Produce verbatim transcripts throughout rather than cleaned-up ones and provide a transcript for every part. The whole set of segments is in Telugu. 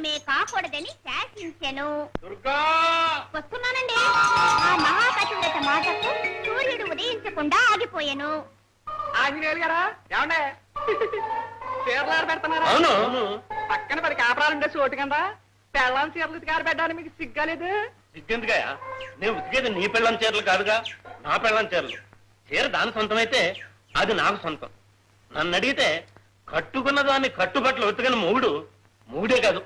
ఆమె కాకూడదని శాసించెను. దుర్గా వస్తున్నానండి. ఆ మహాపతివ్రత మాటకు సూర్యుడు ఉదయించకుండా ఆగిపోయాను. ఆంజనేయులు గారా ఏమండే చీరలారు పెడుతున్నారా? అవును పక్కన పది కాపరాలుండే చోటు కింద పెళ్ళాం చీరలు ఉతికారు పెట్టడానికి మీకు సిగ్గాలేదు? సిగ్గెందుకయ్యా? నేను ఉతికేది నీ పెళ్ళం చీరలు కాదుగా, నా పెళ్ళం చీరలు. చీర దాని సొంతం అయితే అది నాకు సొంతం. నన్ను అడిగితే కట్టుకున్న దాన్ని కట్టుబట్టలు ఉతికిన మూడు మూడే కాదు.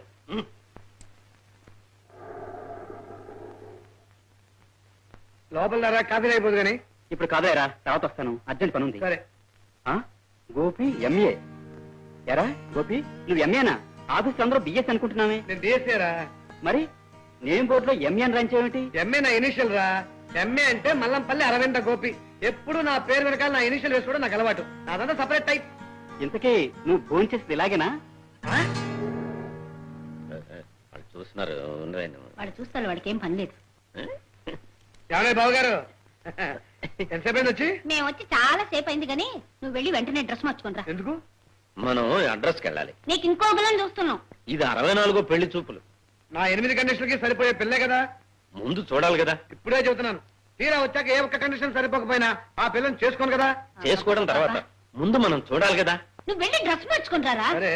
లోపల కాఫీ అయిపోదు కానీ ఇప్పుడు కాదేరా, తర్వాత వస్తాను, అర్జెంట్ పని ఉంది. సరే. గోపి ఎంఏ. ఎరా గోపి, నువ్వు ఎంఏనా? ఆఫీస్ అందరూ బిఎస్ అనుకుంటున్నామే. నేను డిఎస్ఏరా. మరి నేమ్ బోర్డు లో ఎంఏ అని రాయించేమిటి? ఎంఏ నా ఇనిషియల్ రా. ఎంఏ అంటే మల్లంపల్లి అరవింద గోపి. ఎప్పుడు నా పేరు వెనకాల నా ఇనిషియల్ వేసుకోవడం నాకు అలవాటు. నాదంతా సపరేట్ టైప్. ఇంతకీ నువ్వు ఫోన్ చేసేది ఇలాగేనా? వాళ్ళు చూస్తున్నారు. వాడు చూస్తాను, వాడికి ఏం పని లేదు. ఏమన్నా బాబు గారు ఎంతసేపు అయింది వచ్చి? మేము వచ్చి చాలా సేపు అయింది కానీ నువ్వు వెళ్ళి వెంటనే డ్రెస్ మార్చుకుంటా. ఎందుకు? మనం అడ్రస్కి వెళ్ళాలి. నీకు ఇంకో గులం చూస్తున్నావు. ఇది అరవై నాలుగో పెళ్లి చూపులు. నా ఎనిమిది కండిషన్లకి సరిపోయే పిల్లే కదా. ముందు చూడాలి కదా. ఇప్పుడే చెబుతున్నాను, తీరా వచ్చాక ఏ ఒక్క కండిషన్ సరిపోకపోయినా ఆ పిల్లని చేసుకోను కదా. చేసుకోవడం తర్వాత ముందు మనం చూడాలి కదా. నువ్వు వెళ్ళి డ్రెస్ మార్చుకుంటారా? సరే.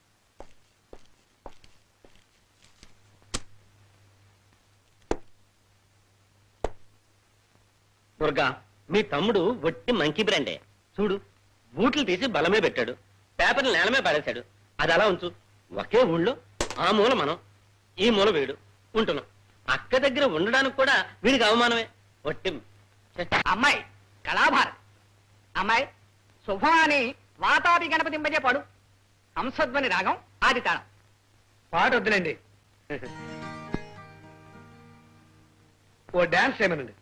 దుర్గా, మీ తమ్ముడు వట్టి మంకీ బ్రాండే. చూడు, బూట్లు తీసి బలమే పెట్టాడు, పేపర్లు నేలమే పారేశాడు. అది అలా ఉంచు. ఒకే ఊళ్ళో ఆ మూల మనం, ఈ మూల వీడు ఉంటున్నాం. అక్క దగ్గర ఉండడానికి కూడా వీడికి అవమానమే. వట్టి అమ్మాయి కళాభారతి అమ్మాయి శుభమాని వాతాపి గణపతింపజే పాడు. హంసధ్వని రాగం ఆది తాళం. పాట వద్దులేండి, ఓ డాన్స్ చేయమనండి.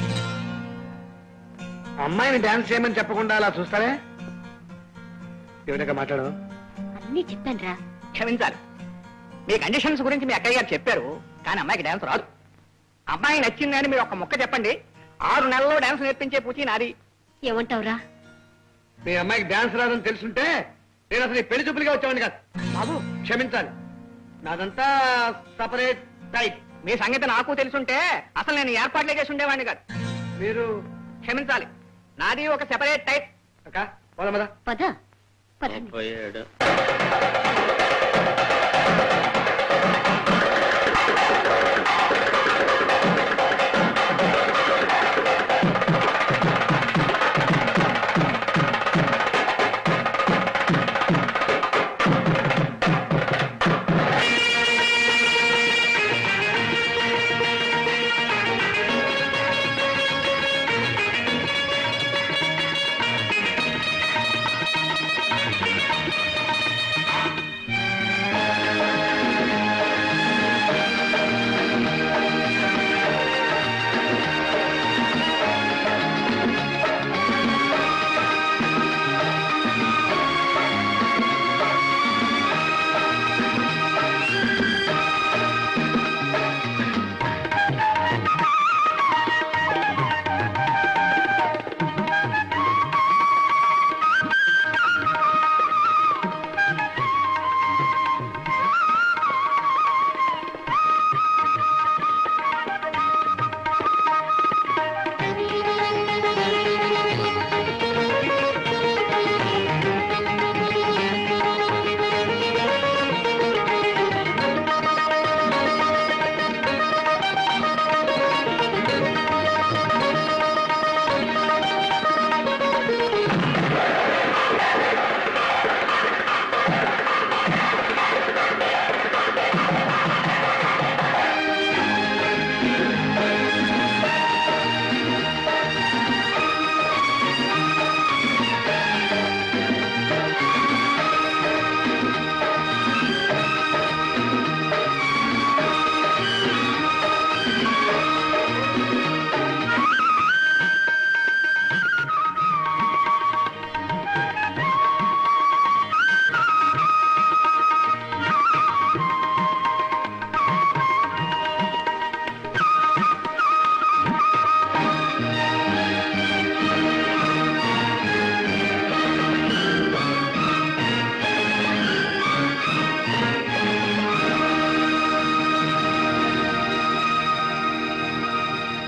అమ్మాయిని డాన్స్ చేయమని చెప్పకుండా అలా చూస్తారే? ఎవరిగా మాట్లాడు? అన్నీ చెప్పాను రా. క్షమించాలి, మీ కండిషన్స్ గురించి మీ అక్కయ్య గారు చెప్పారు, కానీ అమ్మాయికి డాన్స్ రాదు. అమ్మాయి నచ్చిందని మీరు ఒక ముక్క చెప్పండి, ఆరు నెలల్లో డాన్స్ నేర్పించే పూచి నాది. ఏమంటావురా? మీ అమ్మాయికి డాన్స్ రాదని తెలుసుంటే నేను అసలు ఈ పెళ్లి చూపులుగా వచ్చేవాడిని కాదు. బాబు క్షమించాలి, నాదంతా సపరేట్ టైప్. మీ సంగతి నాకు తెలుసుంటే అసలు నేను ఏర్పాట్లే చేసి ఉండేవాడిని కాదు. మీరు క్షమించాలి, నాది ఒక సెపరేట్ టైప్. అక్క పోదాం కదా. పద పదండి. పోయాడు.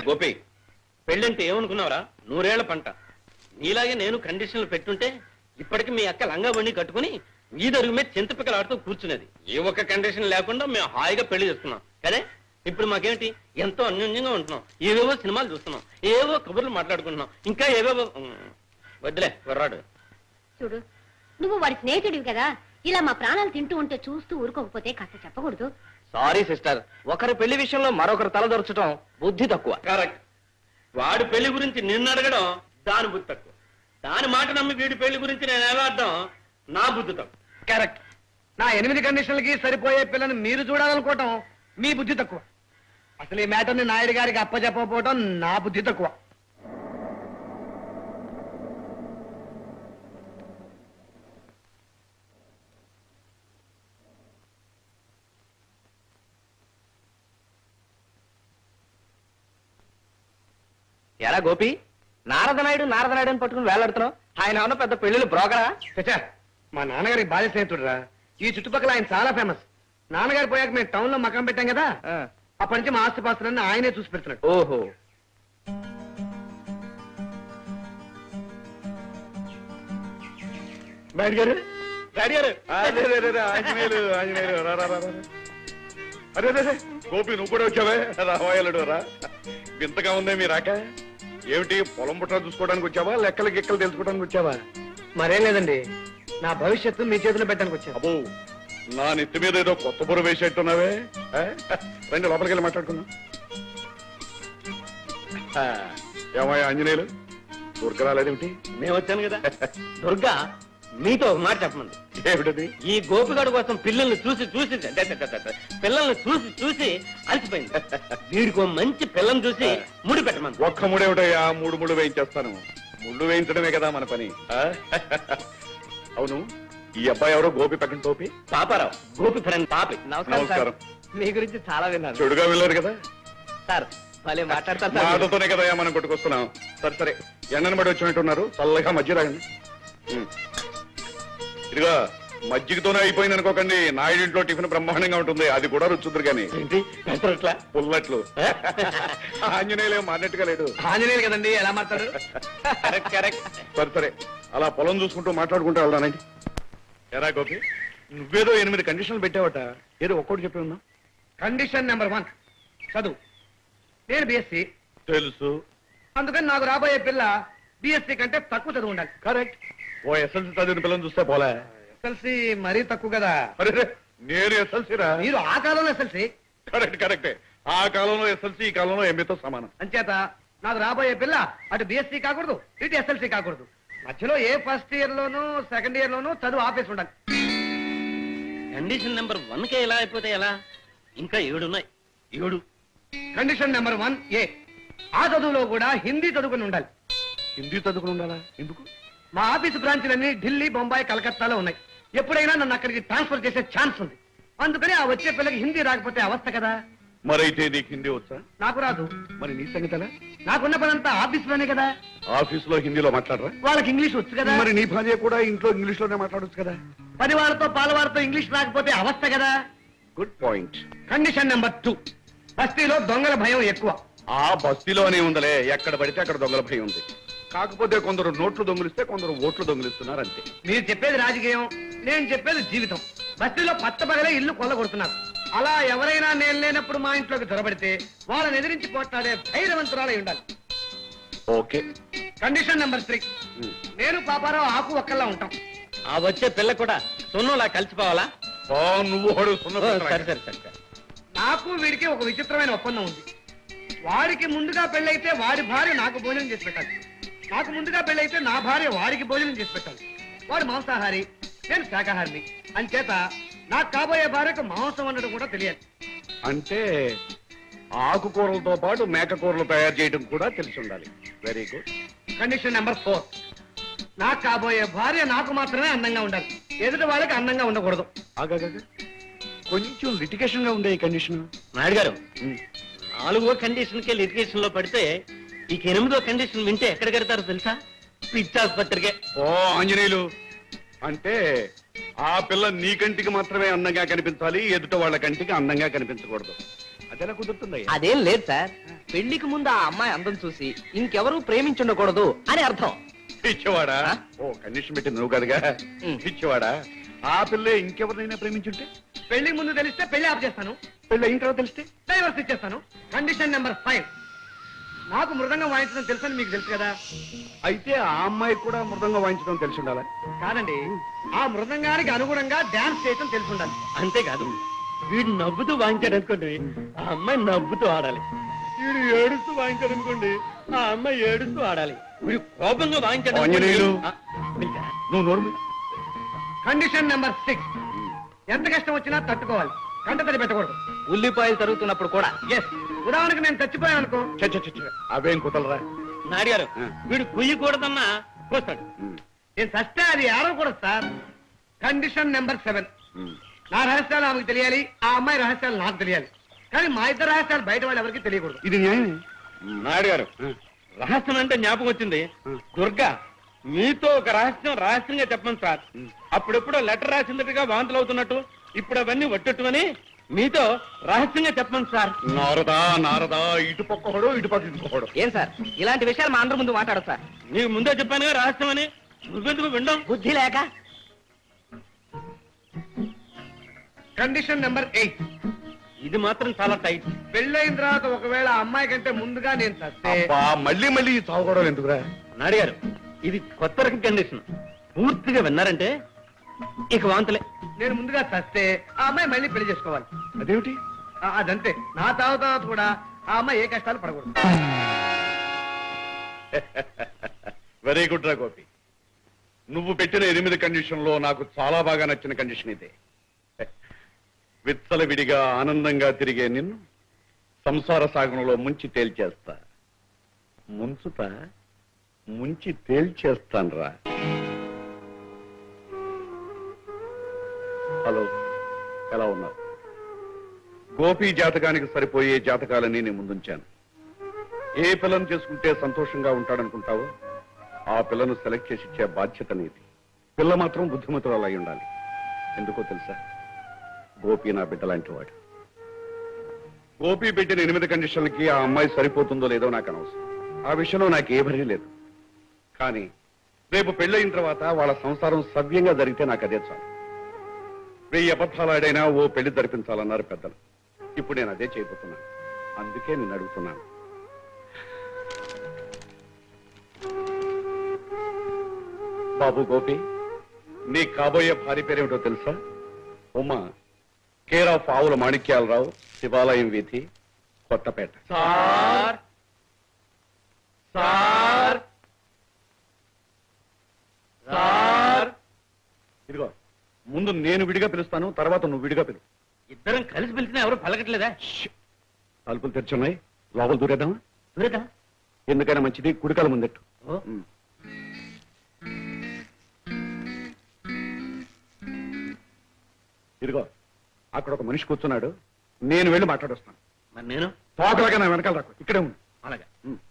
గోపి, పెళ్ళంటే ఏమనుకున్నావురా? నూరేళ్ల పంట. నీలాగే నేను కండిషన్లు పెట్టుంటే ఇప్పటికి మీ అక్క లంగా బండి కట్టుకుని వీధరుగు మీద చింతపిక్కలాడుతూ కూర్చునేది. ఏ ఒక్క కండిషన్ లేకుండా మేము హాయిగా పెళ్లి చేస్తున్నాం కదే. ఇప్పుడు మాకేమిటి, ఎంతో అన్యోన్యంగా ఉంటున్నాం, ఏవేవో సినిమాలు చూస్తున్నాం, ఏవో కబుర్లు మాట్లాడుకుంటున్నాం, ఇంకా ఏవేవో. వద్దులే కుర్రాడు. చూడు, నువ్వు వాడి స్నేహితుడివి కదా, ఇలా మా ప్రాణాలు తింటూ ఉంటే చూస్తూ ఊరుకోకపోతే కాస్త చెప్పకూడదు? సారీ సిస్టర్, ఒకరి పెళ్లి విషయంలో మరొకరు తలదొరచడం బుద్ధి తక్కువ. కరెక్ట్. వాడి పెళ్లి గురించి నిన్ను అడగడం దాని బుద్ధి తక్కువ. దాని మాట నమ్మి వీడి పెళ్లి గురించి నేను ఎలాడడం నా బుద్ధి తక్కువ. కరెక్ట్. నా ఎనిమిది కండిషన్లకి సరిపోయే పిల్లని మీరు చూడాలనుకోవటం మీ బుద్ధి తక్కువ. అసలు ఈ మ్యాటర్ని నాయుడు గారికి అప్పచెప్పకపోవటం నా బుద్ధి తక్కువ. ఎరా గోపి, నారదనాయుడు నారదనాయుడు అని పట్టుకుని వేలాడుతున్నావు. ఆయన ఏమన్నా పెద్ద పెళ్లిళ్ళు బ్రోకరా? చచ్చా, మా నాన్నగారికి బాల్య స్నేహితుడురా. ఈ చుట్టుపక్కల ఆయన చాలా ఫేమస్. నాన్నగారు పోయాక మేము టౌన్ లో మకాం పెట్టాం కదా, అప్పటి నుంచి మా ఆస్తి పాస్తులన్నీ ఆయనే చూసి పెడుతున్నాడు. ఓహో. డాడీ గారు, డాడీ గారు. ఆంజనేయులు ఆంజనేయులు రా రా రా. అరే అరే గోపి, నువ్వు కూడా వచ్చావే? రావాయలుడు రా. వింతగా ఉందే మీ రాక. ఏమిటి, పొలం పుట్ట చూసుకోవడానికి వచ్చావా, లెక్కలు గిక్కలు తెలుసుకోవడానికి వచ్చావా? మరేం లేదండి, నా భవిష్యత్తు మీ చేతిలో పెట్టడానికి వచ్చాను. అబ్బో, నా నెత్తి మీద ఏదో కొత్త బుర్ర వేసేట్టున్నావే. ఆ? రండి లోపలికి వెళ్ళి మాట్లాడుకుందాం. ఆ, ఏమయ్యా ఆంజనేయులు, దుర్గ రాలేదేమిటి? నేను వచ్చాను కదా. దుర్గా మీతో ఒక మాట చెప్పమంది. ఏమిటది? ఈ గోపిగాడు కోసం పిల్లల్ని చూసి చూసి పిల్లల్ని చూసి చూసి అలసిపోయింది. వీడికి మంచి పిల్లని చూసి ముడి పెట్టమంది. ఒక్క ముడేమిటయ్యా, మూడు ముళ్ళు వేయించేస్తాను. ముళ్ళు వేయించడమే కదా మన పని. ఆ? అవును, ఈ అబ్బాయి ఎవరో గోపి పక్కన టోపి? పాపారావు, గోపి ఫ్రెండ్ పాపి. నమస్కారం. మీ గురించి చాలా విన్నాను. చెడుగా వెళ్ళారు కదా సార్, భలే మాట్లాడతారు సార్. మాటతోనే కదా మనం కొట్టుకొస్తున్నాం. సరే సరే, ఎండను బడి వచ్చినట్టున్నారు, చల్లగా మజ్జిగ రాగండి. ఉమ్. ఇదిగా మజ్జిగతోనే అయిపోయింది అనుకోకండి, నాయుడింట్లో టిఫిన్ బ్రహ్మాండంగా ఉంటుంది, అది కూడా రుచుద్దురు కానీ. ఏంటి పెసరట్లా? పుల్లట్లు. ఆంజనేయులు మారినట్టుగా లేడు. ఆంజనేయులు కదండి, ఎలా మాట్లాడు? Correct correct. సరే సరే, అలా పొలం చూసుకుంటూ మాట్లాడుకుంటూ వెళ్దానండి. ఎరా గోపి, నువ్వేదో ఎనిమిది కండిషన్లు పెట్టావట, ఏదో ఒక్కోటి చెప్పి ఉన్నా. కండిషన్ నెంబర్ వన్, చదువు. నేను బిఎస్సి, తెలుసు. అందుకని నాకు రాబోయే పిల్ల బిఎస్సి కంటే తక్కువ చదువు ఉండాలి. కరెక్ట్. ఓ ఎస్ఎల్సీ చదివిన పిల్లలు చూస్తే పోలే. ఎస్ఎల్సి మరీ తక్కువ కదా. అరే, నేను ఎస్ఎల్సీరా? మీరు ఆ కాలంలో ఎస్ఎల్సి. కరెక్ట్ కరెక్టే, ఆ కాలంలో ఎస్ఎల్సీ, ఈ కాలంలో ఎంఏతో సమానం. అంచేత నాకు రాబోయే పిల్ల అటు బిఎస్సి కాకూడదు, ఇటు ఎస్ఎల్సి కాకూడదు. మధ్యలో ఏ ఫస్ట్ ఇయర్ లోను సెకండ్ ఇయర్ లోను చదువు ఆపేసి ఉండాలి. కండిషన్ నెంబర్ వన్ కే ఎలా అయిపోతే ఎలా? ఇంకా ఏడున్నాయి. ఏడు. కండిషన్ నెంబర్ వన్ ఏ, ఆ చదువులో కూడా హిందీ చదువుకుని ఉండాలి. హిందీ చదువుకుని ఉండాలా? ఎందుకు? మా ఆఫీసు బ్రాంచ్లన్నీ ఢిల్లీ, బొంబాయి, కలకత్తాలో ఉన్నాయి. ఎప్పుడైనా నన్ను అక్కడికి ట్రాన్స్ఫర్ చేసే ఛాన్స్ ఉంది. అందుకని ఆ వచ్చే పిల్లకి హిందీ రాకపోతే అవస్థ కదా. మరైతే నీకు హిందీ వచ్చా? నాకు రాదు. మరి నీ సంగతలా? నాకున్న పనంతా ఆఫీసులోనే కదా. ఆఫీసులో హిందీలో మాట్లాడరా? వాళ్ళకి ఇంగ్లీష్ వచ్చు కదా. మరి నీ భార్య కూడా ఇంట్లో ఇంగ్లీష్ లోనే మాట్లాడొచ్చు కదా. పది వాళ్ళతో పాల వారితో ఇంగ్లీష్ రాకపోతే అవస్థ కదా. Good point. Condition number two, బస్తీలో దొంగల భయం ఎక్కువ. ఆ బస్తీలోనే ఉందలే, ఎక్కడ పడితే అక్కడ దొంగల భయం ఉంది. కాకపోతే కొందరు నోట్లు దొంగిలిస్తే కొందరు ఓట్లు దొంగిలిస్తున్నారు అంతే. మీరు చెప్పేది రాజకీయం, నేను చెప్పేది జీవితం. బస్తీలో పచ్చ పగలే ఇల్లు కొల్లగొడుతున్నారు. అలా ఎవరైనా నేను లేనప్పుడు మా ఇంట్లోకి దొరబడితే వాళ్ళని ఎదిరించి పోట్లాడే ధైర్యవంతురాలై ఉండాలి. ఓకే. కండిషన్ నెంబర్ త్రీ, నేను పాపారావు ఆకు ఒక్కలా ఉంటాం. ఆ వచ్చే పిల్ల కూడా సున్నులా కలిసిపోవాలా? ఓ, నువ్వు వాడు ఓ, సున్న సరే సరే సరే సరే. నాకు వీడికి ఒక విచిత్రమైన ఒప్పందం ఉంది. వాడికి ముందుగా పెళ్ళైతే వాడి భార్య నాకు భోజనం చేసి పెట్టాలి, నాకు ముందుగా పెళ్ళైతే నా భార్య వాడికి భోజనం చేసి పెట్టాలి. వాడు మాంసాహారి, నేను శాకాహారిని. అంచేత నాకు కాబోయే భార్యకు మాంసం వండడం కూడా తెలియదు. అంటే ఆకుకూరలతో పాటు మేకకూరలు తయారు చేయడం కూడా తెలిసి ఉండాలి. Very good. Condition number four, నాకు కాబోయే భార్య నాకు మాత్రమే అందంగా ఉండాలి, ఎదుటి వాళ్ళకి అందంగా ఉండకూడదు. ఆగాగా, కొంచెం లిటిగేషన్ గా ఉండే ఈ కండిషన్. నాయుడు గారు, నాలుగో కండిషన్ కి లిటిగేషన్ లో పడితే ఇక ఎనిమిదో కండిషన్ వింటే ఎక్కడ కడతారో తెలుసా? పిచ్చాసుపత్రికే. ఓ ఆంజనేయులు, అంటే ఆ పిల్ల నీ కంటికి మాత్రమే అందంగా కనిపించాలి, ఎదుట వాళ్ళ కంటికి అందంగా కనిపించకూడదు. అదెలా కుదురుతుందయ్యా? అదేం లేదు సార్, పెళ్లికి ముందు ఆ అమ్మాయి అందం చూసి ఇంకెవరూ ప్రేమించుండకూడదు అని అర్థం. పిచ్చివాడా? ఆ? ఓ కండిషన్ పెట్టింది నువ్వు కదగా. ఉం. పిచ్చివాడా, ఆ పిల్లే ఇంకెవరినైనా ప్రేమించుంటే? పెళ్లికి ముందు తెలిస్తే పెళ్లి ఆఫ్ చేస్తాను, పెళ్ళి అయిన తర్వాత తెలిస్తే? డైవర్స్ ఇచ్చేస్తాను. కండిషన్ నెంబర్ ఫైవ్, నాకు మృదంగం వాయించడం తెలుసని మీకు తెలుసు కదా. అయితే ఆ అమ్మాయి కూడా మృదంగా వాయించడం తెలిసి ఉండాలి. కాదండి, ఆ మృదంగానికి అనుగుణంగా డాన్స్ చేయటం తెలిసి ఉండాలి. అంతేకాదు, వీడు నవ్వుతూ వాయించాడు అనుకోండి, ఆ అమ్మాయి నవ్వుతూ ఆడాలి. వీడు ఏడుస్తూ వాయించాడు అనుకోండి, ఆ అమ్మాయి ఏడుస్తూ ఆడాలి. వీడు కోపంగా వాయించాడు అనుకోండి, ఆంజనేయులు. ఆ, పిలిచా? నువ్వు నోరు. కండిషన్ నెంబర్ సిక్స్, ఎంత కష్టం వచ్చినా తట్టుకోవాలి, కంట తడి పెట్టకూడదు. ఉల్లిపాయలు తరుగుతున్నప్పుడు కూడా. ఎస్, ఉదాహరణకు నేను చచ్చిపోయాను అనుకో. అవేం కుదలరా. నాడి గారు, ఆ. వీడు కుయ్యకూడదన్నా కోస్తాడు. నేను చస్తే అది ఆడకూడదు సార్. కండిషన్ నెంబర్ సెవెన్, నా రహస్యాలు ఆమెకు తెలియాలి, ఆ అమ్మాయి రహస్యాలు నాకు తెలియాలి. కానీ మా ఇద్దరు రహస్యాలు బయట వాళ్ళు ఎవరికి తెలియకూడదు. ఇది న్యాయమే. నాయుడు గారు, రహస్యం అంటే జ్ఞాపకం వచ్చింది. దుర్గా మీతో ఒక రహస్యం రహస్యంగా చెప్పండి సార్. అప్పుడెప్పుడో లెటర్ రాసిందట్టుగా వాంతులు అవుతున్నట్టు ఇప్పుడు అవన్నీ వట్టట్టుమని మీతో రహస్యంగా చెప్పండి సార్. నారదా నారదా, ఇటు పక్కడు ఇటు పక్క ఇటుకోడు. ఏం సార్, ఇలాంటి విషయాలు మా అందరి ముందు మాట్లాడదు సార్. నీకు ముందే చెప్పానుగా రహస్యం అని, నువ్వెందుకు వినడం? బుద్ధి లేక. కండిషన్ నెంబర్ ఎయిట్, ఇది మాత్రం చాలా టైట్. పెళ్ళైన తర్వాత ఒకవేళ ఆ అమ్మాయి కంటే ముందుగా నేను చస్తే. అబ్బా, మళ్ళీ మళ్ళీ ఈ చావుకోవడం ఎందుకురా? నాయుడు గారు, ఇది కొత్త రకం కండిషన్. పూర్తిగా విన్నారంటే ఇక వాంతులే. నేను ముందుగా చస్తే ఆ అమ్మాయి మళ్ళీ పెళ్లి చేసుకోవాలి. అదేమిటి? ఆ, అదంతే. నా తావు తర్వాత కూడా ఆ అమ్మాయి ఏ కష్టాలు పడకూడదు. వెరీ గుడ్ రా గోపి. నువ్వు పెట్టిన ఎనిమిది కండిషన్ లో నాకు చాలా బాగా నచ్చిన కండిషన్ ఇదే. విత్తల విడిగా ఆనందంగా తిరిగే నిన్ను సంసార సాగరంలో ముంచి తేల్చేస్తా. ముంచుతా, ముంచి తేల్చేస్తాను రా. హలో, ఎలా ఉన్నారు? గోపి జాతకానికి సరిపోయే జాతకాలని నేను ముందుంచాను. ఏ పిల్లను చేసుకుంటే సంతోషంగా ఉంటాడనుకుంటావో ఆ పిల్లను సెలెక్ట్ చేసి ఇచ్చే బాధ్యత నీది. పిల్ల మాత్రం బుద్ధిమంతురాలు అయి ఉండాలి. ఎందుకో తెలుసా? గోపి నా బిడ్డ లాంటి వాడు. గోపి పెట్టిన ఎనిమిది కండిషన్లకి ఆ అమ్మాయి సరిపోతుందో లేదో నాకు అనవసరం. ఆ విషయంలో నాకు ఏ భరీ లేదు. కానీ రేపు పెళ్ళయిన తర్వాత వాళ్ళ సంసారం సవ్యంగా జరిగితే నాకు అదే చాలు. వెయ్యి అబద్ధాలు ఆడైనా ఓ పెళ్లి జరిపించాలన్నారు పెద్దలు. ఇప్పుడు నేను అదే చేయబోతున్నాను. అందుకే నేను అడుగుతున్నాను. బాబు గోపి, నీ కాబోయే భార్య పేరేమిటో తెలుసా? ఉమా, కేర్ ఆఫ్ ఆవుల మాణిక్యాలరావు, శివాలయం వీధి, కొత్తపేట. సార్ సార్ సార్ ఇదిగో, ముందు నేను విడిగా పిలుస్తాను, తర్వాత నువ్వు విడిగా పిలు. ఇద్దరం కలిసి పిలిచినా ఎవరు పలకట్లేదా? తలుపులు తెరుచున్నాయి, లోపల దూరేద్దామా? దూరేదా? ఎందుకైనా మంచిది, కుడికాల ముందెట్టు. ఓ. ఉమ్. ఇదిగో, అక్కడ ఒక మనిషి కూర్చున్నాడు, నేను వెళ్ళి మాట్లాడొస్తాను. మరి నేను తోకలాగా నా వెనకాల రాకు, ఇక్కడే ఉండు. అలాగా. ఉమ్.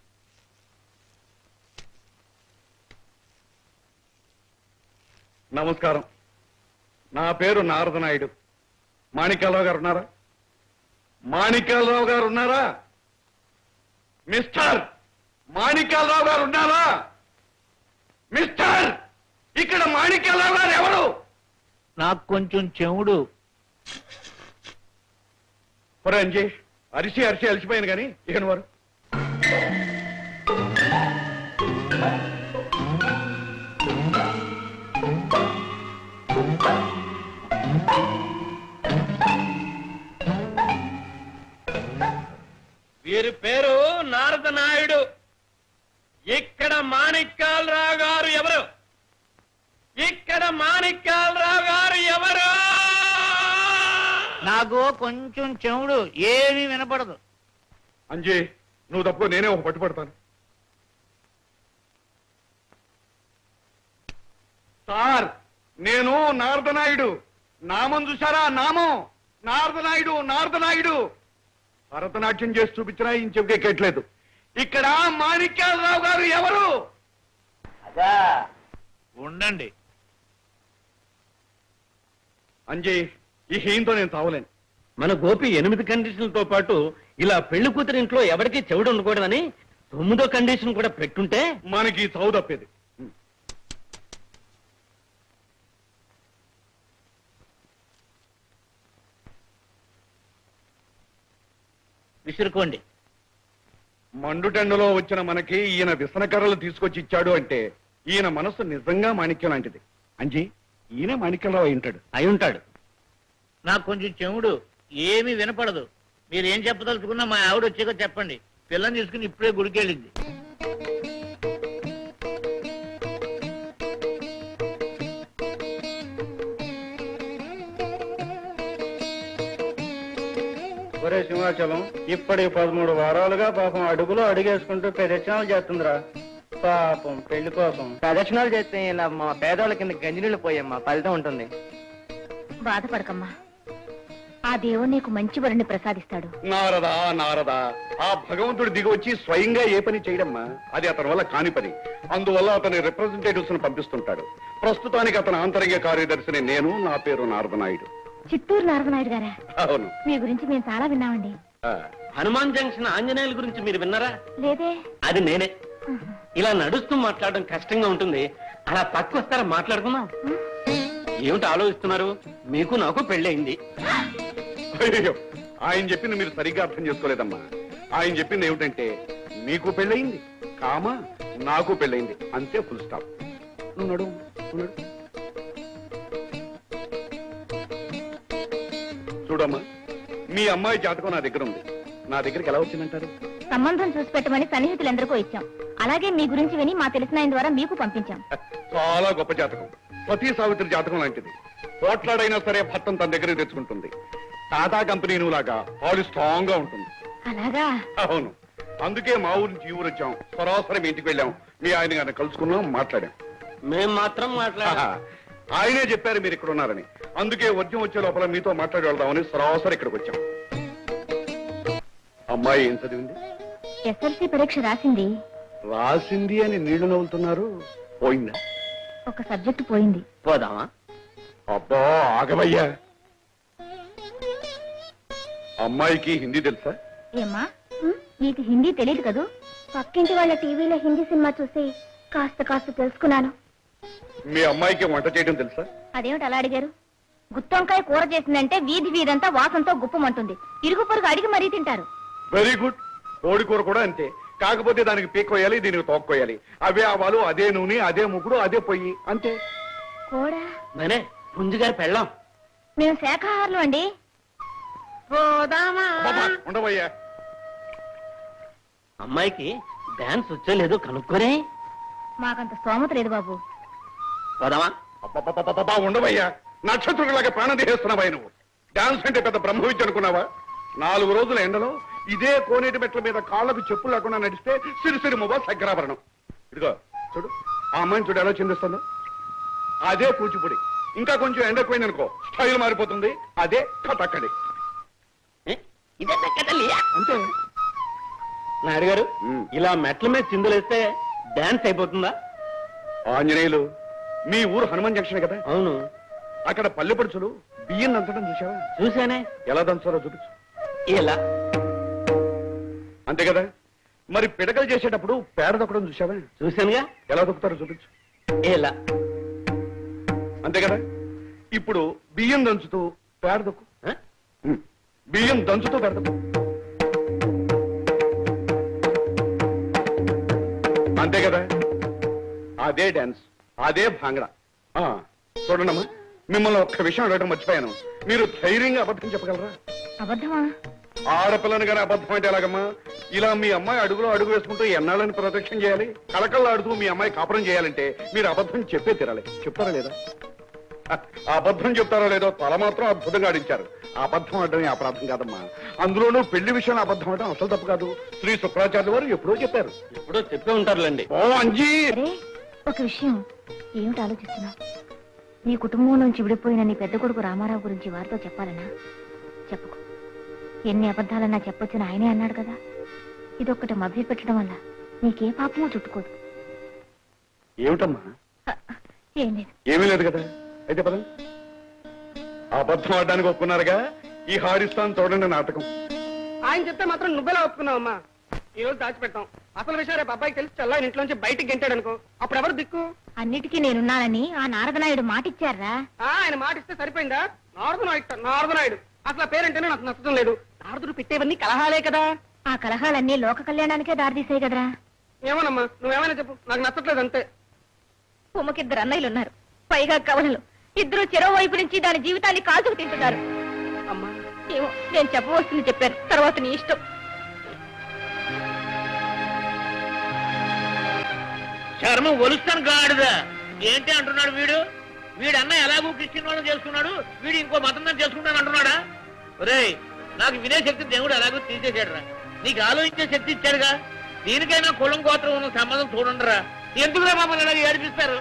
నమస్కారం, నా పేరు నారదనాయుడు. మాణిక్యాలరావు గారు ఉన్నారా? మాణిక్యాలరావు గారు ఉన్నారా? మిస్టర్ మాణిక్యాలరావు గారు ఉన్నారా? మిస్టర్, ఇక్కడ మాణిక్యాలరావు గారు ఎవరు? నాకు కొంచెం చెవుడు. అంజీ, అరిసి అరిసి అలిసిపోయాను కానీ ఏను వారు. వీరి పేరు నారద నాయుడు. ఇక్కడ మాణిక్యాలరావు గారు ఎవరు? ఇక్కడ మాణిక్యాలరావు గారు ఎవరు? నాకు కొంచెం చెవుడు, ఏమీ వినపడదు. అంజీ, నువ్వు తప్పుకో, నేనే ఒక పట్టుపడతాను. సార్, నేను నారదనాయుడు. నామం చూసారా? నామం నారదనాయుడు. నారదనాయుడు భరతనాట్యం చేసి చూపించినా ఈయన చెవికెక్కట్లేదు. ఇక్కడ మాణిక్యాలరావు గారు ఎవరు? అదా ఉండండి. అంజీ, ఈ హీంతో నేను తావలేను. మన గోపి ఎనిమిది కండిషన్లతో పాటు ఇలా పెళ్లి కూతురు ఇంట్లో ఎవరికీ చెవుడు ఉండకూడదని తొమ్మిదో కండిషన్ కూడా పెట్టుంటే మనకి చదువు తప్పేది. విసురుకోండి. మండుటెండలో వచ్చిన మనకి ఈయన విసనకర్రలు తీసుకొచ్చి ఇచ్చాడు అంటే ఈయన మనసు నిజంగా మాణిక్యం లాంటిది. అంజీ, ఈయన మాణిక్యంరావు అయి ఉంటాడు. అయి ఉంటాడు. నాకు కొంచెం చెవుడు ఏమీ వినపడదు. మీరు ఏం చెప్పదలుచుకున్నా మా ఆవిడ వచ్చాక చెప్పండి. పిల్లని తీసుకుని ఇప్పుడే గుడికెళ్ళింది. ఒరే సింహాచలం, ఇప్పటి పదమూడు వారాలుగా పాపం అడుగులో అడుగేసుకుంటూ ప్రదక్షిణాలు చేస్తుందిరా. పాపం పెళ్లి కోసం ప్రదక్షిణాలు చేస్తే ఇలా మా పేదవాళ్ళ కింద గంజినీళ్ళు పోయమ్మా, ఫలితం ఉంటుంది. బాధపడకమ్మా, ఆ దేవుడు నీకు మంచి వరుణ్ణి ప్రసాదిస్తాడు. నారదా నారదా, ఆ భగవంతుడు దిగి వచ్చి స్వయంగా ఏ పని చేయడమ్మా, అది అతని వల్ల కాని పని. అందువల్ల అతని రిప్రజెంటేటివ్స్ ను పంపిస్తుంటాడు. ప్రస్తుతానికి అతని ఆంతరంగ కార్యదర్శిని నేను. నా పేరు నారదనాయుడు. చిత్తూరు నారదనాయుడు గారా? అవును. మీ గురించి మేము చాలా విన్నామండి. ఆ, హనుమాన్ జంక్షన్ ఆంజనేయుల గురించి మీరు విన్నారా? లేదే. అది నేనే. ఇలా నడుస్తూ మాట్లాడడం కష్టంగా ఉంటుంది. అలా పక్క వస్తారా, మాట్లాడుకుందాం. ఏమిటి ఆలోచిస్తున్నారు? మీకు నాకు పెళ్ళయింది. అయ్యో, ఆయన చెప్పింది మీరు సరిగ్గా అర్థం చేసుకోలేదమ్మా. ఆయన చెప్పింది ఏమిటంటే, మీకు పెళ్ళయింది, కామా నాకు పెళ్ళయింది, అంతే, ఫుల్ స్టాప్. నువ్వు నడు, నువ్వు నడు. చూడమ్మా, మీ అమ్మాయి జాతకం నా దగ్గర ఉంది. నా దగ్గరికి ఎలా వచ్చిందంటారు? సంబంధం చూసి పెట్టమని సన్నిహితులందరికీ ఇచ్చాం. అలాగే మీ గురించి విని మా తెలిసిన ఆయన ద్వారా మీకు పంపించాం. చాలా గొప్ప జాతకం. సతీ సావిత్రి జాతకం లాంటిది. పోట్లాడైనా సరే భర్తను తన దగ్గరికి తెచ్చుకుంటుంది. టాటా కంపెనీ లాగా ఆల్ స్ట్రాంగ్ గా ఉంటుంది. అలాగా? అవును. అందుకే మా ఊరి నుంచి ఈ ఊరు వచ్చాం. సరాసరి మీ ఇంటికి వెళ్ళాం. మీ ఆయన గారిని కలుసుకున్నాం, మాట్లాడాం. మేం మాత్రం మాట్లాడా. ఆయనే చెప్పారు మీరు ఇక్కడ ఉన్నారని. అందుకే వర్జం వచ్చే లోపల మీతో మాట్లాడి వెళ్దామని సరాసరి ఇక్కడికి వచ్చాం. అమ్మాయి ఏం చదివింది? ఎస్ఎల్సీ పరీక్ష రాసింది. రాసింది అని నీళ్లు నవ్వుతున్నారు. పోయిందా? ఒక సబ్జెక్టు పోయింది. పోదామా? అబ్బా, ఆగవయ్యా. అమ్మాయికి హిందీ తెలుసా? ఏమ్మా, నీకు హిందీ తెలియదు కదూ? పక్కింటి వాళ్ళ టీవీలో హిందీ సినిమా చూసి కాస్త కాస్త తెలుసుకున్నాను. మీ అమ్మాయికి వంట చేయడం తెలుసా? అదేమిటి అలా అడిగారు? గుత్తొంకాయ కూర చేసిందంటే వీధి వీధంతా వాసంతో గుప్పమంటుంది. ఇరుగు పొరుగు అడిగి మరీ తింటారు. Very good. కోడి కూర కూడా అంతే. కాకపోతే దానికి పీక్కోయాలి, దీనికి తోక్కోయాలి. అవే ఆవాలు, అదే నూనె, అదే ముగ్గుడు, అదే పొయ్యి, అంతే. కూడా మనే పుంజుగారు పెళ్ళాం. మేము శాఖాహారులు అండి. అబ్బబ్బా, ఉండవయ్యా. అమ్మాయికి డాన్స్ వచ్చేలేదో కనుక్కోరే. మాకంత స్తోమత లేదు బాబు. పోదామా? అబ్బబ్బబ్బబ్బబ్బా, ఉండవయ్యా. నక్షత్రులాగా ప్రాణం తీసేస్తున్నావా నువ్వు? డాన్స్ అంటే పెద్ద బ్రహ్మ విద్య అనుకున్నావా? నాలుగు రోజుల ఎండలో ఇదే కోనేటి మెట్ల మీద కాళ్ళకు చెప్పులు లేకుండా నడిస్తే సిరిసిరి మువ్వ సగ్రాభరణం. ఇదిగో చూడు, ఆ అమ్మాయిని చూడు ఎలా చెందిస్తుందో. అదే కూచిపూడి. ఇంకా కొంచెం ఎండకపోయింది అనుకో, స్టైల్ మారిపోతుంది. అదే కథక్కడి. ఇదే కథలియా? అంతే. నాయుడు గారు, ఉమ్. ఇలా మెట్ల మీద చిందులేస్తే డాన్స్ అయిపోతుందా? ఆంజనేయులు, మీ ఊరు హనుమాన్ జంక్షన్ కదా? అవును. అక్కడ పల్లెపడుచులు బియ్యం దంచడం చూసావా? చూసానే. ఎలా దంచాలో చూపించు. ఇలా అంతే కదా. మరి పిడకలు చేసేటప్పుడు పేడ దొక్కడం చూసావా? చూశానుగా. ఎలా దొక్కుతారో చూపించు. ఇలా అంతే కదా. ఇప్పుడు బియ్యం దంచుతూ పేడ దొక్కు. ఆ? ఉమ్. బియ్యం దంచుతూ పేడ దొక్కు. అంతే కదా. అదే డాన్స్, అదే భాంగడ. ఆ, చూడండమ్మా, మిమ్మల్ని ఒక్క విషయం అడగడం మర్చిపోయాను. మీరు ధైర్యంగా అబద్ధం చెప్పగలరా? అబద్ధమా? ఆడపిల్లని గానీ అబద్ధం అంటే ఎలాగమ్మా? ఇలా మీ అమ్మాయి అడుగులో అడుగు వేసుకుంటూ ఎన్నాళ్ళని ప్రదక్షిణ చేయాలి? కళకళ్ళాడుతూ మీ అమ్మాయి కాపురం చేయాలంటే మీరు అబద్ధం చెప్పే తీరాలి. చెప్తారా లేదా? ఆ అబద్ధం చెప్తారో లేదో తల మాత్రం అద్భుతంగా ఆడించారు. అబద్ధం ఆడడం అపరాధం కాదమ్మా. అందులోనూ పెళ్లి విషయంలో అబద్ధం ఆడడం అసలు తప్పు కాదు. శ్రీ శుక్రాచార్య వారు ఎప్పుడో చెప్పారు. ఎప్పుడో చెప్పే ఉంటారులేండి. ఓ అంజీ, అరే, ఒక విషయం. ఏమిటి ఆలోచిస్తున్నావు? నీ కుటుంబం నుంచి విడిపోయిన నీ పెద్ద కొడుకు రామారావు గురించి వారితో చెప్పాలనా? చెప్పుకో. ఎన్ని అబద్ధాలన్నా చెప్పొచ్చని ఆయనే అన్నాడు కదా. ఇదొక్కటి మభ్య పెట్టడం వల్ల నీకే పాపమో చుట్టుకోదు. ఏమిటమ్మా? హ, ఏం లేదు. ఏమీ లేదు కదా. అయితే పదండి. అబద్ధం ఆడడానికి ఒప్పుకున్నారుగా, ఈ హారిస్తాన్ చూడండి నాటకం. ఆయన చెప్తే మాత్రం నువ్వెలా ఒప్పుకున్నావమ్మా? ఈ రోజు దాచిపెట్టాం, అసలు విషయం రేపు అబ్బాయికి తెలిసి చల్లా ఇంట్లోంచి బయటికి గెంటాడు అనుకో, అప్పుడు ఎవరు దిక్కు? అన్నిటికీ నేనున్నానని ఆ నారదనాయుడు మాటిచ్చారా? ఆ, ఆయన మాట ఇస్తే సరిపోయిందా? నారదనాయుడు నారదనాయుడు అసలు ఆ పేరంటేనే నాకు నచ్చడం లేదు. నారదుడు పెట్టేవన్నీ కలహాలే కదా. ఆ కలహాలన్నీ లోక కళ్యాణానికే దారితీసాయి కదరా. ఏమోనమ్మా, నువ్వేమైనా చెప్పు, నాకు నచ్చట్లేదు అంతే. ఉమ్మకిద్దరు అన్నయ్యలు ఉన్నారు, పైగా కవలలు. ఇద్దరు చెరో వైపు నుంచి దాని జీవితాన్ని కాల్చుకు తింటున్నారు. అమ్మా ఏమో, నేను చెప్పవలసింది చెప్పాను, తర్వాత నీ ఇష్టం. చర్మం ఒలుస్తాను గాడిదా. ఏంటి అంటున్నాడు వీడు? వీడు అన్న ఎలాగూ క్రిస్టియన్ వాళ్ళని చేసుకున్నాడు, వీడు ఇంకో మతం చేసుకుంటాను అంటున్నాడా? ఒరేయ్, నాకు వినే శక్తి దేవుడు ఎలాగో తీసేసాడురా. నీకు ఆలోచించే శక్తి ఇచ్చాడుగా. దీనికైనా కులం గోత్రం ఉన్న సంబంధం చూడండిరా. ఎందుకురా మమ్మల్ని అలాగే ఏడిపిస్తారు?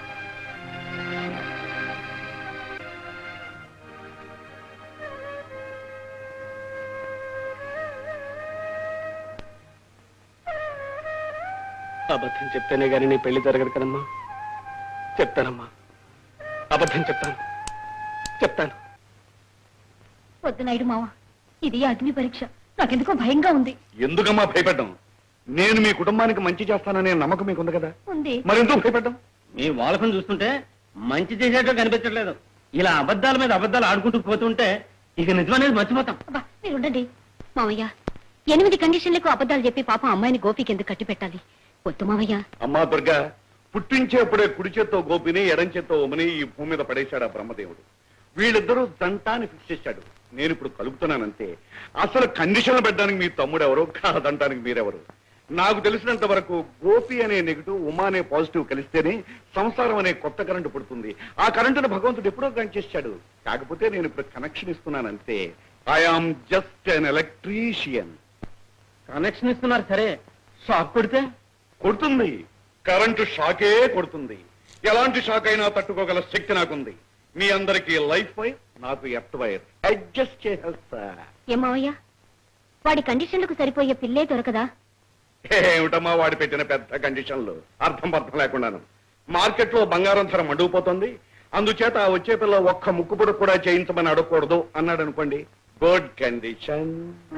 అబద్ధం చెప్తేనే గాని నీ పెళ్లి జరగదు కదమ్మా. చెప్తానమ్మా, అబద్ధం చెప్తాను, చెప్తాను. వద్దు నాయుడు మావ, ఇది అగ్ని పరీక్ష. నాకెందుకో భయంగా ఉంది. ఎందుకమ్మా భయపడ్డం? నేను మీ కుటుంబానికి మంచి చేస్తాననే నమ్మకం మీకుంది కదా, ఉంది. మరి ఎందుకు భయపడ్డం? మీ వాలకం చూస్తుంటే మంచి చేసేటో కనిపించట్లేదు. ఇలా అబద్ధాల మీద అబద్ధాలు ఆడుకుంటూ పోతుంటే ఇక నిజం అనేది మర్చిపోతాం. అబ్బా, మీరు ఉండండి మావయ్య. ఎనిమిది కండిషన్లకు అబద్ధాలు చెప్పి పాపం అమ్మాయిని గోపికి ఎందుకు కట్టి పెట్టాలి? వద్దు మావయ్య. అమ్మా దుర్గా, పుట్టించేప్పుడే కుడి చేత్తో గోపిని ఎడం చేత్తో ఉమని ఈ భూమి మీద పడేశాడు ఆ బ్రహ్మదేవుడు. వీళ్ళిద్దరూ దంటాన్ని ఫిక్స్ చేశాడు. నేను ఇప్పుడు కలుపుతున్నానంతే. అసలు కండిషన్లు పెట్టడానికి మీ తమ్ముడు ఎవరు, కాదంటానికి మీరెవరు? నాకు తెలిసినంత వరకు గోపి అనే నెగిటివ్, ఉమా అనే పాజిటివ్ కలిస్తేనే సంసారం అనే కొత్త కరెంటు పుడుతుంది. ఆ కరెంటును భగవంతుడు ఎప్పుడో గ్రాంట్ చేశాడు. కాకపోతే నేను ఇప్పుడు కనెక్షన్ ఇస్తున్నానంతే. I am just an electrician. Connection ఇస్తున్నారు సరే, షాక్ కొడితే కొడుతుంది. కరెంటు షాకే కొడుతుంది. ఎలాంటి షాక్ అయినా తట్టుకోగల శక్తి నాకుంది. మీ అందరికీ లైఫ్ వైర్, నాకు ఎర్త్ వైర్. అడ్జస్ట్ చేసేస్తా. ఏ మావయ్య, వాడి కండిషన్లకు సరిపోయే పిల్లే దొరకదా? ఏమిటమ్మా వాడి పెట్టిన పెద్ద కండిషన్లు, అర్థం అర్థం లేకున్నాను. మార్కెట్ లో బంగారం ధర మండుకుపోతుంది. అందుచేత ఆ వచ్చే పిల్ల ఒక్క ముక్కుపుడు కూడా చేయించమని అడగకూడదు అన్నాడు అనుకోండి. Good condition.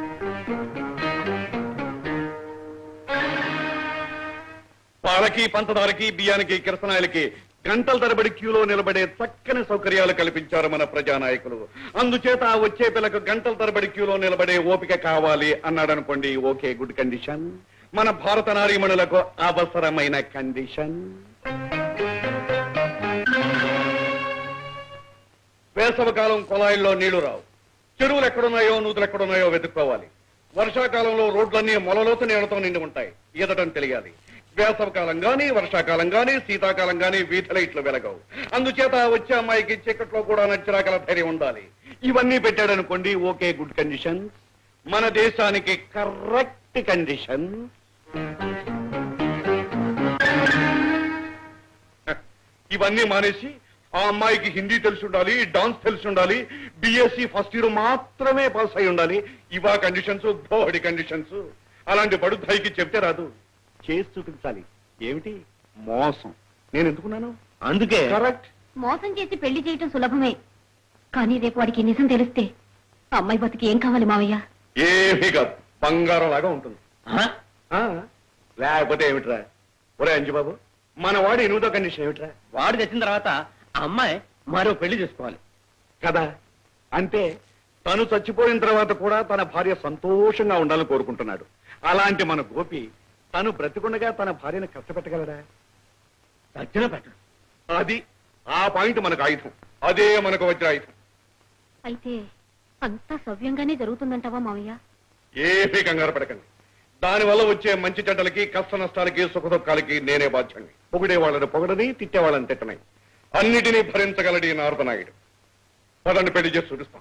పాలకి, పంచదారకి, బియ్యానికి, కిరసనాయలకి గంటల తరబడి క్యూలో నిలబడే చక్కని సౌకర్యాలు కల్పించారు మన ప్రజానాయకులు. అందుచేత ఆ వచ్చే పిల్లకు గంటల తరబడి క్యూలో నిలబడే ఓపిక కావాలి అన్నాడు అనుకోండి. Okay, good condition. మన భారత నారీమణులకు అవసరమైన కండిషన్. వేసవకాలం కొలాయిల్లో నీళ్లు రావు. చెరువులు ఎక్కడున్నాయో, నూతులు ఎక్కడున్నాయో వెతుక్కోవాలి. వర్షాకాలంలో రోడ్లన్నీ మొలలోతు నీళ్లతో నిండి ఉంటాయి. ఈదటం తెలియాలి. వేసవకాలం గాని, వర్షాకాలం గాని, శీతాకాలం గాని వీధి లైట్లు వెలగవు. అందుచేత వచ్చే అమ్మాయికి చీకట్లో కూడా నచ్చిరాగల ధైర్యం ఉండాలి. ఇవన్నీ పెట్టాడనుకోండి. Okay, good condition. మన దేశానికి కరెక్ట్ కండిషన్. ఇవన్నీ మానేసి ఆ అమ్మాయికి హిందీ తెలిసి ఉండాలి, డాన్స్ తెలిసి ఉండాలి, బిఎస్సి ఫస్ట్ ఇయర్ మాత్రమే పాస్ అయి ఉండాలి. ఇవా కండిషన్స్, బోడి కండిషన్స్. అలాంటి బడుద్దాయికి చెప్తే రాదు, చేసి చూపించాలి. ఏమిటి మోసం? నేను ఎందుకున్నాను? అందుకే కరెక్ట్. మోసం చేసి పెళ్లి చేయటం సులభమే, కానీ రేపు వాడికి నిజం తెలిస్తే అమ్మాయి బతికి ఏం కావాలి మావయ్య? ఏమీ కాదు, బంగారం లాగా ఉంటుంది. ఆ? ఆ, లేకపోతే ఏమిట్రా? ఒరే అంజుబాబు, మన వాడు ఎనిమిదో కండిషన్ ఏమిట్రా? వాడు తెచ్చిన తర్వాత ఆ అమ్మాయి మరో పెళ్లి చేసుకోవాలి కదా. అంటే తను చచ్చిపోయిన తర్వాత కూడా తన భార్య సంతోషంగా ఉండాలని కోరుకుంటున్నాడు. అలాంటి మన గోపి తను బ్రతికుండగా తన భార్యను కష్టపెట్టగలడా? చచ్చిన పెట్టడు. అది ఆ పాయింట్ మనకు ఆయుధం. అదే మనకు వచ్చే ఆయుధం. అయితే అంతా సవ్యంగానే జరుగుతుందంటావా మావయ్య? ఏమీ కంగారు పడకండి. దానివల్ల వచ్చే మంచి చెడ్డలకి, కష్ట నష్టాలకి, సుఖదుఖాలకి నేనే బాధ్యుణ్ణి. పొగిడే వాళ్ళని పొగడని, తిట్టే వాళ్ళని తిట్టని, అన్నిటినీ భరించగలడి నారదనాయుడు. పదండి, పెళ్లి చేసి చూపిస్తాం.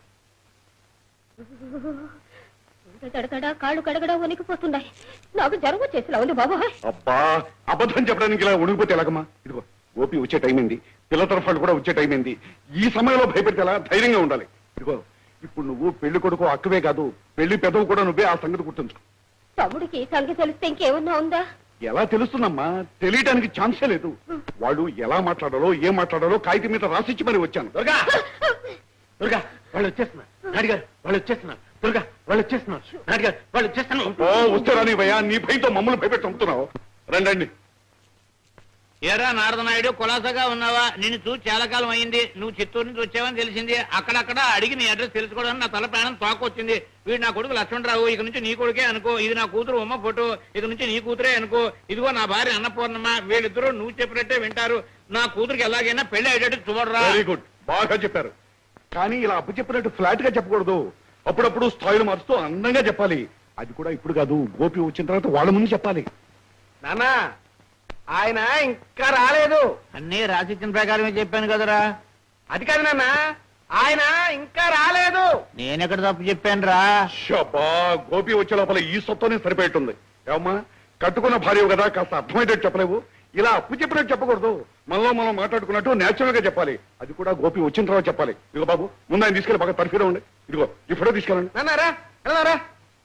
గడగడ కాళ్ళు గడగడ వణికిపోతున్నాయి. నాకు జ్వరం వచ్చేసిలా ఉంది బాబా. అబ్బా, అబద్ధం చెప్పడానికి ఇలా ఉణిగిపోతే ఎలాగమ్మా? ఇదిగో గోపి వచ్చే టైం అయింది, పిల్ల తరఫాలు కూడా వచ్చే టైం అయింది. ఈ సమయంలో భయపెడితే ఎలా? ధైర్యంగా ఉండాలి. ఇదిగో ఇప్పుడు నువ్వు పెళ్లి కొడుకు అక్కవే కాదు, పెళ్లి పెదవు కూడా నువ్వే. ఆ సంగతి గుర్తుంచు. తమ్ముడికి సంగతి తెలిస్తే ఇంకేమన్నా ఉందా? ఎలా తెలుస్తుందమ్మా? తెలియటానికి ఛాన్సే లేదు. వాళ్ళు ఎలా మాట్లాడాలో, ఏం మాట్లాడాలో కాగితం మీద రాసిచ్చి మరి వచ్చాను. దుర్గా దుర్గా వాళ్ళు వచ్చేస్తున్నారు నాడిగారు వాళ్ళు వచ్చేస్తున్నారు దుర్గా వాళ్ళు వచ్చేస్తున్నారు నాడిగారు వాళ్ళు వచ్చేస్తున్నారు ఓ వస్తారా నీ భయ్యా నీ భయంతో మమ్మల్ని భయపెట్టి చంపుతున్నావు రండి రండి ఏరా నారదనాయుడు కులాసగా ఉన్నావా నిన్ను చూసి చాలా కాలం అయింది నువ్వు చిత్తూరు నుంచి వచ్చావని తెలిసింది అక్కడక్కడ అడిగి నీ అడ్రస్ తెలుసుకోవడానికి నా తల ప్రాణం తోకొచ్చింది వీడు నా కొడుకు లక్ష్మణరావు ఇక నుంచి నీ కొడుకే అనుకో ఇది నా కూతురు ఉమ్మ ఫోటో ఇక నుంచి నీ కూతురే అనుకో ఇదిగో నా భార్య అన్నపూర్ణమ్మ వీళ్ళిద్దరూ నువ్వు చెప్పినట్టే వింటారు నా కూతురికి ఎలాగైనా పెళ్లి అయ్యేటట్టు చూడరా వెరీ గుడ్ బాగా చెప్పారు కానీ ఇలా అప్పు చెప్పినట్టు ఫ్లాట్ గా చెప్పకూడదు అప్పుడప్పుడు స్థాయిలు మారుస్తూ అందంగా చెప్పాలి అది కూడా ఇప్పుడు కాదు గోపి వచ్చిన తర్వాత వాళ్ళ ముందు చెప్పాలి నాన్న ఆయన ఇంకా రాలేదు అన్నీ రాసిచ్చిన ప్రకారమే చెప్పాను కదరా అది కాదు నాన్న ఆయన ఇంకా రాలేదు నేనెక్కడ తప్పు చెప్పాను రా షబ్బా గోపి వచ్చే లోపల ఈ సొత్తనే సరిపోయేట్టుంది ఏమమ్మా కట్టుకున్న భార్య కదా కాస్త అర్థమయ్యేటట్టు చెప్పలేవు ఇలా అప్పు చెప్పినట్టు చెప్పకూడదు మనలో మనం మాట్లాడుకున్నట్టు నేచురల్ గా చెప్పాలి అది కూడా గోపి వచ్చిన తర్వాత చెప్పాలి ఇదిగో బాబు ముందు ఆయన తీసుకెళ్ళి బాగా పరిఫీలో ఉండి ఇదిగో ఈ ఫోటో తీసుకెళ్ళండి నాన్నారా వెళ్ళారా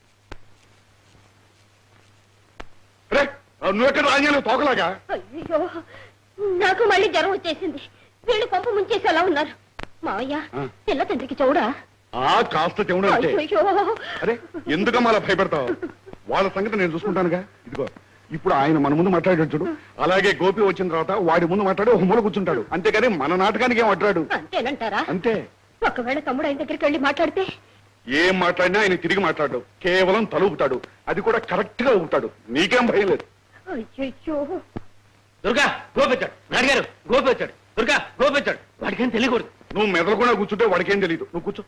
రే నువ్వెక్కడ రాజ్యాలు తోకలాగా అయ్యో నాకు మళ్ళీ జ్వరం వచ్చేసింది వీళ్ళు పంపు ముంచేసేలా ఉన్నారు మావయ్య ఆ. పిల్ల తండ్రికి చూడా ఆ కాస్త చెవుడు అంటే అయ్యో అరే ఎందుకమ్మా అలా భయపెడతావు వాళ్ళ సంగతి నేను చూసుకుంటానుగా ఇదిగో ఇప్పుడు ఆయన మన ముందు మాట్లాడాడు చూడు అలాగే గోపి వచ్చిన తర్వాత వాడి ముందు మాట్లాడి ఒక మూల కూర్చుంటాడు అంతేగాని మన నాటకానికి ఏం మాట్లాడు అంతేనంటారా అంతే ఒకవేళ తమ్ముడు ఆయన దగ్గరికి వెళ్ళి మాట్లాడితే ఏం మాట్లాడినా ఆయన తిరిగి మాట్లాడు కేవలం తలుపుతాడు అది కూడా కరెక్ట్ గా ఊపుతాడు నీకేం భయం లేదు అయ్యో దుర్గా గోపి వచ్చాడు నాడిగారు గోపి వచ్చాడు దుర్గా గోపి వచ్చాడు వాడికేం తెలియకూడదు నువ్వు మెదలకుండా కూర్చుంటే వాడికేం తెలియదు నువ్వు కూర్చో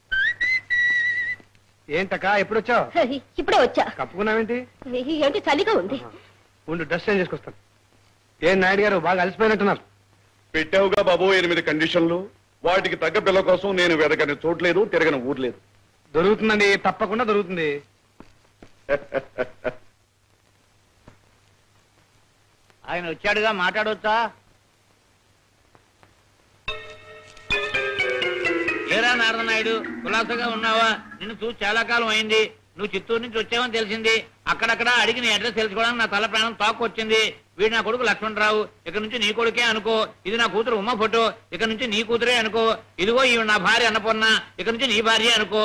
ఏంటక్క ఎప్పుడు వచ్చావు ఇప్పుడే వచ్చా కప్పుకున్నావేంటి ఏంటి చలిగా ఉంది ఉండు డ్రెస్ చేంజ్ చేసుకొస్తాను ఏం నాయుడు గారు బాగా అలసిపోయినట్టున్నారు పెట్టావుగా బాబు ఎనిమిది కండిషన్లు వాటికి తగ్గ పిల్ల కోసం నేను వెదకని చోట్లేదు తిరగని ఊర్లేదు దొరుకుతుందండి తప్పకుండా దొరుకుతుంది ఆయన వచ్చాడుగా మాట్లాడవచ్చా ఏరా నారదనాయుడు కులాసగా ఉన్నావా నిన్ను చూసి చాలా కాలం అయింది నువ్వు చిత్తూరు నుంచి వచ్చావని తెలిసింది అక్కడక్కడ అడిగి నీ అడ్రస్ తెలుసుకోవడానికి నా తల ప్రాణం తాకు వచ్చింది వీడు నా కొడుకు లక్ష్మణరావు ఇక నుంచి నీ కొడుకే అనుకో ఇది నా కూతురు ఉమ్మ ఫోటో ఇక నుంచి నీ కూతురే అనుకో ఇదిగో ఇవి నా భార్య అన్నపూర్ణ ఇక నుంచి నీ భార్య అనుకో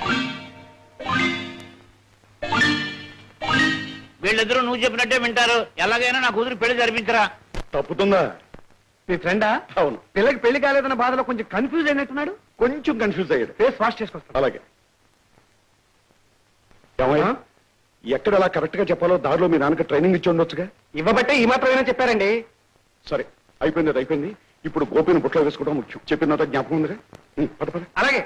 వీళ్ళిద్దరూ నువ్వు చెప్పినట్టే వింటారు ఎలాగైనా నా కూతురు పెళ్లి జరిపించరా తప్పుతుందా మీ ఫ్రెండా అవును పిల్లకి పెళ్లి కాలేదన్న బాధలో కొంచెం కన్ఫ్యూజ్ అయినట్టున్నాడు కొంచెం కన్ఫ్యూజ్ అయ్యాడు ఫేస్ వాష్ చేసుకొస్తాను అలాగే ఏమయ్యా ఎక్కడ అలా కరెక్ట్ గా చెప్పాలో దారిలో మీ నాన్నకి ట్రైనింగ్ ఇచ్చి ఉండొచ్చుగా ఇవ్వబట్టే ఈ మాత్రమేనా చెప్పారండి సరే అయిపోయింది అది అయిపోయింది ఇప్పుడు గోపిని బుట్టలో వేసుకోవడం ముఖ్యం చెప్పినంత జ్ఞాపకం ఉందిగా ఉం, పద పద అలాగే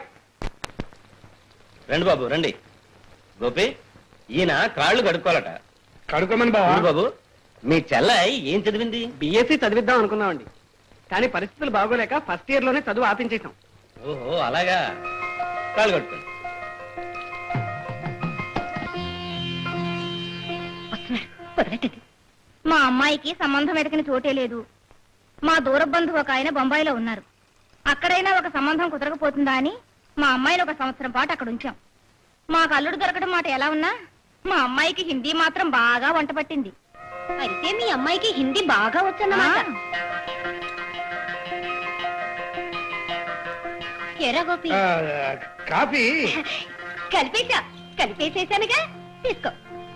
రండి బాబు రండి గోపి ఈయన కాళ్ళు కడుక్కోవాలట కడుకోమని బావా అవును బాబు మీ చెల్లాయి ఏం చదివింది బిఎస్సీ చదివిద్దాం అనుకున్నామండి కానీ పరిస్థితులు బాగోలేక ఫస్ట్ ఇయర్ లోనే చదువు ఆపించేసాం ఓహో అలాగా కాళ్ళు కడుక్కోండి వదిలేటది మా అమ్మాయికి సంబంధం వెతకిన చోటే లేదు మా దూర బంధువు ఒక ఆయన బొంబాయిలో ఉన్నారు అక్కడైనా ఒక సంబంధం కుదరకపోతుందా అని మా అమ్మాయిని ఒక సంవత్సరం పాటు అక్కడ ఉంచాం మాకు అల్లుడు దొరకడం మాట ఎలా ఉన్నా మా అమ్మాయికి హిందీ మాత్రం బాగా వంట పట్టింది అయితే మీ అమ్మాయికి హిందీ బాగా వచ్చన్నమాట ఎరా గోపి ఆ, కాఫీ కలిపేశా కలిపేసేసానుగా తీసుకో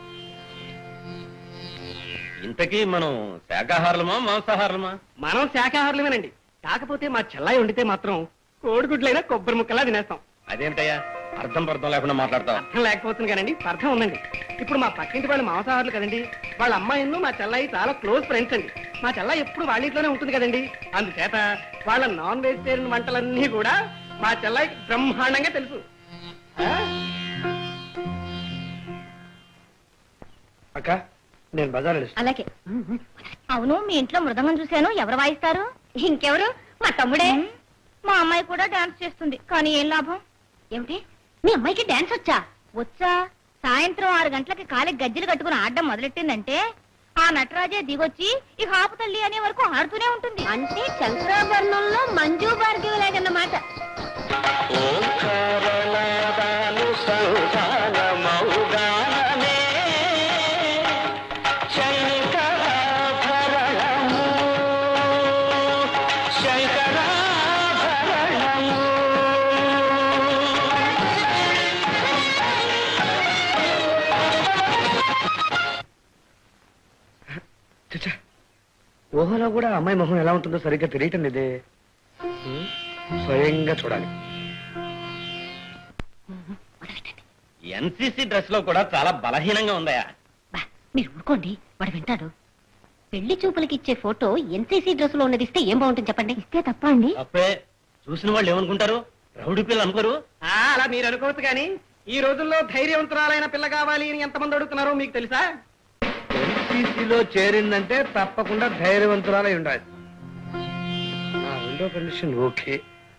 ఇంతకీ మనం శాకాహారులమా మాంసాహారులమా మనం శాఖాహారులమేనండి కాకపోతే మా చెల్లాయి వండితే మాత్రం కోడిగుడ్లైనా కొబ్బరి ముక్కలా తినేస్తాం అదేంటయ్యా అర్థం పర్థం లేకుండా మాట్లాడతావు అర్థం లేకపోతుంది కదండి అర్థం ఉందండి ఇప్పుడు మా పక్కింటి వాళ్ళు మాంసాహారులు కదండి వాళ్ళ అమ్మాయిను మా చెల్లాయి చాలా క్లోజ్ ఫ్రెండ్స్ అండి మా చెల్లాయి ఎప్పుడు వాళ్ళ ఇంట్లోనే ఉంటుంది కదండి అందుచేత వాళ్ళ నాన్ వెజిటేరియన్ వంటలన్నీ కూడా మా చెల్లాయికి బ్రహ్మాండంగా తెలుసు ఆ? అక్క నేను బజార్ అలాగే అవును మీ ఇంట్లో మృదంగం చూశాను ఎవరు వాయిస్తారు ఇంకెవరు మా తమ్ముడే మా అమ్మాయి కూడా డాన్స్ చేస్తుంది కానీ ఏం లాభం ఏమిటి మీ అమ్మాయికి డాన్స్ వచ్చా వచ్చా సాయంత్రం ఆరు గంటలకి కాలికి గజ్జలు కట్టుకుని ఆడడం మొదలెట్టిందంటే ఆ నటరాజే దిగొచ్చి ఇక ఆపు తల్లి అనే వరకు ఆడుతూనే ఉంటుంది అంటే శంకరాభరణంలో మంజు భార్గవి లాగన్నమాట ఊహలో కూడా అమ్మాయి మొహం ఎలా ఉంటుందో సరిగ్గా తెలియటం లేదే. హ్మ్, స్వయంగా చూడాలి. ఎన్సీసీ డ్రెస్ లో కూడా చాలా బలహీనంగా ఉందయా. బా, మీరు ఊరుకోండి, వాడు వింటాడు. పెళ్లి చూపులకి ఇచ్చే ఫోటో ఎన్సీసీ డ్రెస్ లో ఉన్నది ఇస్తే ఏం బాగుంటుంది చెప్పండి. ఇస్తే తప్ప అండి? అప్పే చూసిన వాళ్ళు ఏమనుకుంటారు? రౌడీ పిల్లలు అనుకోరు. ఆ, అలా మీరు అనుకోవచ్చు కానీ ఈ రోజుల్లో ధైర్యవంతురాలైన పిల్ల కావాలి అని ఎంతమంది అడుగుతున్నారో మీకు తెలుసా? ఎన్సీసీలో చేరిందంటే తప్పకుండా ధైర్యవంతురాలై ఉండాలి. నా రెండో condition okay.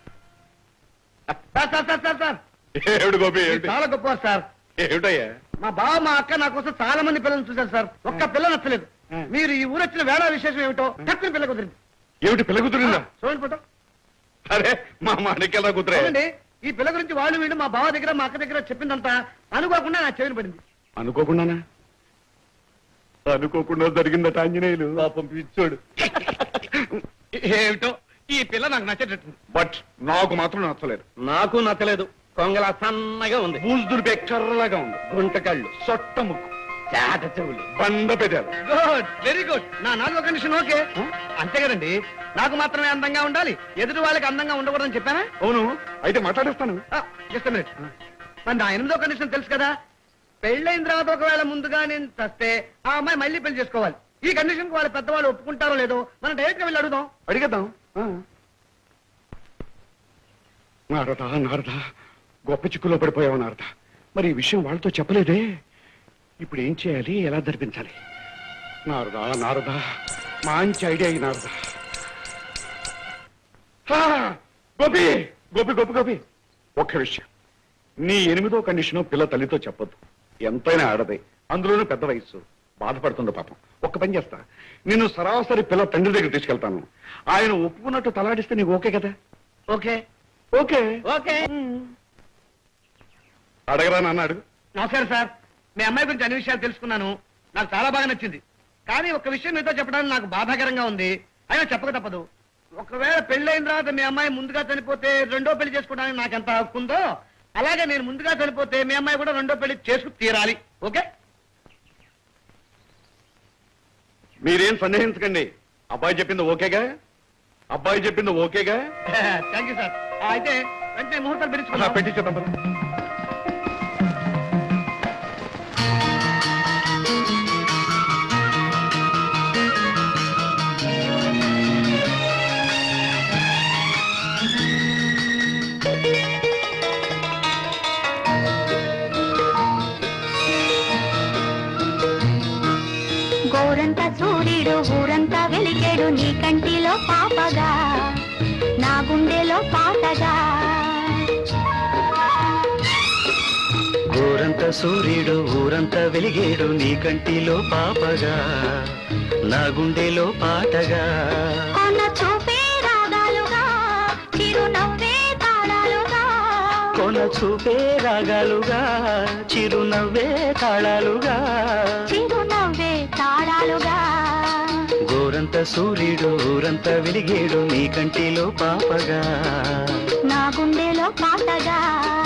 Sir sir sir sir sir ఏమిటి గోపి మీరు ఏమిటి చాలా గొప్ప సార్. ఏమిటయ్యా? మా బావ మా అక్క నా కోసం చాలా మంది పిల్లలు చూశారు సార్. ఒక్క పిల్ల నచ్చలేదు. మీరు ఈ ఊరు వచ్చిన వేళ విశేషం ఏమిటో తక్కువ పిల్ల కుదిరింది. ఏమిటి పిల్ల కుదిరిందా? చూడండి ఫోటో. అరే మా మాణిక్యాల కుదిరే. అవునండి, ఈ పిల్ల గురించి వాళ్ళు వీళ్ళు మా బావ దగ్గర మా అక్క దగ్గర చెప్పిందంతా అనుకోకుండా నా చెవిని పడింది. అనుకోకుండానా? అనుకోకుండా జరిగిందట ఆంజనేయులు. పాపం పిచ్చోడు. ఏమిటో ఈ పిల్ల నాకు నచ్చేటట్టు. బట్ నాకు మాత్రం నచ్చలేదు. నాకు నచ్చలేదు. కొంగల సన్నగా ఉంది, పూజుడు బెక్కర్రలాగా ఉంది, గుంటకళ్ళు, సొట్ట ముక్కు, చాట చెవులు, బండ పెదాలు. Good, very good. నా నాలుగో కండిషన్ ఓకే. అంతే కదండి, నాకు మాత్రమే అందంగా ఉండాలి, ఎదుటి వాళ్ళకి అందంగా ఉండకూడదని చెప్పానా? అవును, అయితే మాట్లాడేస్తాను. Just minute. మరి నా ఎనిమిదో కండిషన్ తెలుసు కదా, పెళ్ళైన తర్వాత ఒకవేళ ముందుగా నేను చస్తే ఆ అమ్మాయి మళ్ళీ పెళ్లి చేసుకోవాలి. ఈ కండిషన్ వాళ్ళ పెద్దవాళ్ళు ఒప్పుకుంటారో లేదో మనం డైరెక్ట్ గా వెళ్ళి అడుగుదాం. అడిగేద్దాం. నారదా నారదా, గొప్ప చిక్కులో పడిపోయావు నారదా. మరి ఈ విషయం వాళ్ళతో చెప్పలేదే. ఇప్పుడు ఏం చేయాలి, ఎలా జరిపించాలి? నారదా నారదా, మంచి ఐడియా అయి నారదా. ఆ, గోపి గోపి గోపి గోపి ఒక్క విషయం, నీ ఎనిమిదో కండిషన్ పిల్ల తల్లితో చెప్పొద్దు. ఎంతైనా ఆడదే, అందులోనూ పెద్ద వయస్సు, బాధపడుతుందో పాపం. ఒక్క పని చేస్తా, నిన్ను సరాసరి పిల్ల తండ్రి దగ్గర తీసుకెళ్తాను. ఆయన ఒప్పుకున్నట్టు తలాడిస్తే నీకు ఓకే కదా? Okay okay okay. అడగరా నాన్న, అడుగు. నమస్కారం సార్, మీ అమ్మాయి గురించి అన్ని విషయాలు తెలుసుకున్నాను, నాకు చాలా బాగా నచ్చింది. కానీ ఒక విషయం మీతో చెప్పడానికి నాకు బాధాకరంగా ఉంది, అయినా చెప్పక తప్పదు. ఒకవేళ పెళ్ళైన తర్వాత మీ అమ్మాయి ముందుగా చనిపోతే రెండో పెళ్లి చేసుకోవడానికి నాకు ఎంత హక్కు ఉందో, అలాగే నేను ముందుగా చనిపోతే మీ అమ్మాయి కూడా రెండో పెళ్లి చేసుకు తీరాలి. ఓకే? మీరేం సందేహించకండి, అబ్బాయి చెప్పింది ఓకేగా? అబ్బాయి చెప్పింది ఓకేగా? Thank you sir. అయితే వెంటనే ముహూర్తాలు అలా పెట్టుకున్నాం. పెట్టించేద్దాం పద. గోరంత సూర్యుడు ఊరంతా వెలిగాడు నీ కంటిలో పాపగా నా గుండెలో పాటగా. గోరంత సూర్యుడు ఊరంతా వెలిగేడు నీ కంటిలో పాపగా నా గుండెలో పాటగా. కొన చూపే రాగాలుగా చిరునవ్వే తాళాలుగా. కొన చూపే రాగాలుగా చిరునవ్వే తాళాలుగా. చిరునవ్వే తాళాలుగా. గోరంత సూర్యుడు ఊరంతా వెలిగేడు నీ కంటిలో పాపగా నా గుండెలో పాటగా.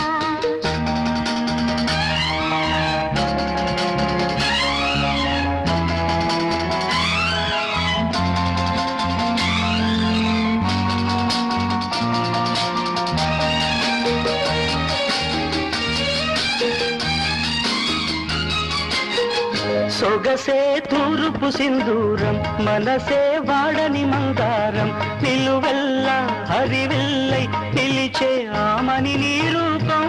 సొగసే తూరుపు సింధూరం మనసే వాడని మందారం నిలువెల్ల హరివిల్లై నిలిచే ఆమని నీ రూపం.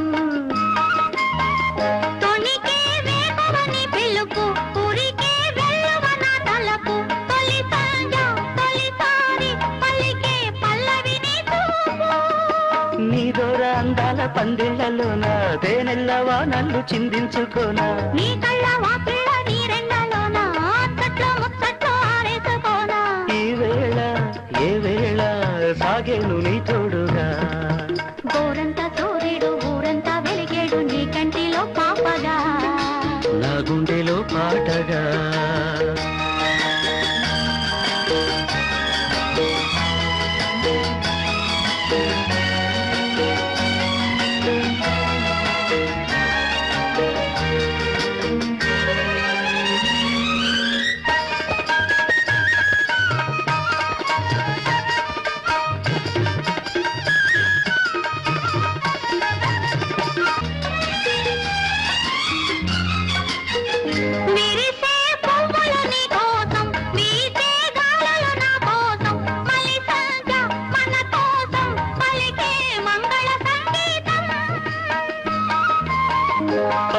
తొణికే వేగవని పిలుపు ఉరికే వెల్లువన తలపు తొలి సంజ తొలిసారి పలికే పల్లవిని చూపు. నీ దొర అందాల పందిళ్లలోన తేనెల్లవా నన్ను చిందించుకోనా. నీ కళ్ళ వాపిళ్ళ నీరెండలోన అచ్చట్లో ముచ్చట్లో ఆరేసుకోనా. ఈ వేళ ఏ వేళ సాగేను నీ తోడుగా. గోరంత సూర్యుడు ఊరంతా వెలిగేడు నీ కంటిలో పాపగా నా గుండెలో పాటగా.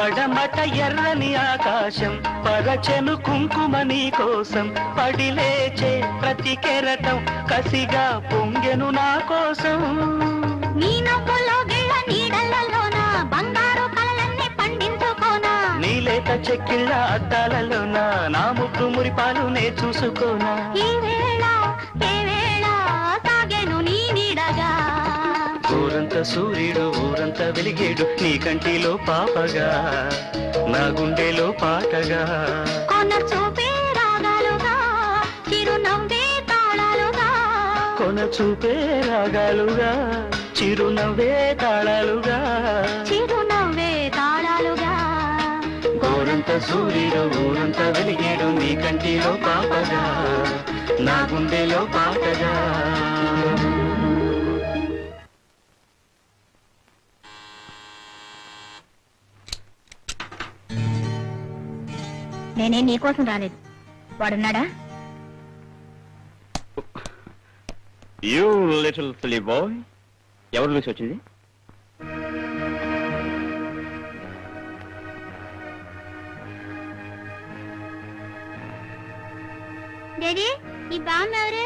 పడమట ఎర్రని ఆకాశం పరచెను కుంకుమ నీ కోసం పడిలేచే ప్రతి కెరటం కసిగా పొంగెను నా కోసం నీ నవ్వులో గిళ్ళ నీడలలోన బంగారు కలలన్నీ పండించుకోనా నీలేత చెక్కిళ్ళ అద్దాలలోన నా ముద్దు మురిపాలు నే చూసుకోనా ఈ వేళ ఏ వేళ సాగెను నీ నీడగా ఊరంత సూర్యుడు ఊరంత వెలిగేడు నీ కంటిలో పాపగా నా గుండెలో పాటగా కొన చూపే రాగాలుగా చిరునవ్వే తాళాలుగా కొన చూపే రాగాలుగా చిరునవ్వే తాళాలుగా చిరునవ్వే తాళాలుగా ఊరంత సూర్యుడు ఊరంత వెలిగేడు నీ కంటిలో పాపగా నా గుండెలో పాటగా నేనే నీకోసం రాలేదు. వాడున్నాడా? You little silly boy. ఎవరు చూసి వచ్చింది? డాడీ ఈ బామ్మ ఎవరు?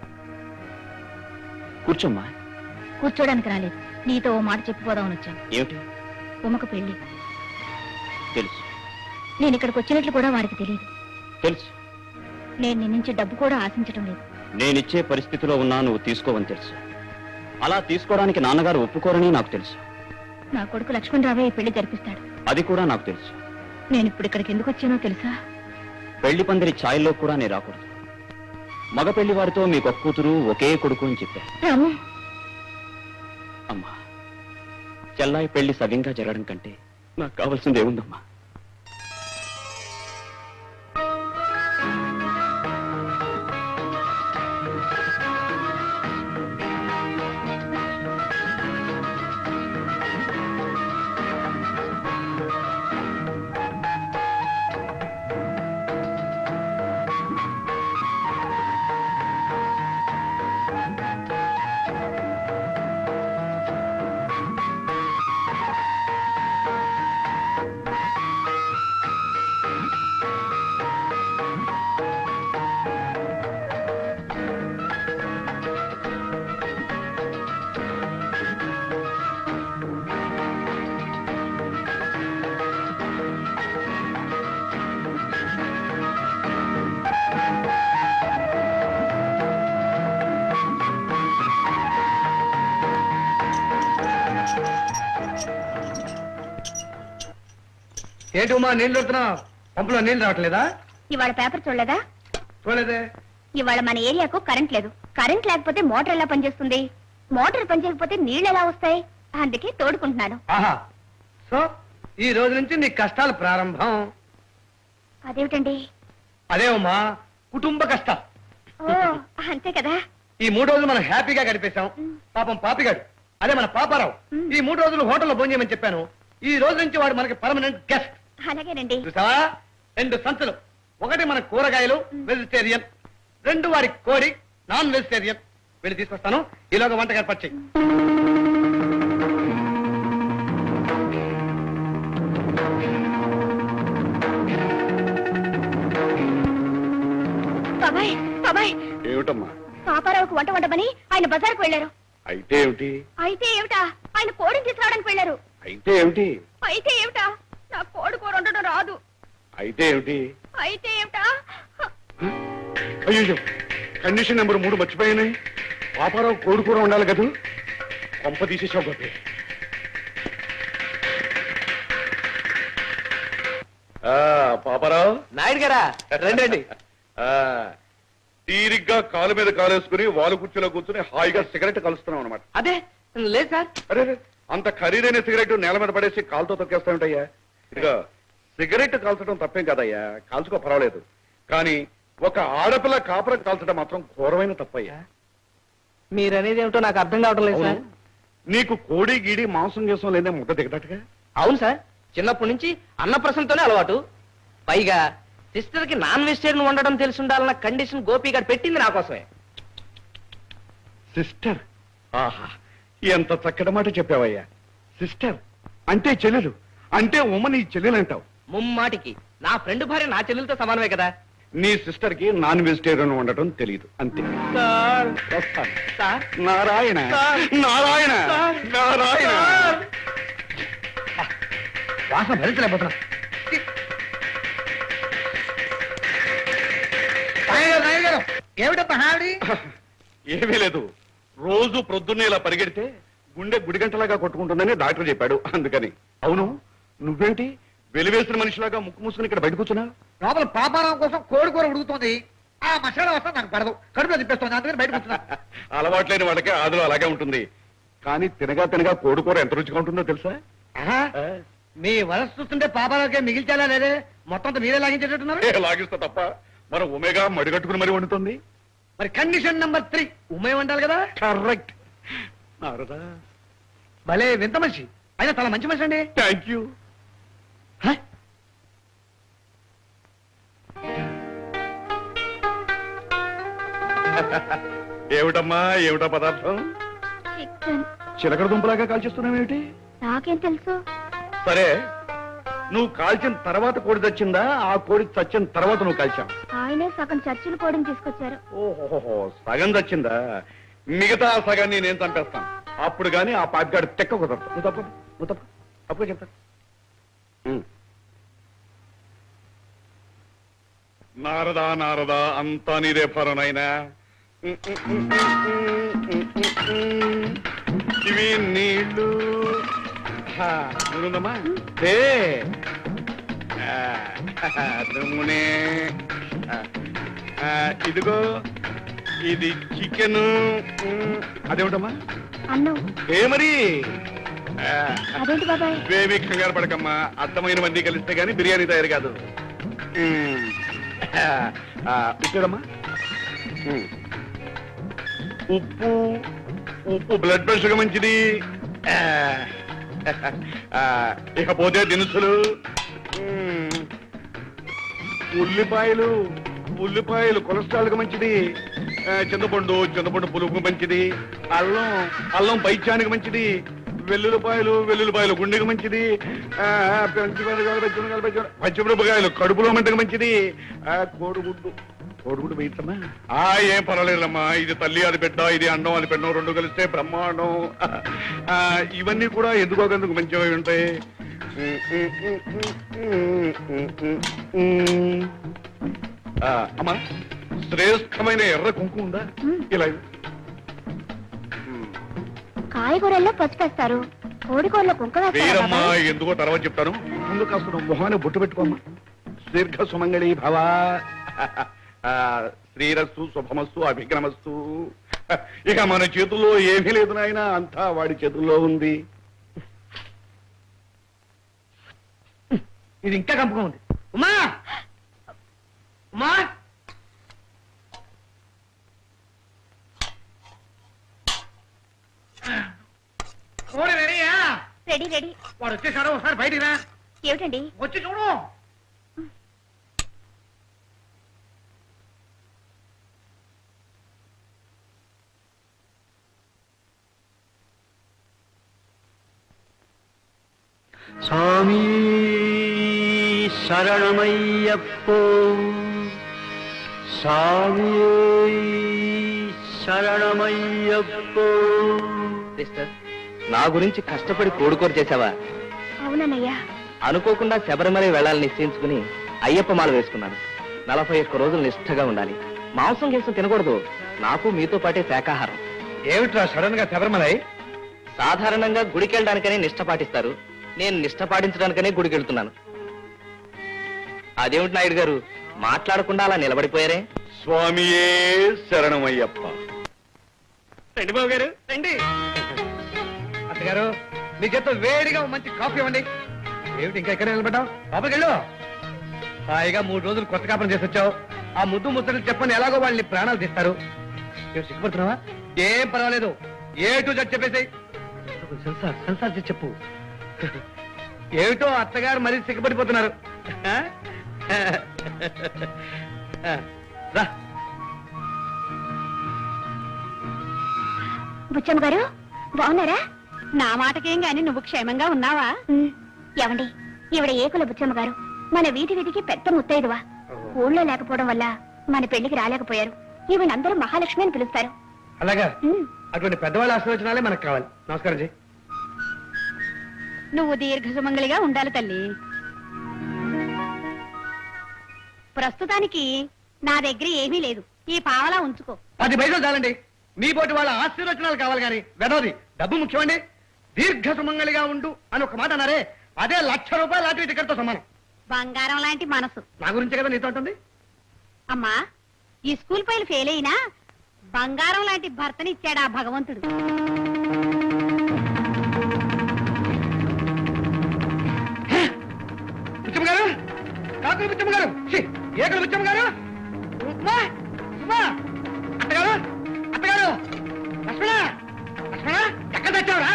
కూర్చోమ్మా. కూర్చోడానికి రాలేదు, నీతో ఓ మాట చెప్పిపోదామని వచ్చాను. ఏమిటి? ఉమకు పెళ్లి. తెలుసు నేను ఇక్కడికి వచ్చినట్లు కూడా వారికి తెలియదు. తెలుసు నేను నీ నుంచి డబ్బు కూడా ఆశించడం లేదు. నేనిచ్చే పరిస్థితిలో ఉన్నా నువ్వు తీసుకోవని తెలుసు. అలా తీసుకోవడానికి నాన్నగారు ఒప్పుకోరని నాకు తెలుసు. నా కొడుకు లక్ష్మణరావే ఈ పెళ్లి జరిపిస్తాడు. అది కూడా నాకు తెలుసు. నేను ఇప్పుడు ఇక్కడికి ఎందుకు వచ్చానో తెలుసా? పెళ్లి పందిరి ఛాయల్లో కూడా నేను రాకూడదు. మగ పెళ్లి వారితో మీకు ఒక కూతురు ఒకే కొడుకు అని చెప్పారు. రాము, అమ్మా, చెల్లాయి పెళ్లి సవ్యంగా జరగడం కంటే నాకు కావాల్సింది ఏముందమ్మా? ఏంటి ఉమా నీళ్ళు దొరుకుతున్నా? పంపులో నీళ్ళు రావట్లేదా? ఇవాళ పేపర్ చూడలేదా? చూడలేదే. ఇవాళ మన ఏరియాకు కరెంట్ లేదు. కరెంట్ లేకపోతే మోటార్ ఎలా పనిచేస్తుంది? మోటార్ పనిచేయకపోతే నీళ్ళు ఎలా వస్తాయి? అందుకే తోడుకుంటున్నాను. ఆహా, సో ఈ రోజు నుంచి నీ కష్టాలు ప్రారంభం. అదేమిటండి? అదే ఉమా, కుటుంబ కష్టాలు. ఓ అంతే కదా. ఈ మూడు రోజులు మనం హ్యాపీగా గడిపేశాం. పాపం పాపిగాడు, అదే మన పాపారావు, ఈ మూడు రోజులు హోటల్లో భోజనం చేయమని చెప్పాను. ఈ రోజు నుంచి వాడు మనకి పర్మనెంట్ గెస్ట్. అలాగేనండి. చూసావా, రెండు సంచులు. ఒకటి మన కూరగాయలు వెజిటేరియన్, రెండు వారి కోడి నాన్ వెజిటేరియన్. వెళ్ళి తీసుకొస్తాను, ఈలోగా వంటకి ఏర్పాటు చెయ్యి. బాబాయ్ బాబాయ్, ఏమిటమ్మా? పాపారావుకు వంట వండమని ఆయన బజార్కు వెళ్ళారు. అయితే ఏమిటి? అయితే ఏమిటా, ఆయన కోడిని తీసుకురావడానికి వెళ్ళారు. అయితే ఏమిటి? అయితే ఏమిటా, నా కోడి కూర వండడం రాదు. అయితే ఏమిటి? అయితే ఏమిటా, అయ్యో, కండిషన్ నెంబర్ మూడు మర్చిపోయాను. పాపారావు కోడి కూర ఉండాలి కదా. కొంప తీసేసావు గొప్ప. పాపారావు నాయుడు గారా, రండి. తీరిగ్గా కాలు మీద కాలేసుకుని వాలు కుర్చీలో కూర్చుని హాయిగా సిగరెట్ కలుస్తున్నాం అనమాట. అదే లేదు సార్. అరే అంత ఖరీదైన సిగరెట్ నేల మీద పడేసి కాలుతో తొక్కేస్తావుంటయ్యా. ఇదిగా సిగరెట్ కాల్చడం తప్పేం కదయ్యా, కాల్చుకో పర్వాలేదు. కానీ ఒక ఆడపిల్ల కాపురం కాల్చడం మాత్రం ఘోరమైన తప్పయ్యా. మీరనేది ఏమిటో నాకు అర్థం కావటం లేదు సార్. నీకు కోడి గీడి మాంసం చేసం లేదే ముద్ద దిగటట్టుగా. అవును సార్, చిన్నప్పటి నుంచి అన్నప్రసన్నతోనే అలవాటు. పైగా సిస్టర్ కి నాన్ వెజిటేరియన్ వండడం తెలిసి ఉండాలన్న కండిషన్ గోపి గారు పెట్టింది నా కోసమే. సిస్టర్, ఆహా ఎంత చక్కటి మాట చెప్పావయ్యా. సిస్టర్ అంటే చెల్లెలు, అంటే ఉమ్మ నీ చెల్లెలంటావు. ముమ్మాటికి నా ఫ్రెండ్ భార్య నా చెల్లెలతో సమానమే కదా. నీ సిస్టర్ కి నాన్ వెజిటేరియన్ ఉండటం తెలియదు అంతే. సార్ వస్తాను. Sir Narayana sir. Narayana sir. Narayana. వాసన భరించలేకపోతున్నా. ఏమిటప్ప హాడి? ఏమీ లేదు, రోజు ప్రొద్దున్నే ఇలా పరిగెడితే గుండె గుడి గంటలాగా కొట్టుకుంటుందని డాక్టర్ చెప్పాడు, అందుకని. అవును, నువ్వేంటి వెలివేసిన మనిషిలాగా ముక్కు మూసుకుని ఇక్కడ బయట కూర్చున్నా? లోపల పాపారావు కోసం కోడి కూర ఉడుకుతోంది. ఆ మసాలా వస్తా నాకు పడదు, కడుపులో తిప్పేస్తుంది, అందుకని బయట కూర్చున్నా. అలవాట్లేని వాళ్ళకే ఆదులో అలాగే ఉంటుంది. కానీ తినగా తినగా కోడికూర ఎంత రుచిగా ఉంటుందో తెలుసా? ఆహా, మీ వరస చూస్తుంటే పాపారావుకే మిగిల్చాలా లేదే? మొత్తం మీరే లాగించేటట్టున్నారు. ఏ, లాగిస్తా తప్ప మన ఉమేగా మడిగట్టుకుని మరి వండుతుంది. మరి కండిషన్ నెంబర్ త్రీ ఉమ్మే ఉండాలి కదా. కరెక్ట్. నారదా, భలే వింత మనిషి, అయినా చాలా మంచి మనిషి అండి. Thank you. ఏమిటమ్మా, ఏమిటా పదార్థం? చికెన్. చిలకడ దుంపలాగా కాల్చేస్తున్నావేమిటి? నాకేం తెలుసు? సరే, నువ్వు కాల్చిన తర్వాత కోడి చచ్చిందా, ఆ కోడి చచ్చిన తర్వాత నువ్వు కాల్చావు? ఆయనే సగం చర్చిలు కోడిని తీసుకొచ్చారు. ఓహోహో, సగం చచ్చిందా? మిగతా సగాన్ని నేను చంపేస్తాను. అప్పుడు గాని ఆ పాగ్గాడు తెక్క కుదరదు. నువ్వు తప్పదు, నువ్వు తప్ప అప్పుడు చెప్తాను. నారదా నారదా, అంతా నీదే పరనైనా. ఇవి నీళ్ళు నువ్వుందమ్మా దుమ్మునే. ఇదిగో ఇది చికెన్. అదేమిటమ్మా? అన్నం. ఏ మరి అదేంటి బాబాయ్? బేబీ కంగారు పడకమ్మా, అర్థమైన మంది కలిస్తే గానీ బిర్యానీ తయారు కాదు. ఇచ్చాడమ్మా ఉప్పు. ఉప్పు బ్లడ్ ప్రెషర్ మంచిది. ఇకపోతే దినుసులు. ఉల్లిపాయలు. ఉల్లిపాయలు కొలెస్ట్రాల్ కు మంచిది. చింతపండు. చింతపండు పులుపు మంచిది. అల్లం. అల్లం పైత్యానికి మంచిది. వెల్లుల్లిపాయలు. వెల్లుల్లిపాయలు గుండెకి మంచిది. పచ్చిమిరపకాయలు కడుపులో మంటకు మంచిది. కోడిగుడ్డు. కోడిగుడ్డు వేయటమ్మా? ఆ ఏం పర్వాలేదమ్మా, ఇది తల్లి అది బిడ్డ, ఇది అండం అది పెట్టడం, రెండు కలిస్తే బ్రహ్మాండం. ఇవన్నీ కూడా ఎందుకోకందుకు మంచివి ఉంటాయి. అమ్మా, శ్రేష్టమైన ఎర్ర కుంకుమ ఉందా? ఇలా కాయగూరల్లో పసుపు వేస్తారు, కోడికూరలో కుంకుమ వేరమ్మా. వేస్తారు. ఎందుకో తర్వాత చెప్తాను, ముందు కాస్త నువ్వు మొహాన్ని బొట్టు పెట్టుకోమ్మా. దీర్ఘ సుమంగళి భవ. శ్రీరస్తు శుభమస్తు అభిగ్రమస్తు. ఇక మన చేతుల్లో ఏమీ లేదు నాయన, అంతా వాడి చేతుల్లో ఉంది. ఇది ఇంకా కంపగా ఉంది. ఉమా ఉమా, కోడి రెడీయా? Ready ready. వాడు వచ్చేసాడు, ఒకసారి బయటికి రా. ఏమిటండి? వచ్చి చూడు. స్వామి శరణమయ్యప్పో, స్వామి శరణమయ్యప్పో. సిస్టర్, నా గురించి కష్టపడి కోడుకోరు చేసావా? అవునన్నయ్యా. అనుకోకుండా శబరిమల వెళ్ళాలని నిశ్చయించుకుని అయ్యప్ప మాల వేసుకున్నాను. నలభై ఒక్క రోజులు నిష్ఠగా ఉండాలి. మాంసం గీసం తినకూడదు. నాకు మీతో పాటే శాకాహారం. ఏమిట్రా సడన్ గా శబరిమల? సాధారణంగా గుడికి వెళ్ళడానికనే నిష్ఠ పాటిస్తారు. నేను నిష్ఠ పాటించడానికనే గుడికి వెళ్తున్నాను. అదేమిటి నాయుడు గారు, మాట్లాడకుండా అలా నిలబడిపోయారే? స్వామియే శరణమయ్యప్ప. రండి బాబు గారు, రండి. అత్తగారు, మీ చేత వేడిగా మంచి కాఫీ ఇవ్వండి. ఏమిటి ఇంకా ఇక్కడ నిలబడ్డావు? లోపలికి వెళ్ళు. హాయిగా మూడు రోజులు కొత్త కాపురం చేసి వచ్చావు. ఆ ముద్దు ముచ్చట్లు చెప్పని ఎలాగో వాళ్ళని ప్రాణాలు తీస్తారు. ఏమిటి సిగ్గుపడుతున్నావా? ఏం పర్వాలేదు, ఏ టు జడ్ చెప్పేసి. సెన్సార్ సెన్సార్ చేసి చెప్పు. ఏమిటో అత్తగారు మరీ సిగ్గుపడిపోతున్నారు. రా. బుచ్చమ్మ గారు బాగున్నారా? నా మాటకేం గాని నువ్వు క్షేమంగా ఉన్నావా? ఏమండి, ఈవిడ ఏకుల బుచ్చమ్మ గారు మన వీధి వీధికి పెద్ద ముత్తైదువా. ఊళ్ళో లేకపోవడం వల్ల మన పెళ్లికి రాలేకపోయారు. ఈవిడ అందరూ మహాలక్ష్మి అని పిలుస్తారు. అలాగా? అటువంటి పెద్దవాళ్ళ ఆశీర్వచనాలే మనకు కావాలి. నమస్కారం జీ. నువ్వు దీర్ఘ సుమంగళిగా ఉండాలి తల్లి. ప్రస్తుతానికి నా దగ్గర ఏమీ లేదు, ఈ పావలా ఉంచుకో. పది పైసలు చాలండి. మీ పోటీ వాళ్ళ ఆశీర్వచనాలు కావాలి కానీ వెనవది డబ్బు ముఖ్యమండి. దీర్ఘ సుమంగళిగా ఉండు అని ఒక మాట అన్నారే, అదే లక్ష రూపాయలు లాటరీ టికెట్ తో సమానం. బంగారం లాంటి మనసు. నా గురించే కదా నీతో ఉంటుంది. అమ్మా, ఈ స్కూల్ పైలు ఫెయిల్ అయినా బంగారం లాంటి భర్తని ఇచ్చాడా భగవంతుడు. బుచ్చమ్మ గారు, కాకులు బుచ్చమ్మ గారు, ఏకలు బుచ్చమ్మ గారు, ఉప్మా, ఉప్మా, అత్తగారు, అత్తగారు, లక్ష్మణ, లక్ష్మణ, ఎక్కడ తెచ్చావురా?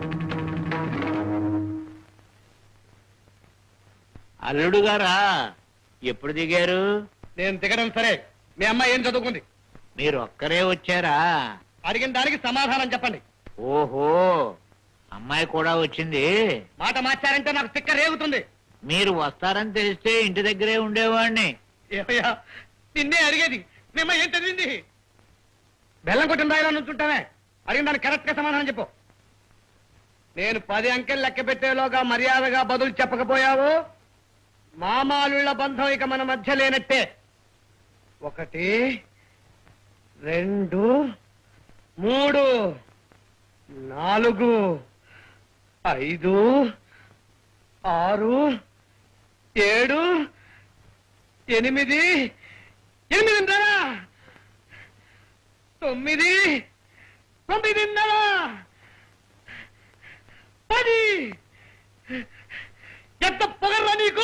అల్లుడు గారా, ఎప్పుడు దిగారు? నేను దిగడం సరే, మీ అమ్మాయి ఏం చదువుకుంది? మీరు ఒక్కరే వచ్చారా? అడిగిన దానికి సమాధానం చెప్పండి. ఓహో, అమ్మాయి కూడా వచ్చింది. మాట మార్చారంటే నాకు తిక్క రేగుతుంది. మీరు వస్తారని తెలిస్తే ఇంటి దగ్గరే ఉండేవాడిని. ఏమయ్యా, నిన్నే అడిగేది. మీ అమ్మాయి ఏం చదివింది? బెల్లం కొట్టిన రాయిలా నుంచుంటానే. అడిగిన దానికి కరెక్ట్ గా సమాధానం చెప్పు. నేను పది అంకెలు లెక్క పెట్టేలోగా మర్యాదగా బదులు చెప్పకపోయావు, మామాలుళ్ళ బంధం ఇక మన మధ్య లేనట్టే. ఒకటి, రెండు, మూడు, నాలుగు, ఐదు, ఆరు, ఏడు, ఎనిమిది, ఎనిమిదిన్నర, తొమ్మిది, తొమ్మిదిన్నర, పది. ఎంత పొగర్రా నీకు?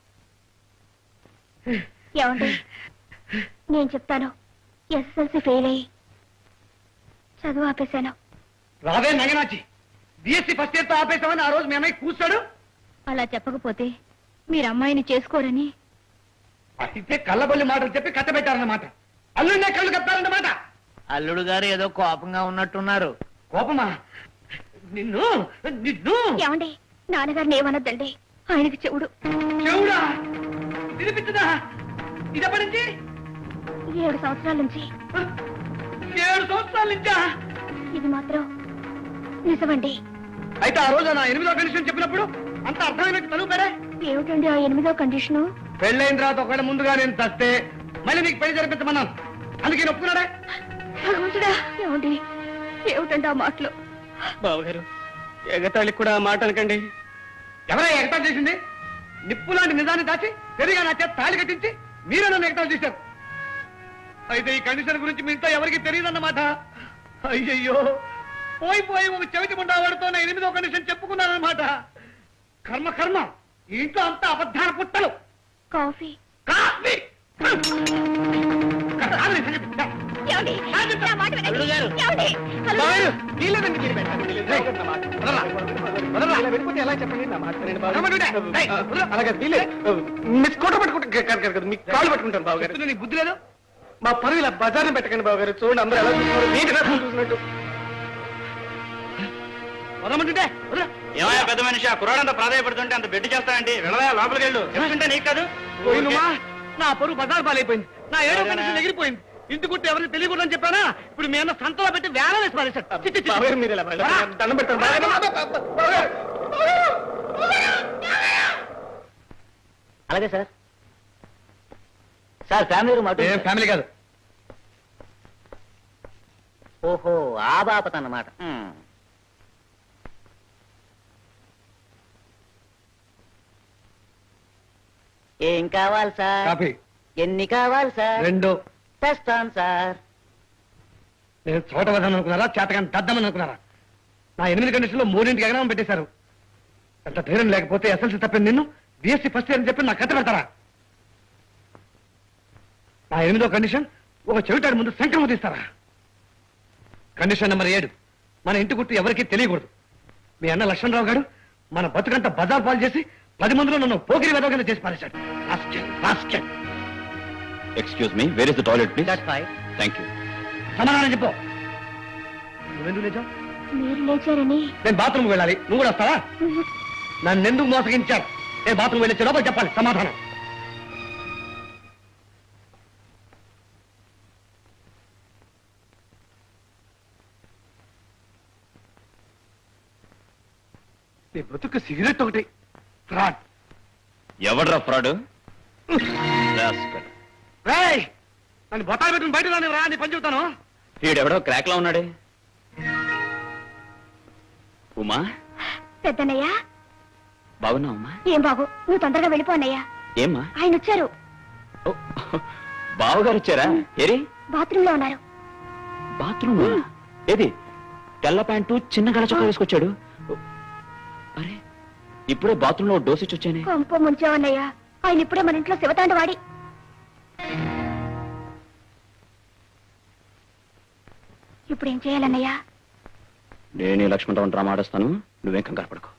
ఏమండి, నేను చెప్తాను. ఎస్ఎస్ఎల్సీ ఫెయిల్ అయ్యి చదువు ఆపేశాను. రావే నగనాచి, బిఎస్సీ ఫస్ట్ ఇయర్ తో ఆపేశామని ఆ రోజు మీ అమ్మాయి కూర్చాడు. అలా చెప్పకపోతే మీరు అమ్మాయిని చేసుకోరని. అయితే కళ్ళబొల్లి మాటలు చెప్పి కట్టబెట్టారన్నమాట. అల్లుడినే కళ్ళు కప్పారన్నమాట. అల్లుడు గారు ఏదో కోపంగా ఉన్నట్టున్నారు. కోపమా? నిన్ను నిన్ను ఏమండి, నాన్నగారిని ఏమనొద్దండి, ఆయనకి చెవుడు. చెవుడా? వినిపించదా? ఇదెప్పటి నుంచి? ఏడు సంవత్సరాల నుంచి. ఏడు సంవత్సరాల నుంచా? ఇది మాత్రం నిజమండి. అయితే ఆ రోజు నా ఎనిమిదో కండిషన్ చెప్పినప్పుడు అంత అర్థమైనట్టు చదువుతారే. ఏమిటండి ఆ ఎనిమిదో కండిషను? పెళ్ళైన తర్వాత ఒకవేళ ముందుగా నేను చస్తే మళ్ళీ నీకు పెళ్లి జరిపించమన్నాను. అందుకే ఒప్పుకున్నాడే. భగవంతుడా, ఏమండి ఏమిటండి ఆ మాటలు? బావగారు, ఎగతాళికి కూడా ఆ మాట అనకండి. ఎవరై ఎగతాళి చేసింది? నిప్పు లాంటి నిజాన్ని దాచి పెరిగా నా చేత తాళి కట్టించి మీరే నన్ను ఎగతాళి చేశారు. అయితే ఈ కండిషన్ గురించి మీ ఇంట్లో ఎవరికి తెలియదన్నమాట. అయ్యయ్యో, పోయి పోయి ఒక చెవిటి ఉండవాడితో నా ఎనిమిదో కండిషన్ చెప్పుకున్నానన్నమాట. కర్మ కర్మ, ఈ ఇంట్లో అంతా అబద్ధాల పుట్టలు. కాఫీ. కాఫీ ఏమండి, నా మాట వినండి. ఏమండి? హలో. మిస్ కోట పట్టుకుంటే మీ కాళ్ళు పట్టుకుంటాను బావగారు. నీకు బుద్ధి లేదు? మా పరువు ఇలా బజార్ని పెట్టకండి బావగారు. చూడండి అందరూ ఎలా చూస్తున్నారు, నీటి రసం చూసినట్టు. వదలమంటుంటే ఏమయ్యా పెద్ద మనిషి, ఆ కుర్రాడంతా ప్రాధాయపడుతుంటే అంత బెట్టి చేస్తానండి. వెళ్ళవా లోపలికి వెళ్ళు. ఎందుకంటే నీకు కాదు. పోయినమ్మా, నా పరువు బజార్ పాలైపోయింది. నా ఏడో కండిషన్ ఎగిరిపోయింది. ఇంటి గుట్టు ఎవరిని తెలియకూడదని చెప్పానా? ఇప్పుడు మీ అన్న సంతలో పెట్టి వేల వేసి పారేశాడు. మీరు ఇలా దండం పెడతాను. అలాగే సార్. సార్ ఫ్యామిలీ రూమ్ అటు. ఫ్యామిలీ కాదు. ఓహో, ఆ బాపత అన్నమాట. ఏం కావాలి సార్? కాఫీ. ఎన్ని కావాలి సార్? రెండు. తెస్తాను సార్. నేను చోట వదన అనుకున్నారా, చేతగాని దద్దమని అనుకున్నారా? నా ఎనిమిది కండిషన్లో మూడింటికి ఎగనామం పెట్టేశారు. అంత ధైర్యం లేకపోతే ఎస్ఎల్సీ తప్పింది నిన్ను బిఎస్సీ ఫస్ట్ ఇయర్ అని చెప్పి నాకు కథ పెడతారా? నా ఎనిమిదో కండిషన్ ఒక చెవిటాడి ముందు శంఖం తీస్తారా? కండిషన్ నెంబర్ ఏడు, మన ఇంటి గుట్టు ఎవరికీ తెలియకూడదు. మీ అన్న లక్ష్మణరావు గారు మన బతుకంతా బజార్ పాలు చేసి పది మందిలో నన్ను పోకిరి వెదవగా చేసి పారేశాడు. Excuse me, where is the toilet please? That's fine. Thank you. సమాధానం చెప్పు. నువ్వెందుకు లేచావు? మీరు లేచారని. నేను బాత్రూమ్కి వెళ్ళాలి, నువ్వు కూడా వస్తావా? నన్ను ఎందుకు మోసగించారు? ఏ బాత్రూమ్ వెళ్ళి లోపల చెప్పాలి సమాధానం. నీ బ్రతుకు సిగరెట్ ఒకటి ఫ్రాడ్. ఎవడ్రా ఫ్రాడ్? రేయ్, నన్ను బొట్టాలు పెట్టుకుని బయట రాని రా, నీ పని చెబుతాను. వీడెవడో క్రాక్ లా ఉన్నాడే. ఉమా, పెద్దనయ్యా బాగున్నా ఉమా? ఏం బాబు, నువ్వు తొందరగా వెళ్ళిపోనయ్యా. ఏమ్మా? ఆయన వచ్చారు. బావగారు వచ్చారా? ఏరి బాత్రూమ్ లో ఉన్నారు. బాత్రూమ్? ఏది తెల్ల ప్యాంటు చిన్న గల చొక్కా వేసుకొచ్చాడు. అరే, ఇప్పుడే బాత్రూమ్ లో డోస్ ఇచ్చి వచ్చానే. కొంప ముంచావన్నయ్యా, ఆయన ఇప్పుడే మన ఇంట్లో శివతాండ వాడి. ఇప్పుడు ఏం చేయాలన్నయ్యా? నేనే లక్ష్మణరావు డ్రామా ఆడేస్తాను, నువ్వేం కంగారు పడుకో.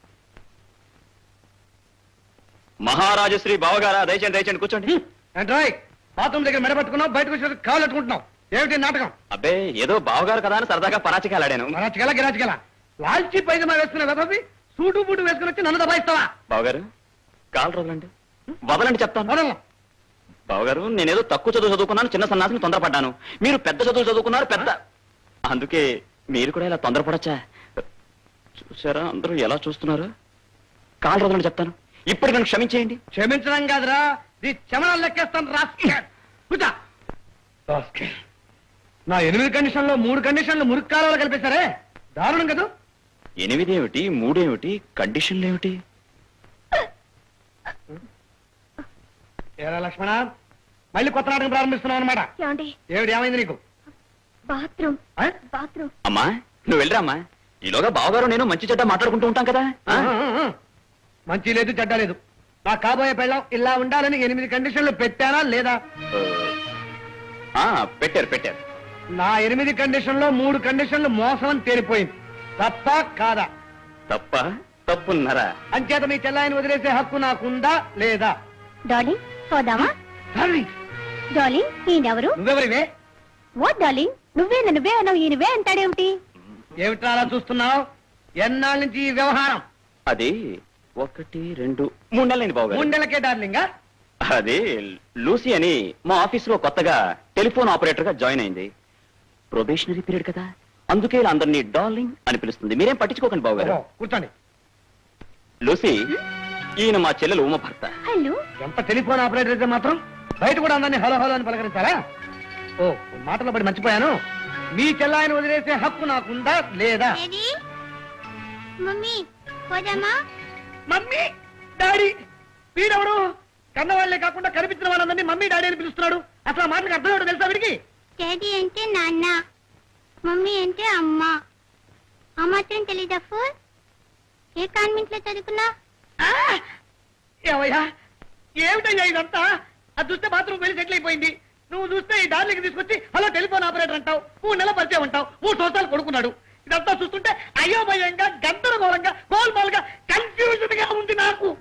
మహారాజశ్రీ బావగారా, దయచేయండి దయచేయండి, కూర్చోండి. ఏంట్రాయ్, బాత్రూమ్ దగ్గర మెడబట్టుకున్నావు, బయటకు వచ్చి కాళ్ళు అట్టుకుంటున్నావు. ఏమిటి నాటకం? అబ్బే, ఏదో బావగారు కదా అని సరదాగా పరాచికాలాడాను. రాజకీయాల గిరాజకీయాల లాల్చి పైజమా వేసుకునే వెదవి సూటు బూటు వేసుకుని వచ్చి నన్ను దబాయిస్తావా? బావగారు కాలు రోజులండి, వదలండి చెప్తాను. వదలను. బావగారు, నేనేదో తక్కువ చదువు చదువుకున్నాను, చిన్న సన్నాసిని తొందరపడ్డాను. మీరు పెద్ద చదువు చదువుకున్నారు, పెద్ద, అందుకే మీరు కూడా ఇలా తొందరపడచ్చా? చూసారా అందరూ ఎలా చూస్తున్నారు? కాలు రోజులని చెప్తాను, ఇప్పుడు నన్ను క్షమించేయండి. క్షమించడం కాదురా, నీ చెమనాలు లెక్కేస్తాను. రాస్కెల్. కూర్చో. రాస్కెల్. నా ఎనిమిది కండిషన్లో మూడు కండిషన్లు మురికి కాలంలో కలిపేశారే, దారుణం కదా? ఎనిమిది ఏమిటి, మూడేమిటి, కండిషన్లు ఏమిటి? ఏరా లక్ష్మణ, మళ్ళీ కొత్త నాటకం ప్రారంభిస్తున్నావు అనమాట. ఏమండి? ఏమిటి, ఏమైంది నీకు? బాత్రూమ్ ఆ? బాత్రూమ్. అమ్మా నువ్వు వెళ్ళరామ్మా, ఈలోగా బావగారు నేను మంచి చెడ్డ మాట్లాడుకుంటూ ఉంటాం కదా. ఆ, ఆ, ఆ. మంచి లేదు చెడ్డ లేదు. నా కాబోయే పెళ్ళం ఇలా ఉండాలని ఎనిమిది కండిషన్లు పెట్టారా లేదా? ఆ, పెట్టారు పెట్టారు. నా ఎనిమిది కండిషన్లో మూడు కండిషన్లు మోసం అని తేలిపోయింది. తప్ప కాదా? తప్ప తప్పున్నారా? అంచేత మీ చెల్లాయిని వదిలేసే హక్కు నాకుందా లేదా? డార్లింగ్, పోదామా? డార్లింగ్, డార్లింగ్, ఈయనెవరు? నువ్వెవరివే? ఓ డార్లింగ్, నువ్వే నువ్వే అన్నావు, ఈయనవే అంటాడేమిటి? ఏమిట్రా అలా చూస్తున్నావు? ఎన్నాళ్ళ నుంచి ఈ వ్యవహారం? అది ఒకటి రెండు మూడు నెలలైంది బావగారు. మూడు నెలలకే డార్లింగా? అది లూసీ అని మా ఆఫీస్ లో కొత్తగా టెలిఫోన్ ఆపరేటర్ గా జాయిన్ అయింది. ప్రొబేషనరీ పీరియడ్ కదా, అందుకే ఇలా అందరినీ డార్లింగ్ అని పిలుస్తుంది. మీరేం పట్టించుకోకండి బావగారు. ఓహో, కూర్చోండి. లూసీ, ఈయన మా చెల్లెలు ఉమ భర్త. హలో. ఎంత టెలిఫోన్ ఆపరేటర్ అయితే మాత్రం బయట కూడా అందరినీ హలో హలో అని పలకరించారా? ఓ, మాటలో పడి మర్చిపోయాను. మీ చెల్లాయిని వదిలేసే హక్కు నాకుందా లేదా? మమ్మీ, పోదామా? మమ్మీ, డాడీ, వీడెవడు? కన్నవాళ్లే కాకుండా కనిపించిన వాళ్ళందరినీ మమ్మీ డాడీ అని పిలుస్తున్నాడు. అసలు ఆ మాటలకు అర్థం ఎవడు తెలుసా వీడికి? డాడీ అంటే నాన్న, మమ్మీ అంటే అమ్మ. ఆ మాత్రం తెలీదా ఫోన్? ఏ కాన్వెంట్ లో చదువుకున్నా? ఏవయ్యా, ఏమిటయ్యా ఇదంతా? అది చూస్తే బాత్రూమ్ వెళ్ళి సెటిల్ అయిపోయింది. నువ్వు చూస్తే ఈ డార్లింగ్ తీసుకొచ్చి హలో టెలిఫోన్ ఆపరేటర్ అంటావు, మూడు నెలల పరిచయం అంటావు, మూడు సంవత్సరాలు కొడుకున్నాడు. ఇదంతా చూస్తుంటే అయోమయంగా, గందరగోళంగా, గోల్మాల్గా, కన్ఫ్యూజన్ గా ఉంది నాకు.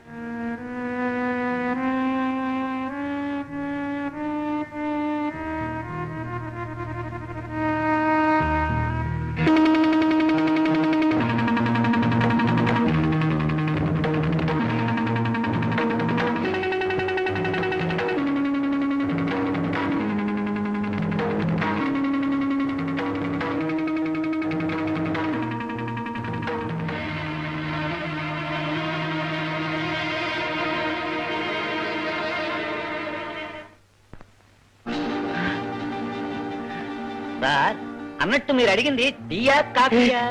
సార్, అన్నట్టు మీరు అడిగింది టీయా కాఫీయా?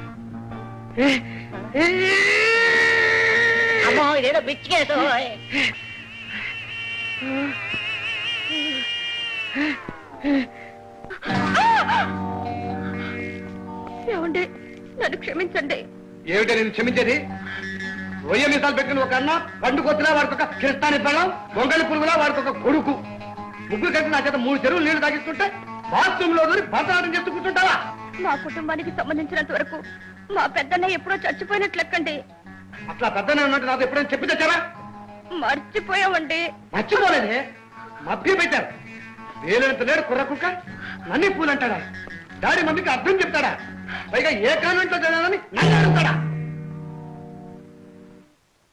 అమ్మో, ఇదేదో బిచ్చికేసు. ఏమండి, నన్ను క్షమించండి. ఏమిటో నేను క్షమించేది? రొయ్య మీసాలు పెట్టుకుని ఒక అన్న, పండు కొత్తిలా వాడికి ఒక కిరస్తాని పెళ్ళం, గొంగళి పురుగులా వాడికి ఒక కొడుకు, ముగ్గురు కలిసి నా చేత మూడు చెరువులు నీళ్లు తాగిస్తుంటే బాత్రూమ్ లో దూరి భర్తనాటం చేస్తూ కూర్చుంటావా? మా కుటుంబానికి సంబంధించినంత వరకు మా పెద్దన్న ఎప్పుడో చచ్చిపోయినట్లు లెక్కండి. అట్లా పెద్దనే ఉన్నట్టు నాకు ఎప్పుడైనా చెప్పి తెచ్చారా? మర్చిపోయామండి. మర్చిపోలేదే, మభ్య పెట్టారు. వేలంత లేడు కుర్ర కుక్క, నన్ను పూలు అంటాడా? డాడీ మమ్మీకి అర్థం చెప్తాడా? పైగా ఏ కాన్వెంట్ లో చదివానని నన్ను అడుగుతాడా?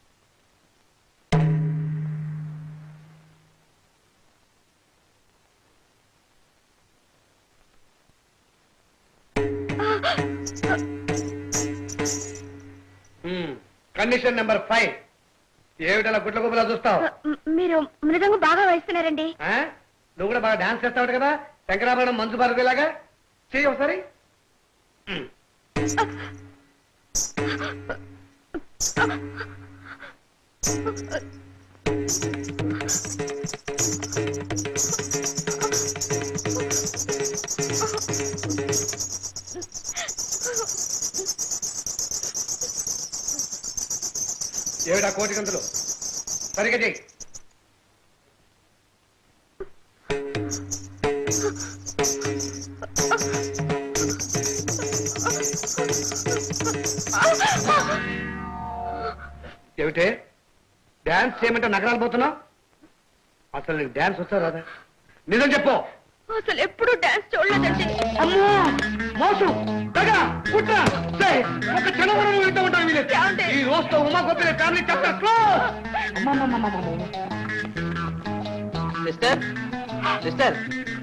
Condition number five. ఏమిటలా గుడ్ల గుబులా చూస్తావు? మీరు మృదంగం బాగా వేస్తున్నారండి. నువ్వు కూడా బాగా డాన్స్ చేస్తావు కదా, శంకరాభరణం మంచు భారతిలాగా. చెయ్యి ఒకసారి. ఏమిటా కోటి గంతులు? సరిగ్గా చెయ్యి. ఏమిటే డాన్స్ చేయమంటే నగరాలు పోతున్నావు? అసలు నీకు డాన్స్ వస్తా రాదా? నిజం చెప్పు. అసలు ఎప్పుడు డాన్స్ చూడలేదండి. అమ్మో మోసం దగా కుట్ర ఒక క్షణవరం వెళ్తూ ఉంటాను వీళ్ళు. ఈ రోజుతో ఉమా గోపిల family chapter close. Sister sister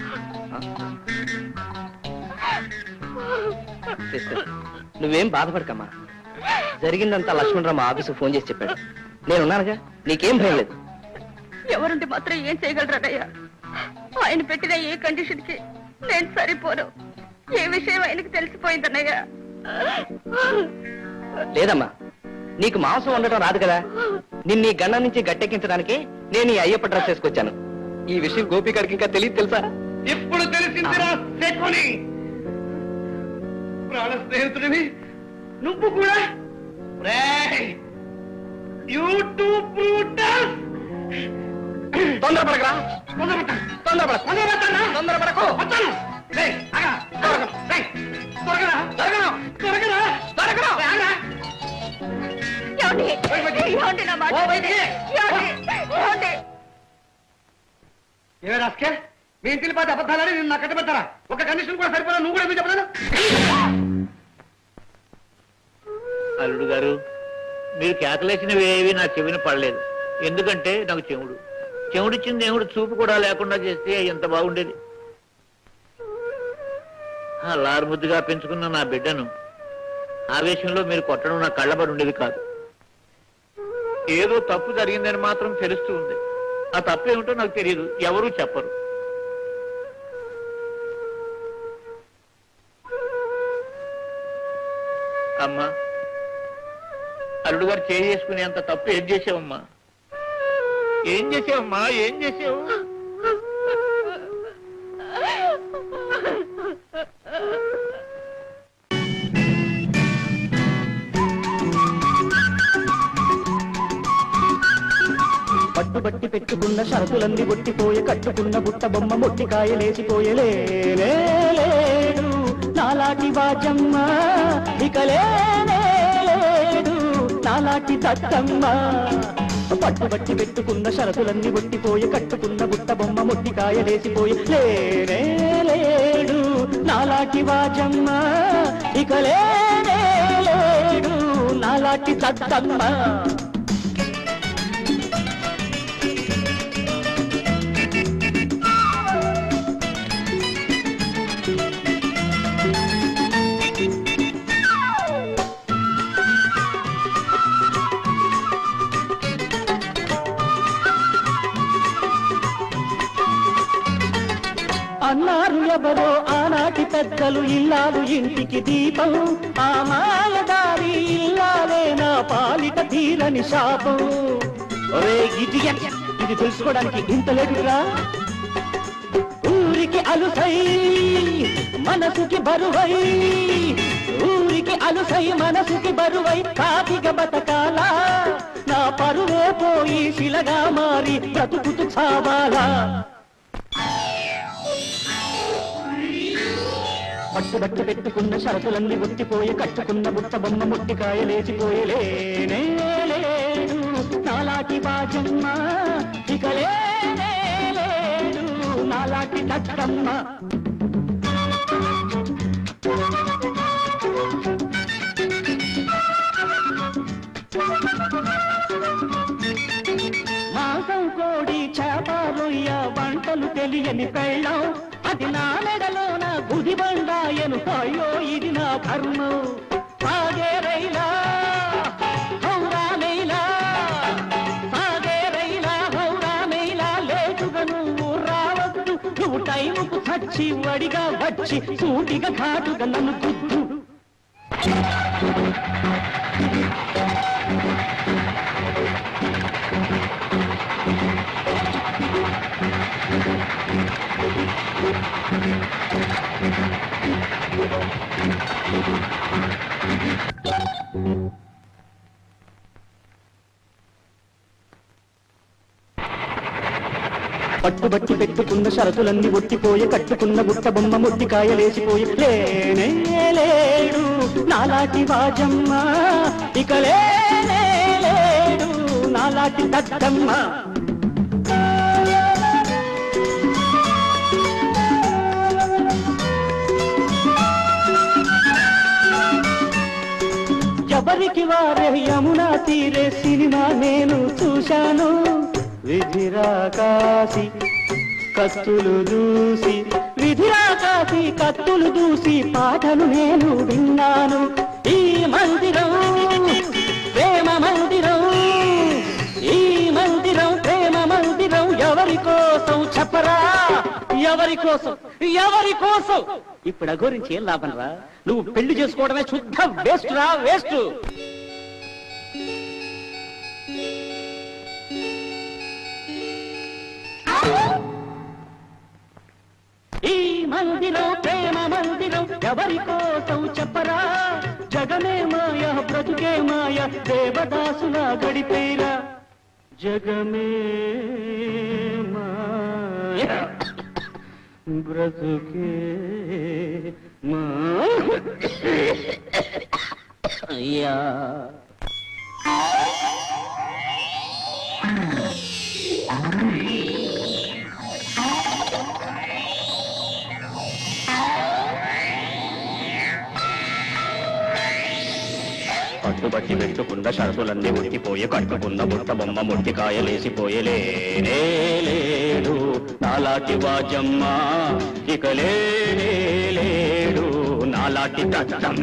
sister నువ్వేం బాధపడకమ్మా. జరిగిందంతా లక్ష్మణరావు ఆఫీసు ఫోన్ చేసి చెప్పాడు. నేనున్నానుగా, నీకేం భయం లేదు. ఎవరుంటే మాత్రం ఏం చేయగలరాడయ్యా? ఆయన పెట్టిన ఏ కండిషన్ కి నేను సరిపోను. ఏ విషయం ఆయనకి తెలిసిపోయిందన్నయ్యా. లేదమ్మా, నీకు మాంసం వండటం రాదు కదా. నిన్ను ఈ గండం నుంచి గట్టెక్కించడానికి నేను ఈ అయ్యప్ప డ్రెస్ వేసుకొచ్చాను. ఈ విషయం గోపికాడికి ఇంకా తెలియదు తెలుసా? ఇప్పుడు తెలిసిందిరా శకుని. ప్రాణ స్నేహితుడివి నువ్వు కూడా. తొందరపడకరా, తొందరపడ తొందరపడ తొందరపడకు. ఏమే రాస్కే, మీ ఇంటిని పాతి అబద్ధాలని నేను నాకు కట్టబెట్టారా? ఒక కండిషన్ కూడా సరిపోదా? నువ్వు కూడా ఎందుకు చెప్పలేదు? అల్లుడు గారు, మీరు కేకలేసినవి ఏవి నా చెవిన పడలేదు. ఎందుకంటే నాకు చెవుడు చెవుడిచ్చిన దేవుడు చూపు కూడా లేకుండా చేస్తే ఎంత బాగుండేది. ఆ లారుముద్దుగా పెంచుకున్న నా బిడ్డను ఆవేశంలో మీరు కొట్టడం నా కళ్ళబడి ఉండేది కాదు. ఏదో తప్పు జరిగిందని మాత్రం తెలుస్తూ ఉంది. ఆ తప్పు ఏమిటో నాకు తెలియదు, ఎవరూ చెప్పరు. అమ్మా, అల్లుడు గారు చేసుకునే అంత తప్పు ఏం చేసావమ్మా? ఏం చేసావమ్మా? ఏం చేసావు? పట్టుబట్టి పెట్టుకున్న షరతులన్నీ ఒట్టిపోయే, కట్టుకున్న బుట్ట బొమ్మ మొట్టికాయలేసిపోయలే. నాలాటి వాజమ్మ ఇక లేడు, నాలాటి తత్తమ్మ. పట్టుబట్టి పెట్టుకున్న షరతులన్నీ ఒట్టిపోయే, కట్టుకున్న బుట్ట బొమ్మ మొట్టికాయలేసిపోయే. లేనే లేడు నాలాటి వాజమ్మ ఇక లేడు, నాలాటి తత్తమ్మ. అన్నారు ఎవరో ఆనాటి పెద్దలు, ఇల్లాలు ఇంటికి దీపం. ఆ మాయదారి ఇల్లాలే నా పాలిట తీరని శాపం. ఒరే ఇడియట్, ఇది తెలుసుకోవడానికి ఇంత లేదురా. ఊరికి అలుసై మనసుకి బరువై, ఊరికి అలుసై మనసుకి బరువై కాదిగ బతకాలా. నా పరువే పోయి శిలగా మారి బ్రతుకుతూ చావాలా. పట్టుబట్టి పెట్టుకున్న షరతులన్నీ ఒట్టిపోయి, కట్టుకున్న బుట్ట బొమ్మ మొట్టికాయలేసిపోయలేనే లేడు నాలాటి బాజమ్మ ఇక లేడు, నాలాటి దత్తమ్మ. మాంసం కోడి చేప రొయ్య వంటలు తెలియని పెళ్ళం, అది నా మెడలోన గుది బండాయను అయ్యో ఇది నా కర్మం సాగే రైలా హౌరా మెయిలా సాగే రైలా హౌరా మెయిలా లేటుగా నువ్వు రావద్దు నువ్వు టైముకు చచ్చి వడిగా వచ్చి సూటిగా ఘాటుగా నన్ను గుద్దు పట్టుబట్టి పెట్టుకున్న షరతులన్నీ ఒట్టిపోయి కట్టుకున్న బుట్ట బొమ్మ ముట్టికాయలేసిపోయి లేనే లేడు నాలాంటి వాజమ్మ ఇక లేనే లేడు నాలాంటి దద్దమ్మ ఎవరికి వారే యమునా తీరే సినిమా నేను చూశాను విధిరాకాసి కత్తులు దూసి విధిరాకాసి కత్తులు దూసి పాటలు నేను విన్నాను ఈ మందిరం ప్రేమ మందిరం ఈ మందిరం ప్రేమ మందిరం ఎవరి కోసం చెప్పరా ఎవరి కోసం ఎవరి కోసం ఇప్పుడు గురించి ఏం లాభం రా నువ్వు పెళ్లి చేసుకోవడమే శుద్ధ వేస్ట్ రా వేస్ట్ ఈ మందిరం ప్రేమ మందిరం ఎవరి కోసం చెప్పరా జగమే మాయ బ్రతుకే మాయ దేవదాసులా గడిపేరా జగమే మాయ బ్రతుకే మాయ పట్టుబట్టి పెట్టుకున్న షరతులన్నీ ఉట్టిపోయి కట్టుకున్న బుట్ట బొమ్మ ముట్టికాయలేసిపోయే లేనే లేడు నాలాంటి వాజమ్మ ఇక లేనే లేడు నాలాంటి దద్దమ్మ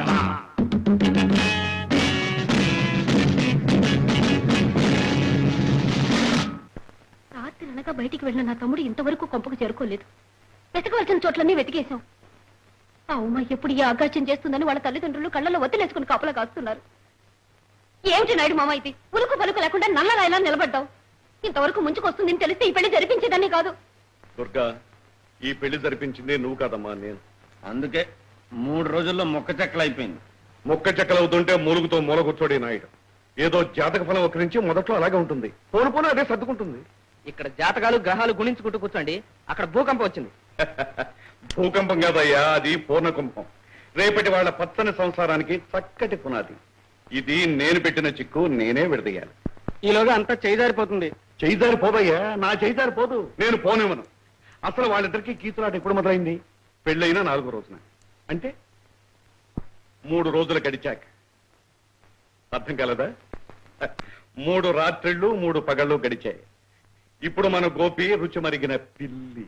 రాత్రి అనగా బయటికి వెళ్ళిన నా తమ్ముడు ఇంతవరకు కొంపకు చేరుకోలేదు వెతకవలసిన చోట్లన్నీ వెతికేశాం ఆ ఉమ్మ ఎప్పుడు ఈ ఆకాశం చేస్తుందని వాళ్ళ తల్లిదండ్రులు కళ్ళలో వత్తిలేసుకుని కాపలా కాస్తున్నారు ఏమిటి నాయుడు మామ ఇది ఉలుకు పలుకు లేకుండా నల్ల రాయిలా నిలబడ్డావు ఇంతవరకు ముంచుకొస్తుందని తెలిస్తే ఈ పెళ్లి జరిపించేదాన్ని కాదు దుర్గా ఈ పెళ్లి జరిపించింది నువ్వు కాదమ్మా నేను అందుకే మూడు రోజుల్లో మొక్క చెక్కలు అయిపోయింది మొక్క చెక్కలవుతుంటే మూలుగుతో మూల కూర్చోడి నాయుడు ఏదో జాతక ఫలం ఒకరించి మొదట్లో అలాగే ఉంటుంది పోను పోను అదే సర్దుకుంటుంది ఇక్కడ జాతకాలు గ్రహాలు గుణించుకుంటూ కూర్చోండి అక్కడ భూకంపం వచ్చింది భూకంపం కాదయ్యా అది పూర్ణకుంపం రేపటి వాళ్ళ పచ్చని సంసారానికి చక్కటి పునాది ఇది నేను పెట్టిన చిక్కు నేనే విడదీయాలి ఈలోగా అంతా చేయిదారిపోతుంది చేయిదారి పోదయ్యా నా చేయిదారి పోదు నేను పోనివ్వను అసలు వాళ్ళిద్దరికి కీచులాట ఎప్పుడు మొదలైంది పెళ్ళైనా నాలుగో రోజున అంటే మూడు రోజులు గడిచాక అర్థం కాలదా మూడు రాత్రిళ్ళు మూడు పగళ్ళు గడిచాయి ఇప్పుడు మన గోపి రుచి మరిగిన పిల్లి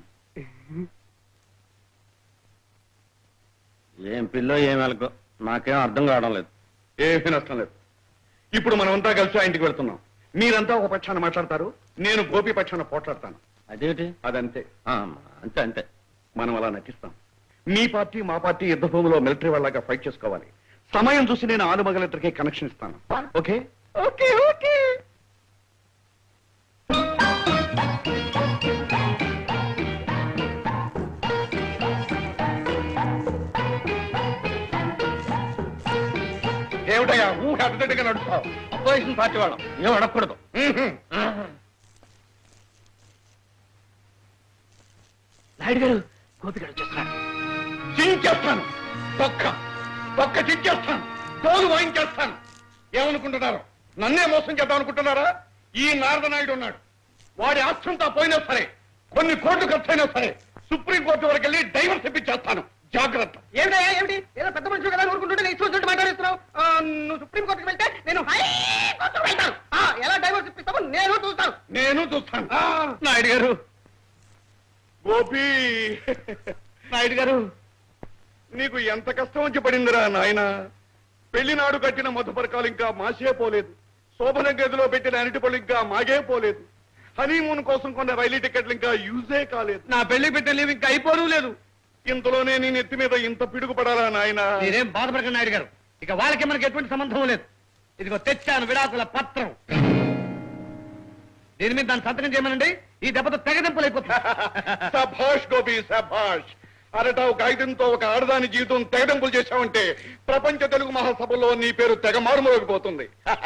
ఏం పిల్లో ఏం వెలకో నాకేం అర్థం కావడం లేదు ఏమీ నష్టం లేదు ఇప్పుడు మనమంతా కలిసి ఆ ఇంటికి వెళ్తున్నాం మీరంతా ఒక పక్షాన మాట్లాడతారు నేను గోపి పక్షాన పోట్లాడతాను అదేమిటి అదంతే ఆ, అంతే అంతే మనం అలా నటిస్తాం మీ పార్టీ మా పార్టీ యుద్ధ భూమిలో మిలిటరీ వాళ్ళగా ఫైట్ చేసుకోవాలి సమయం చూసి నేను ఆలుమగలిద్దరికి కనెక్షన్ ఇస్తాను ఓకే ఓకే ఓకే ఏమిటయ్యా ఊహ అడ్డదిడ్డగా నడుస్తావు అపోజిషన్ పార్టీ వాళ్ళం ఏం అడగకూడదు నాయుడు గారు గోపి గారు వచ్చేస్తున్నాడు చించేస్తాను తొక్క తొక్క చించేస్తాను తోలు వాయించేస్తాను ఏమనుకుంటున్నారు నన్నే మోసం చేద్దాం అనుకుంటున్నారా ఈ నారద నాయుడు ఉన్నాడు వాడి ఆస్తంతా పోయినా సరే కొన్ని కోట్లు ఖర్చు అయినా సరే సుప్రీంకోర్టు వరకు వెళ్ళి డైవర్స్ ఇప్పించేస్తాను జాగ్రత్త ఏమిటయ్యా ఏమిటి ఏదో పెద్ద మనుషులు కదా ఊరుకుంటుంటే నేను ఇష్టం మాట్లాడిస్తున్నావు నువ్వు సుప్రీంకోర్టుకి వెళ్తే నేను హై కోర్టుకు వెళ్తాను ఆ, ఎలా డైవర్స్ ఇప్పిస్తావు నేను చూస్తాను నేను చూస్తాను నాయుడు గారు గోపి నాయుడు గారు నీకు ఎంత కష్టం వచ్చి పడిందిరా నాయన. పెళ్లినాడు కట్టిన మధుపరకాలు ఇంకా మాసే పోలేదు. శోభన గదిలో పెట్టిన అరటి పళ్ళు ఇంకా మాగే పోలేదు. హనీమూన్ కోసం కొన్న రైలు టికెట్లు ఇంకా యూజే కాలేదు. నా పెళ్లి పెట్టిన లీవ్ ఇంకా అయిపోను లేదు. ఇంతలోనే నీ నెత్తి మీద ఇంత పిడుగు పడాలా నాయన? మీరేం బాధపడకండి నాయుడు గారు. ఇక వాళ్ళకి మనకి ఎటువంటి సంబంధం లేదు. ఇదిగో తెచ్చాను విడాకుల పత్రం. దీని మీద దాన్ని సంతకం చేయమనండి. ఈ దెబ్బతో తెగదెంపులైపోతుంది. సభాష్ గోపి సభాష్. అరటావు కాగితంతో ఒక ఆడదాని జీవితం తెగదెంపులు చేశావంటే ప్రపంచ తెలుగు మహాసభలో నీ పేరు తెగ మారుమోగిపోతుంది.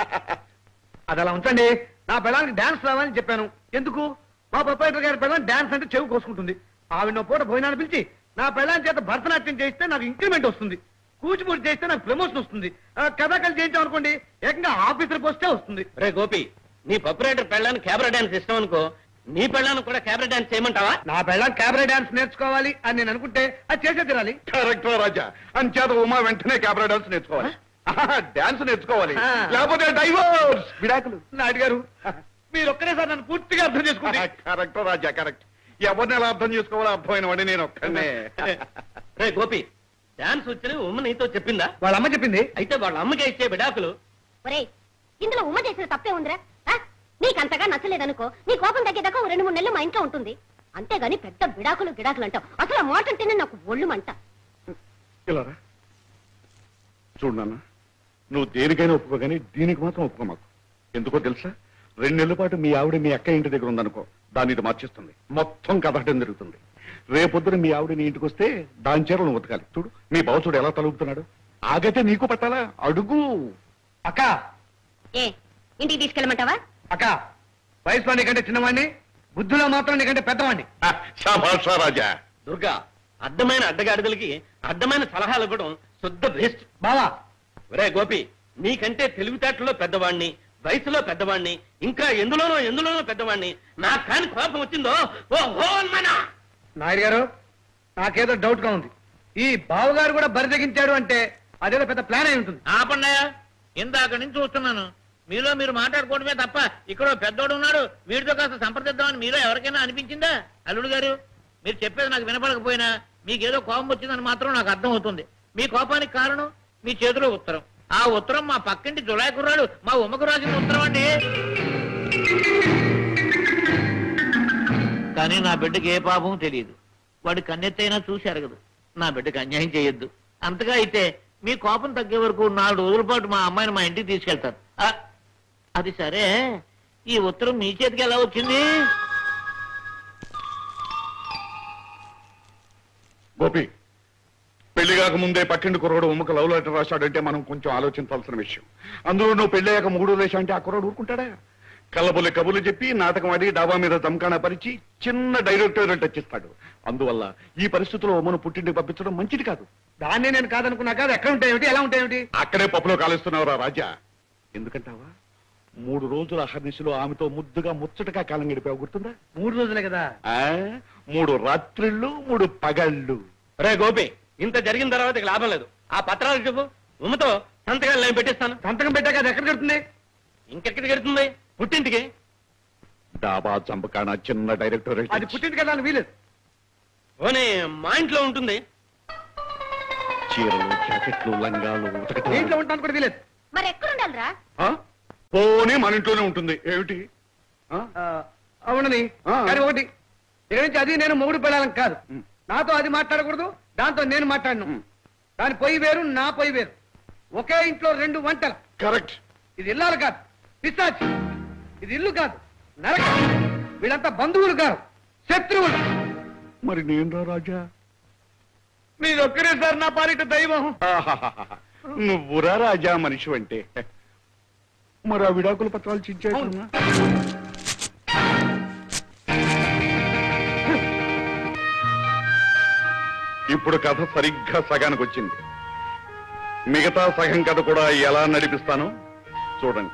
అది అలా ఉంచండి. నా పిల్లలకి డాన్స్ రావాలని చెప్పాను. ఎందుకు? మా ప్రొపరేటర్ గారి పిల్లలు డాన్స్ అంటే చెవి కోసుకుంటుంది. ఆవిడ పూట భోజనాన్ని పిలిచి నా పిల్లల చేత భరతనాట్యం చేస్తే నాకు ఇంక్రిమెంట్ వస్తుంది. కూచిపూడి చేస్తే నాకు ప్రమోషన్ వస్తుంది. కథాకళి చేయించాం అనుకోండి ఏకంగా ఆఫీసర్ పోస్టే వస్తుంది. రే గోపి, నీ పప్పురేటర్ పెళ్ళాన్ని క్యాబరా డాన్స్ ఇష్టం అనుకో, నీ పెళ్ళాన్ని కూడా క్యాబరా డాన్స్ చేయమంటావా? నా పిల్లలు క్యాబరే డాన్స్ నేర్చుకోవాలి అని నేను అనుకుంటే అది చేసే తీరాలి. కరెక్ట్ రాజా. అంచేత ఉమా వెంటనే క్యాబరా డాన్స్ నేర్చుకోవాలి. డాన్స్ నేర్చుకోవాలి, ఆ. లేకపోతే డైవోర్స్ విడాకులు. నాయుడు గారు మీరు ఒక్కరేసారి నన్ను పూర్తిగా అర్థం చేసుకుంటే. కరెక్ట్ రాజా కరెక్ట్. ఎవరిని ఎలా అర్థం చేసుకోవాలో అర్థమైన వాడిని నేను ఒక్కనే. రే గోపి, డాన్స్ వచ్చిన ఉమ్మ నీతో చెప్పిందా? వాళ్ళ అమ్మ చెప్పింది. అయితే వాళ్ళ అమ్మకే ఇచ్చే విడాకులు. ఒరేయ్, ఇందులో ఉమ్మ చేసిన తప్పే ఉందిరా. ఆ? నీకంతగా నచ్చలేదనుకో, నీ కోపం తగ్గేదాకా ఓ రెండు మూడు నెలలు మా ఇంట్లో ఉంటుంది. అంతేగాని పెద్ద విడాకులు గిడాకులు అంటావు. అసలు ఆ మాట అంటేనే నాకు ఒళ్ళు మంట. ఇలా రా. చూడు నాన్న, నువ్వు దేనికైనా ఒప్పుకో కానీ దీనికి మాత్రం ఒప్పుకో మాకు. ఎందుకో తెలుసా? రెండు నెలల పాటు మీ ఆవిడ మీ అక్క ఇంటి దగ్గర ఉందనుకో, దాన్ని ఇది మార్చేస్తుంది. మొత్తం కదటం జరుగుతుంది. రేపొద్దున మీ ఆవిడ నీ ఇంటికి వస్తే దాని చీర నువ్వు ఉతకాలి. చూడు మీ బావచుడు ఎలా తలుపుతున్నాడు. ఆగైతే నీకు పట్టాలా? అడుగు. అక్క ఏ ఇంటికి తీసుకెళ్ళమంటావా? అక్క వయసులో నీకంటే చిన్నవాడిని, బుద్ధిలో మాత్రం నీకంటే పెద్దవాడిని. శాబాష్ రాజా. దుర్గా, అడ్డమైన అడ్డగాడిదలకి అడ్డమైన సలహాలు ఇవ్వడం శుద్ధ బెస్ట్. బావా ఒరే గోపి, నీకంటే తెలివితేటలో పెద్దవాణ్ణి, వయసులో పెద్దవాణ్ణి, ఇంకా ఎందులోనో ఎందులోనో పెద్దవాణ్ణి. నాకు కాని కోపం వచ్చిందో ఓ హోల్మనా. నాయుడు గారు నాకేదో డౌట్ గా ఉంది. ఈ బావగారు కూడా బరి తెగించాడు అంటే అదేదో పెద్ద ప్లాన్ అయి ఉంటుంది. ఆపండాయా, ఇందాక నుంచి చూస్తున్నాను. మీలో మీరు మాట్లాడుకోవడమే తప్ప ఇక్కడ ఓ పెద్దోడు ఉన్నాడు, వీడితో కాస్త సంప్రదిద్దామని మీలో ఎవరికైనా అనిపించిందా? అల్లుడు గారు, మీరు చెప్పేది నాకు వినపడకపోయినా మీకేదో కోపం వచ్చిందని మాత్రం నాకు అర్థం అవుతుంది. మీ కోపానికి కారణం మీ చేతిలో ఉత్తరం. ఆ ఉత్తరం మా పక్కింటి జులాయి కుర్రాడు మా ఉమ్మకు రాసిన ఉత్తరం అండి. కానీ నా బిడ్డకి ఏ పాపం తెలియదు. వాడి కన్నెత్తైనా చూసి అరగదు. నా బిడ్డకి అన్యాయం చేయొద్దు. అంతగా అయితే మీ కోపం తగ్గే వరకు నాలుగు రోజుల పాటు మా అమ్మాయిని మా ఇంటికి తీసుకెళ్తారు. ఆ, అది సరే, ఈ ఉత్తరం మీ చేతికి ఎలా వచ్చింది? గోపి, పెళ్లి కాక ముందే పక్కింటి కుర్రోడు ఉమ్మకు లవ్ లెటర్ రాశాడంటే మనం కొంచెం ఆలోచించాల్సిన విషయం. అందులో నువ్వు పెళ్ళయ్యాక మూడు దేశం అంటే ఆ కుర్రోడు ఊరుకుంటాడా? కళ్ళబుల్లి కబుర్లు చెప్పి నాటకం ఆడి డాబా మీద దమ్కానా పరిచి చిన్న డైరెక్టరేట్ వచ్చిస్తాడు. అందువల్ల ఈ పరిస్థితుల్లో ఉమ్మను పుట్టింటికి పంపించడం మంచిది కాదు. దాన్ని నేను కాదనుకున్నా కాదు. ఎక్కడ ఉంటాయేమిటి, ఎలా ఉంటాయేమిటి? అక్కడే పప్పులో కాలుస్తున్నావురా రాజా. ఎందుకంటావా? మూడు రోజుల అహర్నిశలో ఆమెతో ముద్దుగా ముచ్చటగా కాలం గడిపావు, గుర్తుందా? మూడు రోజులే కదా. ఆ మూడు రాత్రిళ్ళు మూడు పగళ్ళు. రే గోపి, ఇంత జరిగిన తర్వాత ఇక లాభం లేదు. ఆ పత్రాలు చెప్పు, ఉమ్మతో సంతకాలు నేను పెట్టిస్తాను. సంతకం పెట్టాక అది ఎక్కడ కడుతుంది? ఇంకెక్కడికి వెళ్తుంది? పుట్టింటికి. డాబా చంపకాన చిన్న డైరెక్టరేట్. అది పుట్టింటికి వెళ్ళాలని వీలేదు. ఓనే మా ఇంట్లో ఉంటుంది. చీరలు జాకెట్లు లంగాలు ఉతకటం. ఇంట్లో ఉంటాను కూడా వీలేదు. మరి ఎక్కడుండాలిరా? ఆ? పోనీ మన ఇంట్లోనే ఉంటుంది. ఏమిటి? ఆ? ఆ, అవునని. ఆ. కానీ ఒకటి, ఇక నుంచి అది నేను మొగుడు పెళ్ళాలని కాదు. ఉమ్. నాతో అది మాట్లాడకూడదు, దాంతో నేను మాట్లాడను. ఉమ్. దాని పొయ్యి వేరు, నా పొయ్యి వేరు. ఒకే ఇంట్లో రెండు వంటలు. కరెక్ట్. ఇది ఇల్లాలు కాదు, పిశాచి. ఇది ఇల్లు కాదు, నరకం. వీళ్ళంతా బంధువులు కాదు, శత్రువులు. మరి నేను రా రాజా. మీరు ఒక్కరే సార్ నా పాలిట దైవం. ఆహాహాహా. నువ్వురా రాజా మనిషి అంటే. మరి ఆ విడాకుల పత్రాలు చించాడు. ఇప్పుడు కథ సరిగ్గా సగానికి వచ్చింది. మిగతా సగం కథ కూడా ఎలా నడిపిస్తానో చూడండి.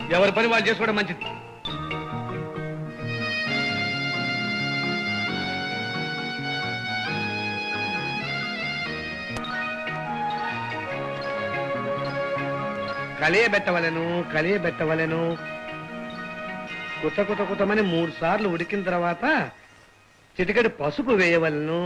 ఎవరి పని వాళ్ళు చేసుకోవడం మంచిది. కలియబెట్టవలెను కలియబెట్టవలెను కుత కుత కుతమని మూడు సార్లు ఉడికిన తర్వాత చిటికెడు పసుపు వేయవలను.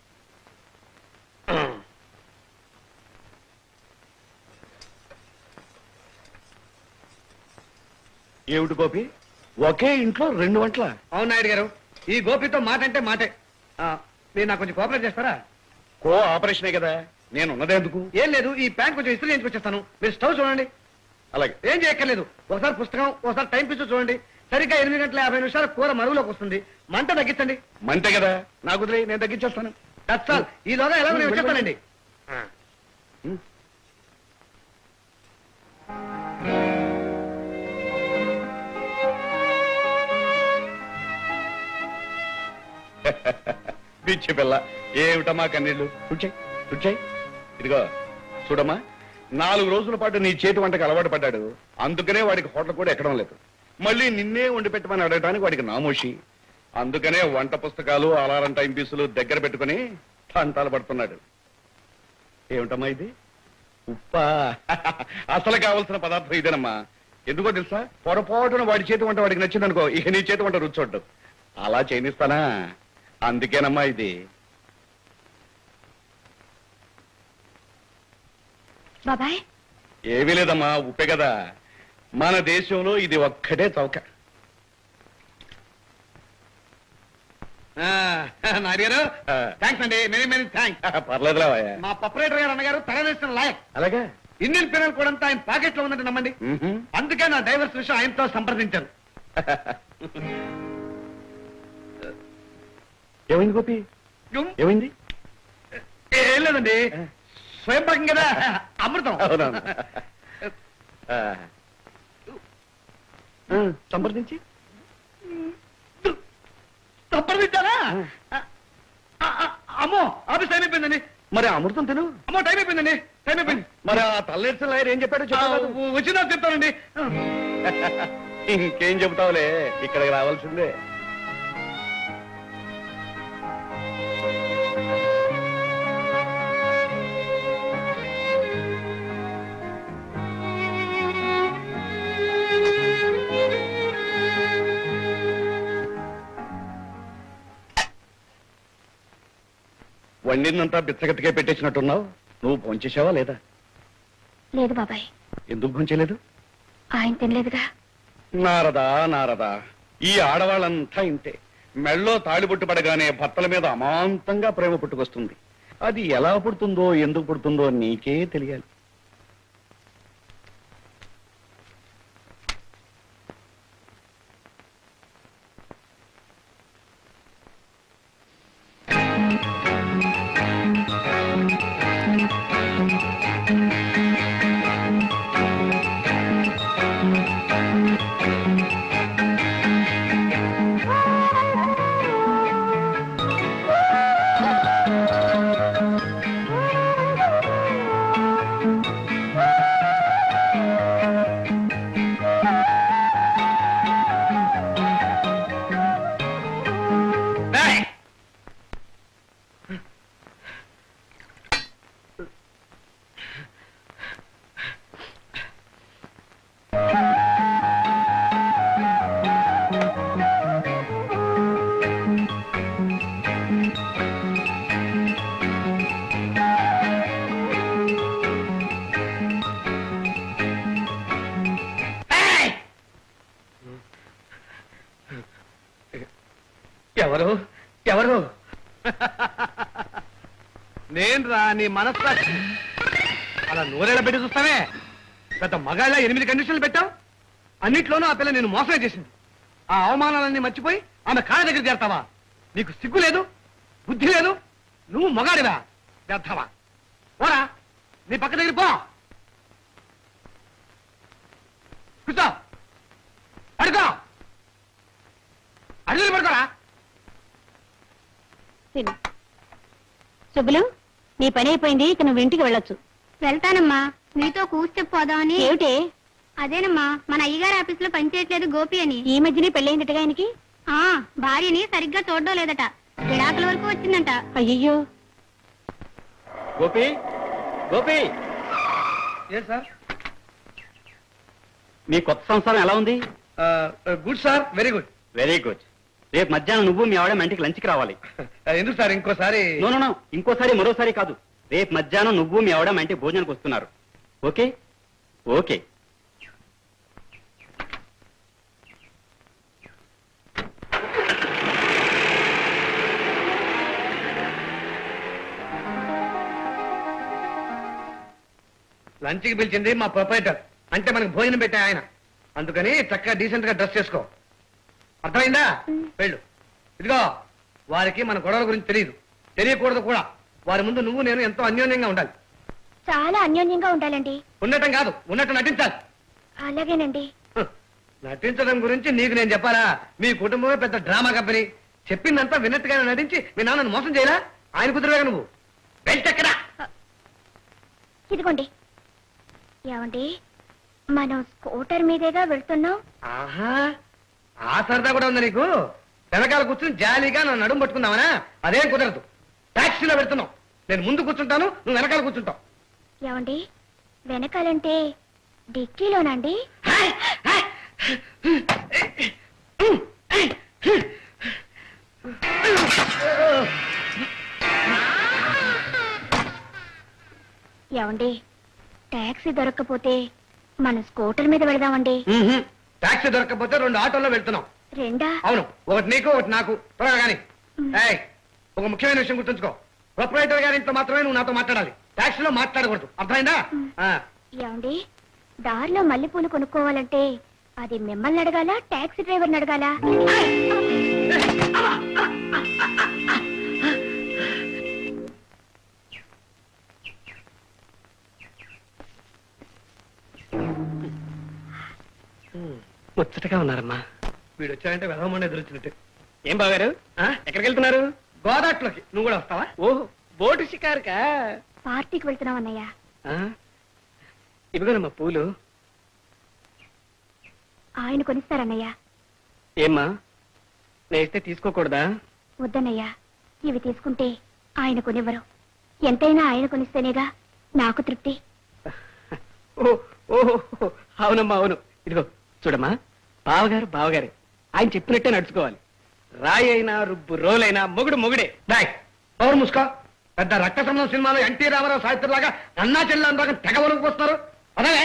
ఏమిటి గోపి, ఒకే ఇంట్లో రెండు వంటల? అవును నాయుడు గారు, ఈ గోపితో మాట అంటే మాటే. ఆ, మీరు నాకు కొంచెం కోఆపరేట్ చేస్తారా? కో ఆపరేషనే కదా, నేను ఉన్నదేందుకు? ఏం లేదు, ఈ ప్యాంట్ కొంచెం ఇస్త్రీ చేయించుకొచ్చేస్తాను. మీరు స్టవ్ చూడండి. అలాగే. ఏం చేయక్కర్లేదు, ఒకసారి పుస్తకం ఒకసారి టైం పిచ్చు చూడండి. సరిగ్గా ఎనిమిది గంటల యాభై నిమిషాలు కూర మరుగులోకి వస్తుంది. మంట తగ్గించండి. మంతే కదా, నాకు వదిలే, నేను తగ్గించేస్తాను. దట్స్ ఈలోగా ఎలా నేను చెప్పానండి. పిచ్చి పిల్ల, ఏమిటమ్మా కన్నీళ్ళు? తుడ్చాయి తుడ్చాయి. ఇదిగో చూడమ్మా, నాలుగు రోజుల పాటు నీ చేతి వంటకు అలవాటు పడ్డాడు, అందుకనే వాడికి హోటల్ కూడా ఎక్కడం లేదు. మళ్ళీ నిన్నే వండి పెట్టమని అడగడానికి వాడికి నామోషి. అందుకనే వంట పుస్తకాలు అలారం టైం పీసులు దగ్గర పెట్టుకుని తంటాలు పడుతున్నాడు. ఏమిటమ్మా ఇది? ఉప్పా? అసలు కావలసిన పదార్థం ఇదేనమ్మా. ఎందుకో తెలుసా, పొరపాటున వాడి చేతి వంట వాడికి నచ్చిందనుకో, ఇక నీ చేతి వంట రుచి చూడ్డు. అలా చేయనిస్తానా? అందుకేనమ్మా ఇది. బాబాయ్, ఏమీ లేదమ్మా, ఉప్పే కదా. మన దేశంలో ఇది ఒక్కటే చౌక. నాయుడు గారు థ్యాంక్స్ అండి, మెనీ మెనీ థ్యాంక్స్. పర్లేదురా. మా పపరేటర్ గారు అన్నగారు తలవేసిన లాయక్. అలాగే. ఇండియన్ పీనల్ కూడా ఆయన పాకెట్ లో ఉందంటే నమ్మండి. అందుకే నా డైవర్స్ విషయం ఆయనతో సంప్రదించారు. ఏమైంది గోపి, ఏమైంది? ఏం లేదండి, స్వయం పాకం కదా, అమృతం. అవునవును. సంప్రదించి సంప్రదించారా? అమ్మో, ఆఫీస్ టైం అయిపోయిందండి. మరి అమృతం తిను. అమ్మో, టైం అయిపోయిందండి, టైం అయిపోయింది. మరి ఆ తల్లేసిన లాయర్ ఏం చెప్పాడో చెప్పాలి. వచ్చిందా చెప్తానండి. ఇంకేం చెబుతావులే, ఇక్కడికి రావాల్సిందే. వండిందంతా బిచ్చగతికే పెట్టేసినట్టున్నావు. నువ్వు భోంచేసావా లేదా? లేదు బాబాయ్. ఎందుకు భోంచేయలేదు? ఆయన తినలేదుగా. నారదా నారదా, ఈ ఆడవాళ్ళంతా ఇంతే. మెళ్ళో తాళిబొట్టు పడగానే భర్తల మీద అమాంతంగా ప్రేమ పుట్టుకొస్తుంది. అది ఎలా పుడుతుందో ఎందుకు పుడుతుందో నీకే తెలియాలి. ఎవరు ఎవరు? నేను రా, నీ మనస్సు. అలా నూరేళ్ళ పెట్టి చూస్తావే, పెద్ద మగాళ్ళ ఎనిమిది కండిషన్లు పెట్టావు. అన్నిట్లోనూ ఆ పిల్ల నేను మోసం చేసింది. ఆ అవమానాలన్నీ మర్చిపోయి ఆమె కాళ్ళ దగ్గర చేరతావా? నీకు సిగ్గు లేదు, బుద్ధి లేదు. నువ్వు మగాడివా? వ్యర్థవా? పోరా, నీ పక్క దగ్గర పో. కూర్చో, అడుకో, అడుగులు పడుకోరా. శుభులు, నీ పని అయిపోయింది, ఇక నువ్వు ఇంటికి వెళ్ళొచ్చు. వెళ్తానమ్మా, నీతో కూర్చొని పోదామని. ఏమిటి? అదేనమ్మా మన అయ్యగారి ఆఫీస్ లో పనిచేయట్లేదు గోపి అని. ఈ మధ్యనే పెళ్ళైందటగా ఆయనకి. ఆ భార్యని సరిగ్గా చూడడం లేదట, విడాకుల వరకు వచ్చిందంట. అయ్యయ్యో. గోపి గోపి సార్ మీ కొత్త సంసారం ఎలా ఉంది? Good sir, very good. Very good. రేపు మధ్యాహ్నం నువ్వు మీ ఆవిడ మంటికి లంచ్కి రావాలి. ఎందుకు సార్ ఇంకోసారి? నో నో నో ఇంకోసారి మరోసారి కాదు. రేపు మధ్యాహ్నం నువ్వు మీ ఆవిడ మంటికి భోజనానికి వస్తున్నారు. Okay okay. లంచ్కి పిలిచింది మా ప్రొపరేటర్, అంటే మనకు భోజనం పెట్టే ఆయన. అందుకని చక్కగా డీసెంట్ గా డ్రెస్ చేసుకో, అర్థమైందా? వెళ్ళు. ఇదిగో, వారికి మన గొడవల గురించి తెలియదు, తెలియకూడదు కూడా. వారి ముందు నువ్వు నేను ఎంతో అన్యోన్యంగా ఉండాలి. చాలా అన్యోన్యంగా ఉండాలండి. ఉండటం కాదు, ఉన్నట్టు నటించాలి. అలాగేనండి. హ్, నటించడం గురించి నీకు నేను చెప్పాలా? మీ కుటుంబమే పెద్ద డ్రామా కంపెనీ. చెప్పిందంతా విన్నట్టుగానే నటించి మీ నాన్నను మోసం చేయలా? ఆయన కుదిరేగా నువ్వు. వెళ్ళెక్కడా? ఇదిగోండి. ఏమండి, మనం స్కూటర్ మీదేగా వెళ్తున్నాం. ఆహా, ఆ సరదా కూడా ఉందా నీకు? వెనకాల కూర్చుని జాలీగా నన్ను నడుము పట్టుకుందామనా? అదేం కుదరదు. టాక్సీలో పెడుతున్నావు, నేను ముందు కూర్చుంటాను, నువ్వు వెనకాల కూర్చుంటావు. ఏమండి, వెనకాలంటే డిక్కీలోనండి? ఏమండి, టాక్సీ దొరక్కపోతే మన స్కూటర్ మీద వెళదామండి. టాక్సీ దొరకకపోతే రెండు ఆటోల్లో వెళ్తున్నాం. రెండా? అవును, ఒకటి నీకు ఒకటి నాకు. త్వరగా కానీ. ఏయ్, ఒక ముఖ్యమైన విషయం గుర్తుంచుకో. ప్రొపరేటర్ గారి ఇంట్లో మాత్రమే నువ్వు నాతో మాట్లాడాలి, టాక్సీలో మాట్లాడకూడదు, అర్థమైందా? ఏమండి, దారిలో మల్లెపూలు కొనుక్కోవాలంటే అది మిమ్మల్ని అడగాల, టాక్సీ డ్రైవర్ని అడగాల? ముచ్చటగా ఉన్నారమ్మా. వీడు వచ్చాడంటే వెదవమనే ఎదురొచ్చినట్టు. ఏం బాగారు ఎక్కడికి వెళ్తున్నారు? గోదాట్లోకి. నువ్వు కూడా వస్తావా? ఓహో, బోటు షికారుకా? పార్టీకి వెళ్తున్నాం అన్నయ్య. ఇవిగోనమ్మా పూలు. ఆయన కొనిస్తారన్నయ్య. ఏమ్మా, నేస్తే తీసుకోకూడదా? వద్దన్నయ్య, ఇవి తీసుకుంటే ఆయన కొనివ్వరు. ఎంతైనా ఆయన కొనిస్తేనేగా నాకు తృప్తి. ఓహో, అవునమ్మా అవును. ఇదిగో చూడమ్మా, బావగారు బావగారే, ఆయన చెప్పినట్టే నడుచుకోవాలి. రాయి అయినా రుబ్బు రోలైనా మొగుడు మొగుడే. Bye, power ముసుకో. పెద్ద రక్త సంబంధం సినిమాలో ఎన్టీ రామారావు సాహిత్యంలాగా అన్నా చెల్లెలు అందాక తెగ వరకు వస్తారు. అదే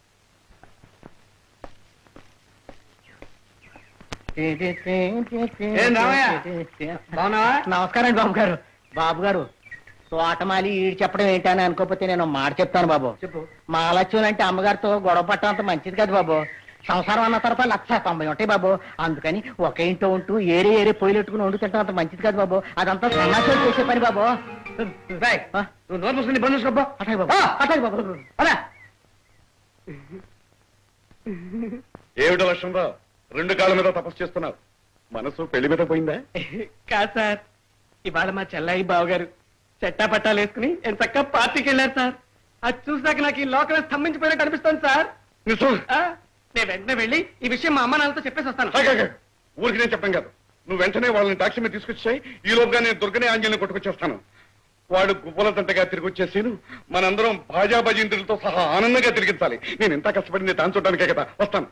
ఏం రామయ్య, బాగున్నావా? నమస్కారం బాబు గారు. బాబు గారు, తోటమాలి ఈడు చెప్పడం ఏంటని అనుకోకపోతే నేను మాట చెప్తాను బాబు. చెప్పు. మా లక్ష్యం అంటే అమ్మగారితో గొడవ పట్టడం అంత మంచిది కాదు బాబు. సంసారం అన్న తర్వాత లక్ష తొంభై ఉంటాయి బాబు. అందుకని ఒక ఇంట్లో ఉంటూ ఏరే ఏరే పొయ్యిలెట్టుకుని వండు తింటాం అంత మంచిది కాదు బాబు. అదంతా సన్నాసులు చేసే పని బాబు. బాయ్, నువ్వు నోరు మూసుకుని బంద్ చేసుకో. అట్లాగే బాబు, అట్లాగే బాబు. అలా ఏమిటో లక్ష్మణరావు, రెండు కాళ్ళ మీద తపస్సు చేస్తున్నావు, మనసు పెళ్లి మీద పోయిందా? కాదు సార్, ఇవాళ మా చెల్లాయి బావగారు చెట్టా పట్టాలు వేసుకుని ఎంత చక్కగా పార్టీకి వెళ్ళారు సార్. అది చూసాక నాకు ఈ లోకమే స్తంభించిపోయినట్టు అనిపిస్తుంది సార్. ఆ, నేను వెంటనే వెళ్ళి ఈ విషయం మా అమ్మ నాన్నతో చెప్పేసి వస్తాను. ఊరికి నేను చెప్పాను కాదు, నువ్వు వెంటనే వాళ్ళని టాక్సీ మీద తీసుకొచ్చాయి. ఈ లోపుగా నేను దుర్గనే ఆంజనేయుని కొట్టుకొచ్చేస్తాను. వాడు గుబ్బల తంటగా తిరిగి వచ్చేసి మనందరం భాజా భజీంద్రులతో సహా ఆనందంగా తిరిగించాలి. నేను ఎంత కష్టపడింది దాని చూడటానికే కదా. వస్తాను.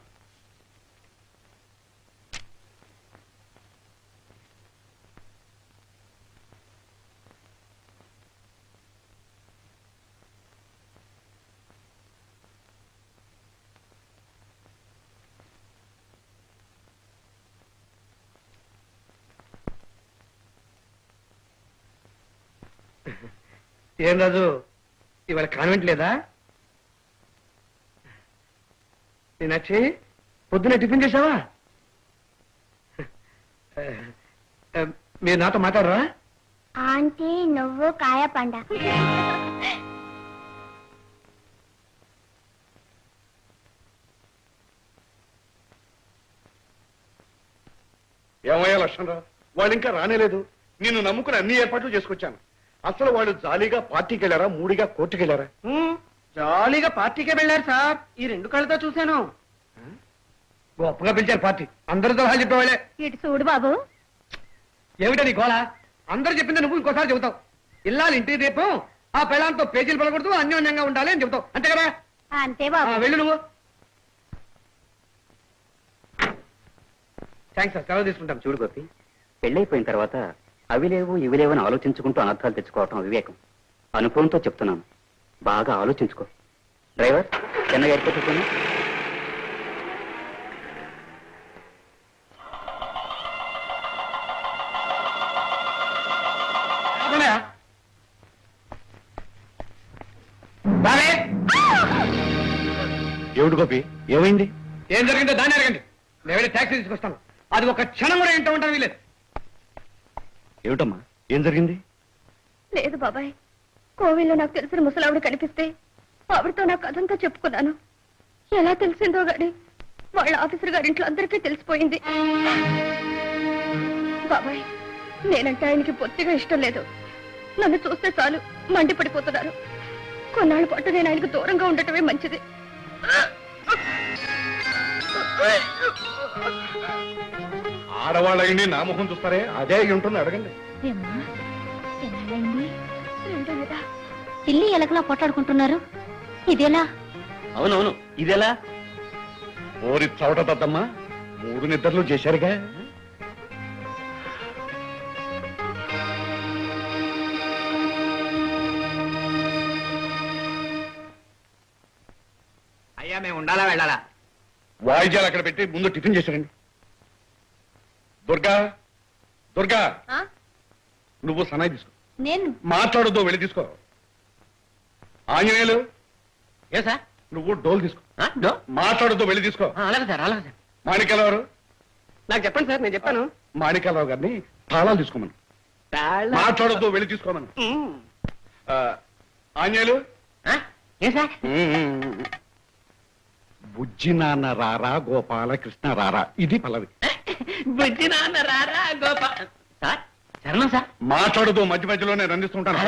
ఏం రాజు, ఇవాళ కాన్వెంట్ లేదా? నేనచ్చి పొద్దున్న టిఫిన్ చేసావా? మీరు నాతో మాట్లాడరా? ఆంటీ నువ్వు కాయ పండ. ఏమయ్యా లక్ష్మణరావు, వాళ్ళు ఇంకా రానేలేదు. నిన్ను నమ్ముకుని అన్ని ఏర్పాట్లు చేసుకొచ్చాను. అసలు వాళ్ళు జాలీగా పార్టీకి వెళ్ళారా, మూడిగా కోర్టుకి వెళ్ళారా? జాలీగా పార్టీకే వెళ్ళారు సార్. ఈ రెండు కళ్ళతో చూశాను. గొప్పగా పిలిచారు పార్టీ. అందరితో హాలు చెప్పేవాళ్ళే. ఇటు చూడు బాబు. ఏమిటా నీ గోళ? అందరూ చెప్పింది నువ్వు ఇంకోసారి చెబుతావు. ఇల్లాలి ఇంటి రేపు ఆ పెళ్ళాంతో పేజీలు పడకూడదు, అన్యోన్యంగా ఉండాలి అని చెబుతావు. అంతే కదా? అంతే బాబు. వెళ్ళు నువ్వు. థ్యాంక్స్ సార్, సెలవు తీసుకుంటాం. చూడు గోపి, పెళ్ళైపోయిన తర్వాత అవి లేవు ఇవి లేవని ఆలోచించుకుంటూ అనర్థాలు తెచ్చుకోవటం వివేకం. అనుభవంతో చెప్తున్నాను, బాగా ఆలోచించుకో. డ్రైవర్ చిన్నగా ఎయిర్పోర్ట్. ఏమిటి గోపి, ఏమైంది? ఏం జరిగిందో దాన్ని అడగండి. నేను వెళ్ళి ట్యాక్సీ తీసుకొస్తాను. అది ఒక క్షణం కూడా ఇంట ఉంటాను వీలేదు. ఏమిటమ్మా, ఏం జరిగింది? లేదు బాబాయ్, కోవిల్లో నాకు తెలిసిన ముసలావిడ కనిపిస్తే ఆవిడతో నాకు కథంతా చెప్పుకున్నాను. ఎలా తెలిసిందో గాని వాళ్ళ ఆఫీసర్ గారింట్లో అందరికీ తెలిసిపోయింది. బాబాయ్, నేనంటే ఆయనకి పొత్తిగా ఇష్టం లేదు. నన్ను చూస్తే చాలు మండిపడిపోతున్నారు. కొన్నాళ్ళ పాటు నేను ఆయనకు దూరంగా ఉండటమే మంచిది. ఆడవాళ్ళని నా మొహం చూస్తారే, అదే ఉంటుంది, అడగండి. పిల్లి ఎలకలా పొట్టాడుకుంటున్నారు. ఇదేలా? అవునవును, ఇదెలా? ఓరి చవట దద్దమ్మా, మూడు నిద్రలు చేశారుగా. అయ్యా మేము ఉండాలా వెళ్ళాలా? వాయిద్యాలు అక్కడ పెట్టి ముందు టిఫిన్ చేశారండి. దుర్గా, దుర్గా, నువ్వు సనాయి తీసుకో. నేను మాట్లాడొద్దు, వెళ్ళి తీసుకో. ఆంజనేయులు, ఏ సార్? నువ్వు డోల్ తీసుకో. మాట్లాడొద్దు, వెళ్ళి తీసుకో. అలాగే సార్, అలాగే సార్. మాణిక్యాలరావు, నాకు చెప్పండి సార్, నేను చెప్పాను. మాణిక్యాలరావు గారిని తాళాలు తీసుకోమను. మాట్లాడొద్దు, వెళ్ళి తీసుకోమను. ఆంజనేయులు, ఏ సార్? బుజ్జి నాన్న రారా, గోపాలకృష్ణ రారా, ఇది పల్లవి. బుజ్జి నాన్న రారా గోపా. సార్ శరణం సార్. మాట్లాడదు, మధ్య మధ్యలోనే రందిస్తుంటాను.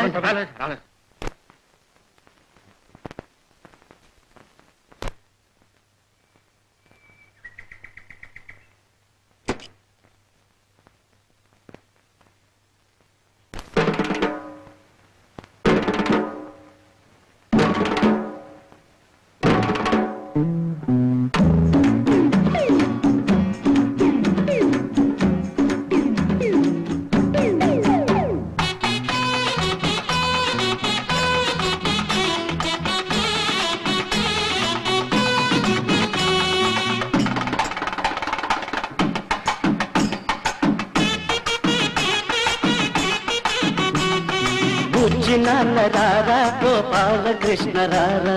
నాన్న రారా, గోపాలకృష్ణ రారా,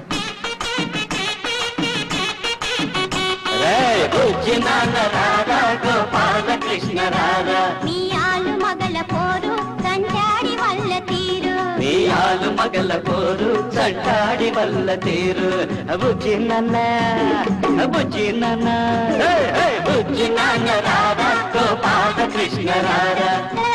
బుజ్జి నాన్న రారా, గోపాలకృష్ణ రారా. మీ ఆలు మగల పోరు సంచాడి వల్ల తీరు, మీ ఆలు మగల పోరు సంటాడి వల్ల తీరు. బుజ్జి నాన్న, బుజ్జి నాన్న, బుజ్జి నాన్న రారా, గోపాలకృష్ణ రారా.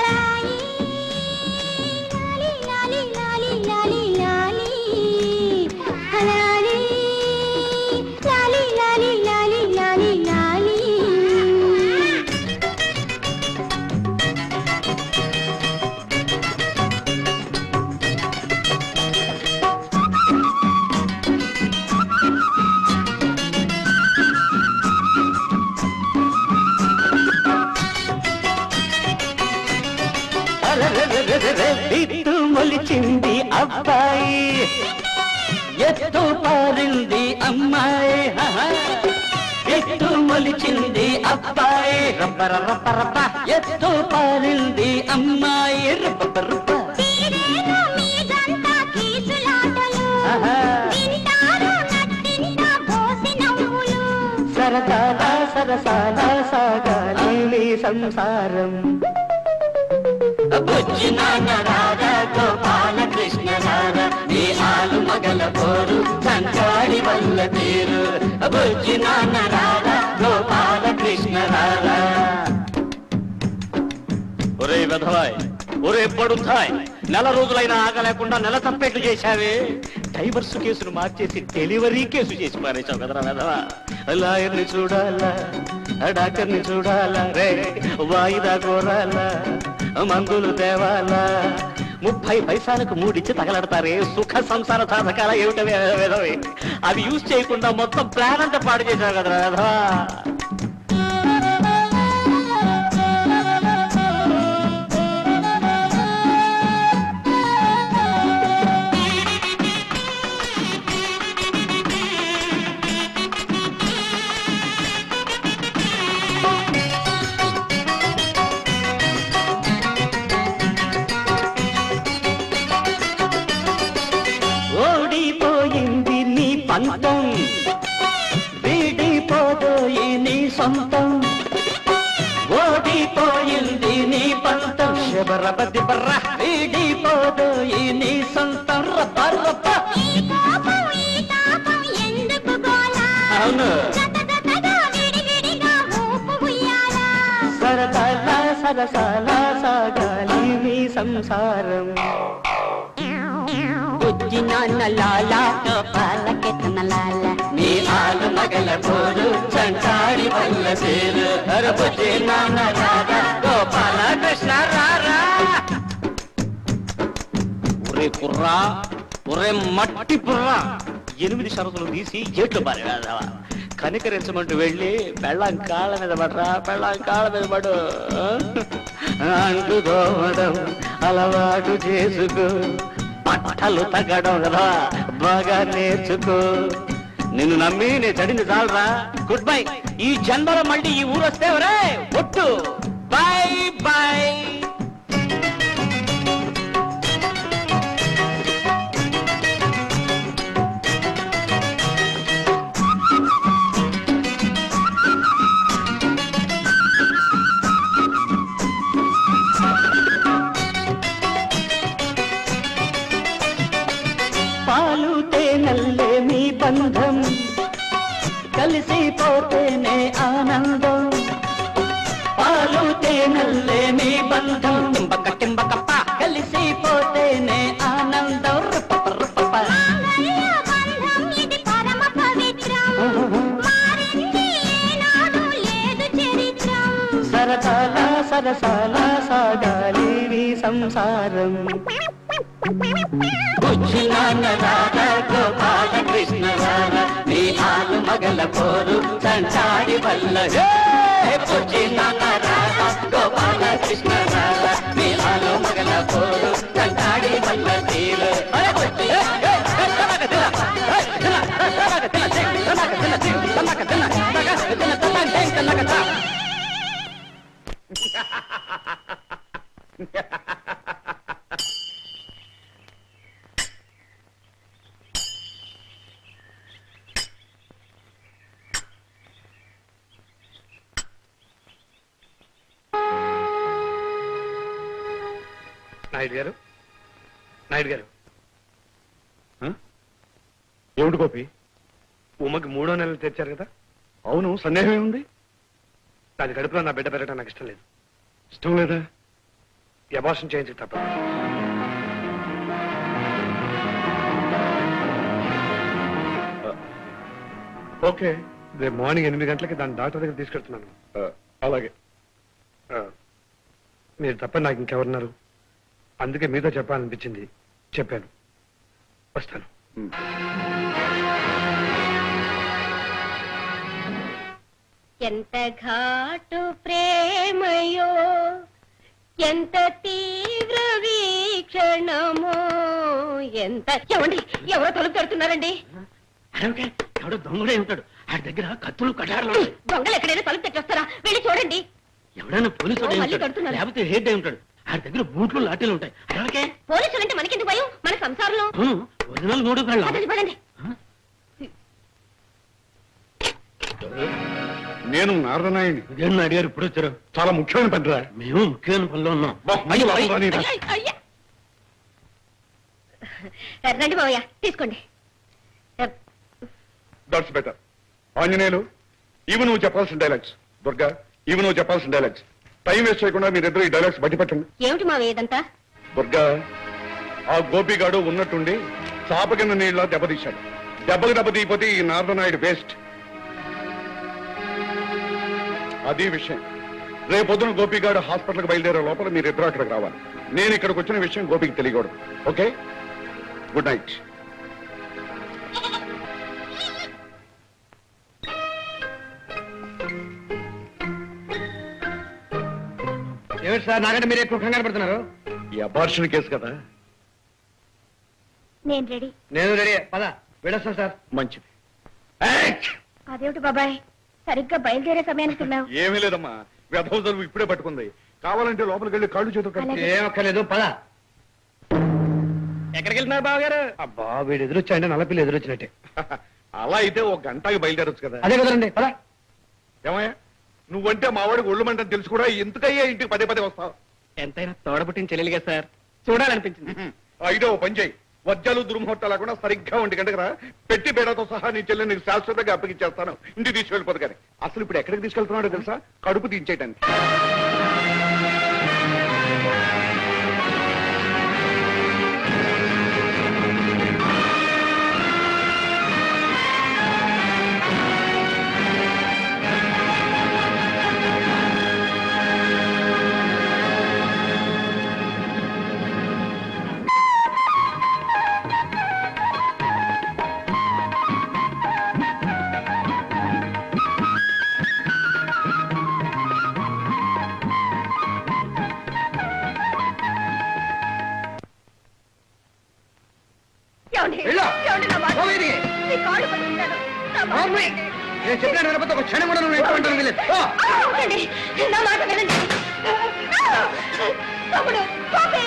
ఎత్తు మొలిచింది అబ్బాయి, ఎత్తు పారింది అమ్మాయి. ఎత్తు మొలిచింది అబ్బాయి, రబ్బర రబ్బ రబ్బ. ఎత్తు పారింది అమ్మాయి, రబ్బ రబ్బ. సరదాగా సరసాలా సాగాలి మీ సంసారం. బుజ్జి నాన్న రారా, గోపాలకృష్ణ రారా, నీ ఆలు మగల పోరు సంచాడి వల్ల తీరు. బుజ్జి నాన్న రారా, గోపాలకృష్ణ రారా. ఒరే వెధవాయ్, ఒరే పడుతాయ్, నెల రోజులైనా ఆగలేకుండా నెల తప్పేట్లు చేశావే. డైవర్స్ కేసును మార్చేసి డెలివరీ కేసు చేసి పారేసావు కదరా వెధవా. లాయర్ని చూడాలా, డాక్టర్ని చూడాలా, రే వాయిదా కోరాలా, మందులు తేవాలా, ముప్పై పైసలకు మూడిచ్చి తగలడతారే సుఖ సంసార సాధకాల ఏమిటవే వెధవే. అవి యూజ్ చేయకుండా మొత్తం ప్లాన్ అంతా పాడు చేశావు కదరా వెధవా. ఓడిపోయింది నీ పంతం, వీడిపోదోయి నీ సొంతం. ఓడిపోయింది నీ పంతం, శబరబది బర్ర, వీడిపోదోయి నీ సొంతం. రబ్బ రబ్బ అవును సరదాల సరసాల సాగాలి నీ సంసారం. బుజ్జి నాన్న లాలా గోపాలకి తన లాల, నీ ఆలు మగల పోరు చంటాడి వల్ల సేరు. అర బుజ్జి నాన్న లాలా గోపాల కృష్ణ రారా. ఒరే కుర్రా, ఒరే మట్టి పుర్రా, ఎనిమిది షరతులు తీసి ఏట్లు బారి వేదావా. కనికరించమంటూ వెళ్ళి పెళ్ళాం కాళ్ళ మీద పడరా, పెళ్ళాం కాళ్ళ మీద పడు. అంటు దోమడం అలవాటు చేసుకో, పట్టలు తగ్గడం కదా బాగా నేర్చుకో. నిన్ను నమ్మి నేను చడింది చాలరా. Good bye. ఈ జన్మలో మళ్ళీ ఈ ఊరు వస్తే ఒరే ఒట్టు. Bye bye. పాలు తేనల్లే మీ బంధం, కలిసిపోతేనే ఆనందం. పాలు తేనల్లే మీ బంధం, టింబక టింబకప్ప, కలిసిపోతేనే ఆనందం. రుపప రుపప సరసాల సరసాల సాగాలి నీ సంసారం. బుజ్జి నాన్న రాధా గోపాల కృష్ణ రాధా, నీ ఆలు మగల పోరు చంటాడి వల్ల. బుజ్జి నాన్న రాధా గోపాల కృష్ణ రాధా, నీ ఆలు మగల పోరు చంటాడి వల్ల తీరు. నాయుడు గారు, నాయుడు గారు, ఏమిటి గోపి, ఉమ్మకి మూడో నెలలు తెచ్చారు కదా? అవును, సందేహం ఏముంది? దాని కడుపులో నా బిడ్డ పెరగడం నాకు ఇష్టం లేదు. ఇష్టం లేదా? అబార్షన్ చేయించి తప్ప. ఓకే, రేపు మార్నింగ్ ఎనిమిది గంటలకి దాని డాక్టర్ దగ్గర తీసుకెళ్తున్నాను. అలాగే. మీరు తప్ప నాకు ఇంకెవరున్నారు? అందుకే మీతో చెప్పాలనిపించింది, చెప్పాను. వస్తాను. ఎంత ఘాటు ప్రేమయో, ఎంత తీవ్ర వీక్షణమో, ఎంత. ఏమండి, ఎవరో తలుపు తడుతున్నారండి? ఎవడో దొంగడే ఉంటాడు, ఆ దగ్గర కత్తులు కటారులు. దొంగలు ఎక్కడైనా తలుపు తెచ్చొస్తారా? వెళ్ళి చూడండి. ఎవడైనా పోలీసు లేకపోతే హెడ్ అయి ఉంటాడు. ఆ దగ్గర బూట్లు లాఠీలు ఉంటాయి. అలాగే పోలీసులు అంటే మనకెందుకు భయం? మన సంసారంలో ఒరిజినల్ మూడు పదండి. నేను నారదనాయుని. ఇదేం అడిగారు? ఇప్పుడు వచ్చారు? చాలా ముఖ్యమైన పనిరా. మేము ముఖ్యమైన పనిలో ఉన్నాం. రండి బావయ్య, తీసుకోండి. That's better. ఆంజనేయులు, ఇవి నువ్వు చెప్పాల్సిన డైలాగ్స్. దుర్గా, ఇవి నువ్వు చెప్పాల్సిన డైలాగ్స్. టైం వేస్ట్ చేయకుండా మీరిద్దరు ఈ డైలాగ్స్ బట్టి పెట్టండి. ఏమిటి మావయ్య ఇదంతా? దుర్గా, ఆ గోపిగాడు ఉన్నట్టుండి చాప కింద నీళ్ళ దెబ్బతీశాడు. దెబ్బకి దెబ్బ తీయపోతే ఈ నారదనాయుడు వేస్ట్. అది విషయం. రేపొద్దున గోపిగాడు హాస్పిటల్కి బయలుదేరే లోపల మీరిద్దరూ అక్కడికి రావాలి. నేను ఇక్కడికి వచ్చిన విషయం గోపికి తెలియకూడదు. Okay, good night. ఏమిటి సార్ నాకంటే మీరు ఎక్కువ కంగారు పడుతున్నారు? ఈ అబార్షన్ కేసు కదా. నేను రెడీ. నేను రెడీ. పద వెళ్ళొస్తాను సార్. మంచిది. అదేమిటి బాబాయ్ సరిగ్గా బయలుదేరే సమయానికి తిన్నావు? ఏమీ లేదమ్మా, వ్యధవ జలుబు ఇప్పుడే పట్టుకుంది. కావాలంటే లోపలికి వెళ్ళి కాళ్ళు చేతులు కడుక్కో. అలాగే. ఏమక్కర్లేదు, పద. ఎక్కడికి వెళ్తున్నారు బావగారు? అబ్బా వీడు ఎదురొచ్చాయంటే నల్లపిల్లి ఎదురొచ్చినట్టే. అలా అయితే ఒక గంటకి బయలుదేరొచ్చు కదా. అదే కదండి, పద. ఏమయ్యా, నువ్వంటే మావాడికి ఒళ్ళు మంటని తెలుసు కూడా ఎందుకయ్యా ఇంటికి పదే పదే వస్తావు? ఎంతైనా తోడబుట్టిన చెల్లెలుగా సార్, చూడాలనిపించింది. అయితే ఓ పని చేయి, వజ్జాలు దుర్ముహూర్తాలు లేకుండా సరిగ్గా ఒంటి గంటకు రా. పెట్టి బేడతో సహా నీ చెల్లెని నీకు శాశ్వతంగా అప్పగించేస్తాను. ఇంటికి తీసుకెళ్ళిపోదు కానీ. అసలు ఇప్పుడు ఎక్కడికి తీసుకెళ్తున్నాడో తెలుసా? కడుపు తీయించేయటానికి. వెళ్ళు. పో వీధికి. అమ్మాయి, నేను చెప్పిన వినకపోతే ఒక క్షణం కూడా నువ్వు ఎక్కువ ఉంటాను వీలేదు. నా మాట వినండి. తమ్ముడు, గోపి.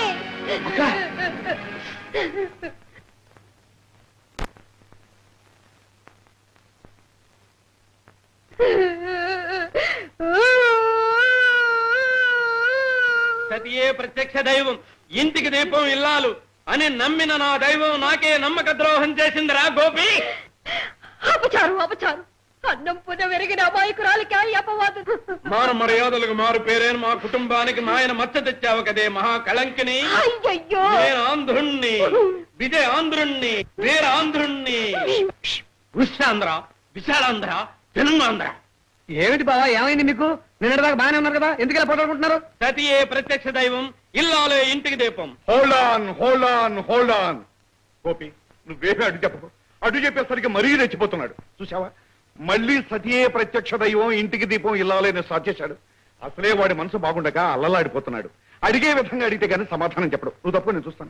సతియే ప్రత్యక్ష దైవం, ఇంటికి దీపం ఇల్లాలు అని నమ్మిన నా దైవం నాకే నమ్మక ద్రోహం చేసిందిరా గోపి. అపచారు అపచారు అన్నం పున వెరిగిన అమాయకురాలికి అపవాదు. మారు మర్యాదలకు మారు పేరేను మా కుటుంబానికి నాయన మచ్చ తెచ్చావు కదే మహా కళంకిని. అయ్యయ్యో, నేను ఆంధ్రుణ్ణి, విజయ ఆంధ్రుణ్ణి, వీర ఆంధ్రుణ్ణి, ఉష్ణాంధ్ర, విశాలాంధ్ర, తెలుగాంధ్ర. ఏమిటి బావా, ఏమైంది మీకు? నిన్నటిదాకా బాగానే ఉన్నారు కదా, ఎందుకు ఇలా పోటాడుకుంటున్నారు? సతియే ప్రత్యక్ష దైవం, ఇల్లాలే ఇంటికి దీపం. Hold on, hold on, hold on. Gopi, నువ్వేమీ అడ్డు చెప్పకు. అడ్డు చెప్పేసరికి మరీ రెచ్చిపోతున్నాడు. చూసావా, మళ్ళీ సతియే ప్రత్యక్ష దైవం, ఇంటికి దీపం ఇల్లాలని స్టార్ట్ చేశాడు. అసలే వాడి మనసు బాగుండగా అల్లలాడిపోతున్నాడు. అడిగే విధంగా అడిగితే గానీ సమాధానం చెప్పడు. నువ్వు తప్పు, నేను చూస్తాను.